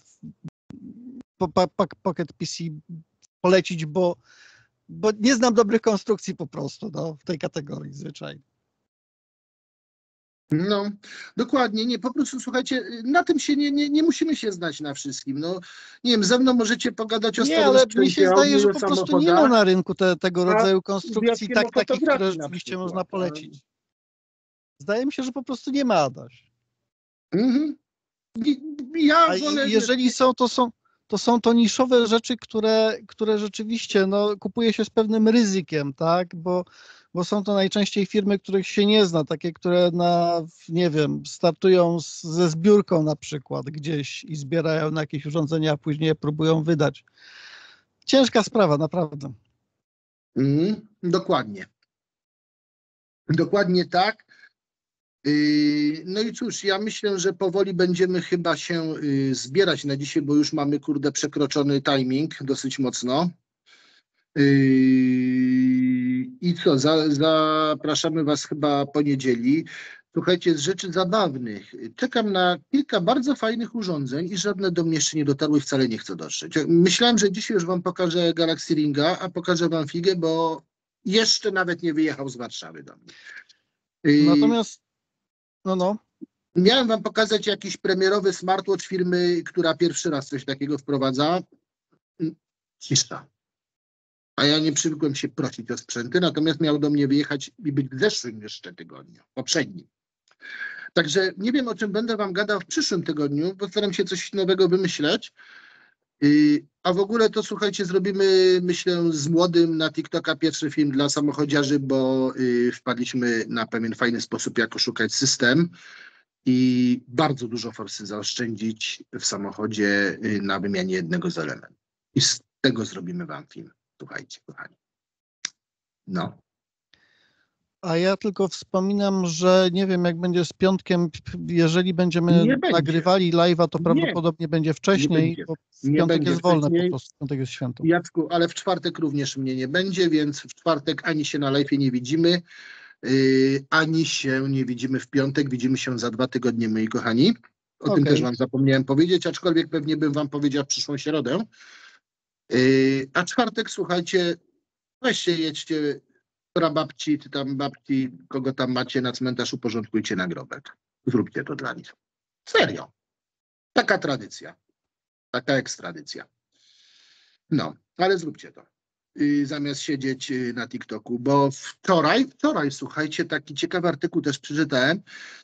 Pocket PC polecić, bo nie znam dobrych konstrukcji po prostu w tej kategorii zwyczajnie. No, dokładnie, nie, po prostu słuchajcie, na tym się nie musimy się znać na wszystkim, no, nie wiem, ze mną możecie pogadać o nie, ale mi się zdaje, że po prostu nie ma na rynku tego rodzaju konstrukcji takich, które rzeczywiście można polecić. Zdaje mi się, że po prostu nie ma, Adaś. Mhm. Ja A wolę... jeżeli są, to są to niszowe rzeczy, które rzeczywiście kupuje się z pewnym ryzykiem, tak? Bo są to najczęściej firmy, których się nie zna, takie, które nie wiem, startują ze zbiórką na przykład gdzieś i zbierają na jakieś urządzenia, a później je próbują wydać. Ciężka sprawa, naprawdę. Dokładnie. Dokładnie tak. No i cóż, ja myślę, że powoli będziemy chyba się zbierać na dzisiaj, bo już mamy, kurde, przekroczony timing dosyć mocno. I co, zapraszamy Was chyba po niedzieli. Słuchajcie, z rzeczy zabawnych. Czekam na kilka bardzo fajnych urządzeń i żadne do mnie jeszcze nie dotarły i wcale nie chcę dotrzeć. Myślałem, że dzisiaj już Wam pokażę Galaxy Ringa, a pokażę Wam figę, bo jeszcze nawet nie wyjechał z Warszawy do mnie. Natomiast, Miałem Wam pokazać jakiś premierowy smartwatch firmy, która pierwszy raz coś takiego wprowadza. Cisza. A ja nie przywykłem się prosić o sprzęty, natomiast miał do mnie wyjechać i być w zeszłym jeszcze tygodniu, poprzednim. Także nie wiem, o czym będę Wam gadał w przyszłym tygodniu, postaram się coś nowego wymyśleć. A w ogóle to, słuchajcie, zrobimy, myślę, z młodym na TikToka pierwszy film dla samochodziarzy, bo wpadliśmy na pewien fajny sposób, jak oszukać system i bardzo dużo forsy zaoszczędzić w samochodzie na wymianie jednego z elementów. I z tego zrobimy Wam film. Słuchajcie, kochani. No. A ja tylko wspominam, że nie wiem, jak będzie z piątkiem, jeżeli będziemy Nie będzie. nagrywali live'a, to Nie. prawdopodobnie będzie wcześniej, będzie. bo w Nie piątek będzie jest wolne wcześniej. po prostu, w piątek jest święto. Jacku, ale w czwartek również mnie nie będzie, więc w czwartek ani się na live'ie nie widzimy, ani się nie widzimy w piątek. Widzimy się za 2 tygodnie, moi kochani. O tym też Wam zapomniałem powiedzieć, aczkolwiek pewnie bym Wam powiedział w przyszłą środę. A czwartek, słuchajcie, weźcie, jedźcie prababci, czy tam babci, kogo tam macie na cmentarz, uporządkujcie nagrobek. Zróbcie to dla nich. Serio. Taka tradycja. Taka ekstradycja. No, ale zróbcie to. Zamiast siedzieć na TikToku, bo wczoraj, słuchajcie, taki ciekawy artykuł też przeczytałem,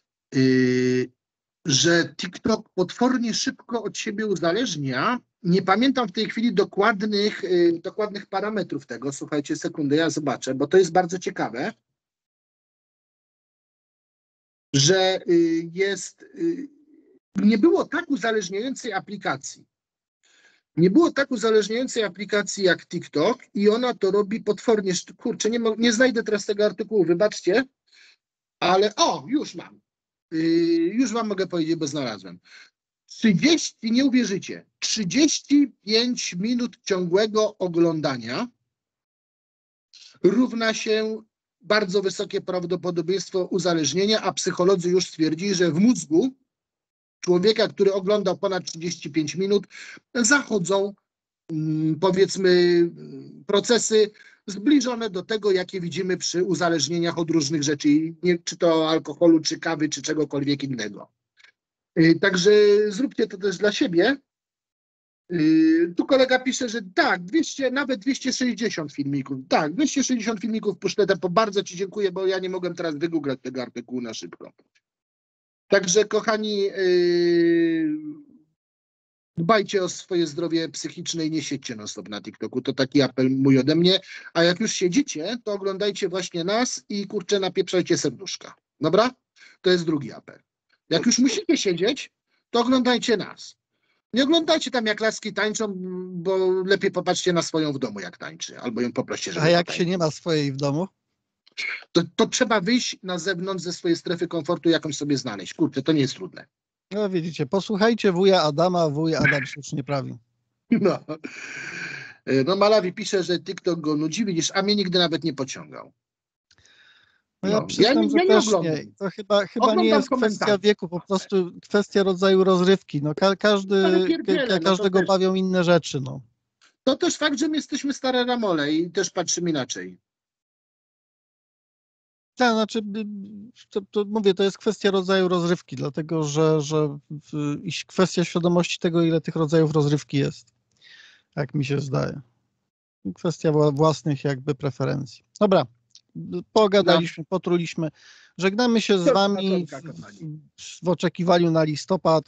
że TikTok potwornie szybko od siebie uzależnia. Nie pamiętam w tej chwili dokładnych parametrów tego. Słuchajcie, sekundę, ja zobaczę, bo to jest bardzo ciekawe, że nie było tak uzależniającej aplikacji. Nie było tak uzależniającej aplikacji jak TikTok i ona to robi potwornie. Kurczę, nie znajdę teraz tego artykułu, wybaczcie, ale już mam. Już Wam mogę powiedzieć, bo znalazłem. 30, nie uwierzycie, 35 minut ciągłego oglądania równa się bardzo wysokie prawdopodobieństwo uzależnienia, a psycholodzy już stwierdzili, że w mózgu człowieka, który oglądał ponad 35 minut, zachodzą, powiedzmy, procesy zbliżone do tego, jakie widzimy przy uzależnieniach od różnych rzeczy, czy to alkoholu, czy kawy, czy czegokolwiek innego. Także zróbcie to też dla siebie. Tu kolega pisze, że tak, nawet 260 filmików. Tak, 260 filmików puszczę, to bardzo Ci dziękuję, bo ja nie mogłem teraz wygooglać tego artykułu na szybko. Także kochani, dbajcie o swoje zdrowie psychiczne i nie siedźcie non-stop na TikToku. To taki apel mój ode mnie. A jak już siedzicie, to oglądajcie właśnie nas i kurczę, napieprzajcie serduszka. Dobra? To jest drugi apel. Jak już musicie siedzieć, to oglądajcie nas. Nie oglądajcie tam, jak laski tańczą, bo lepiej popatrzcie na swoją w domu, jak tańczy, albo ją poproście, żeby A jak potańczyła. się nie ma swojej w domu? To trzeba wyjść na zewnątrz ze swojej strefy komfortu, jakąś sobie znaleźć. Kurczę, to nie jest trudne. No widzicie, posłuchajcie wuja Adama, wuj Adam słusznie prawi. No Malawi pisze, że TikTok go nudzi, widzisz, a mnie nigdy nawet nie pociągał. No ja przyznam, że nie też oglądam. nie. To chyba Oglądam nie jest komentarze. kwestia wieku, po prostu kwestia rodzaju rozrywki. No, każdego bawią inne rzeczy. No. To też fakt, że my jesteśmy stare ramole i też patrzymy inaczej. Tak, znaczy, to mówię, to jest kwestia rodzaju rozrywki, dlatego że kwestia świadomości tego, ile tych rodzajów rozrywki jest, jak mi się zdaje. Kwestia własnych jakby preferencji. Dobra, pogadaliśmy, potruliśmy. Żegnamy się z Do wami zobaczonka, kochani. w oczekiwaniu na listopad.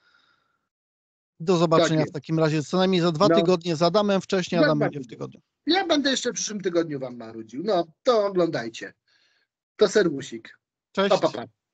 Do zobaczenia jest. w takim razie co najmniej za 2 No. tygodnie. Z Adamem wcześniej, Adam będzie w Dokładnie. tygodniu. Ja będę jeszcze w przyszłym tygodniu wam marudził. No, to oglądajcie. To serwusik. Cześć. Pa.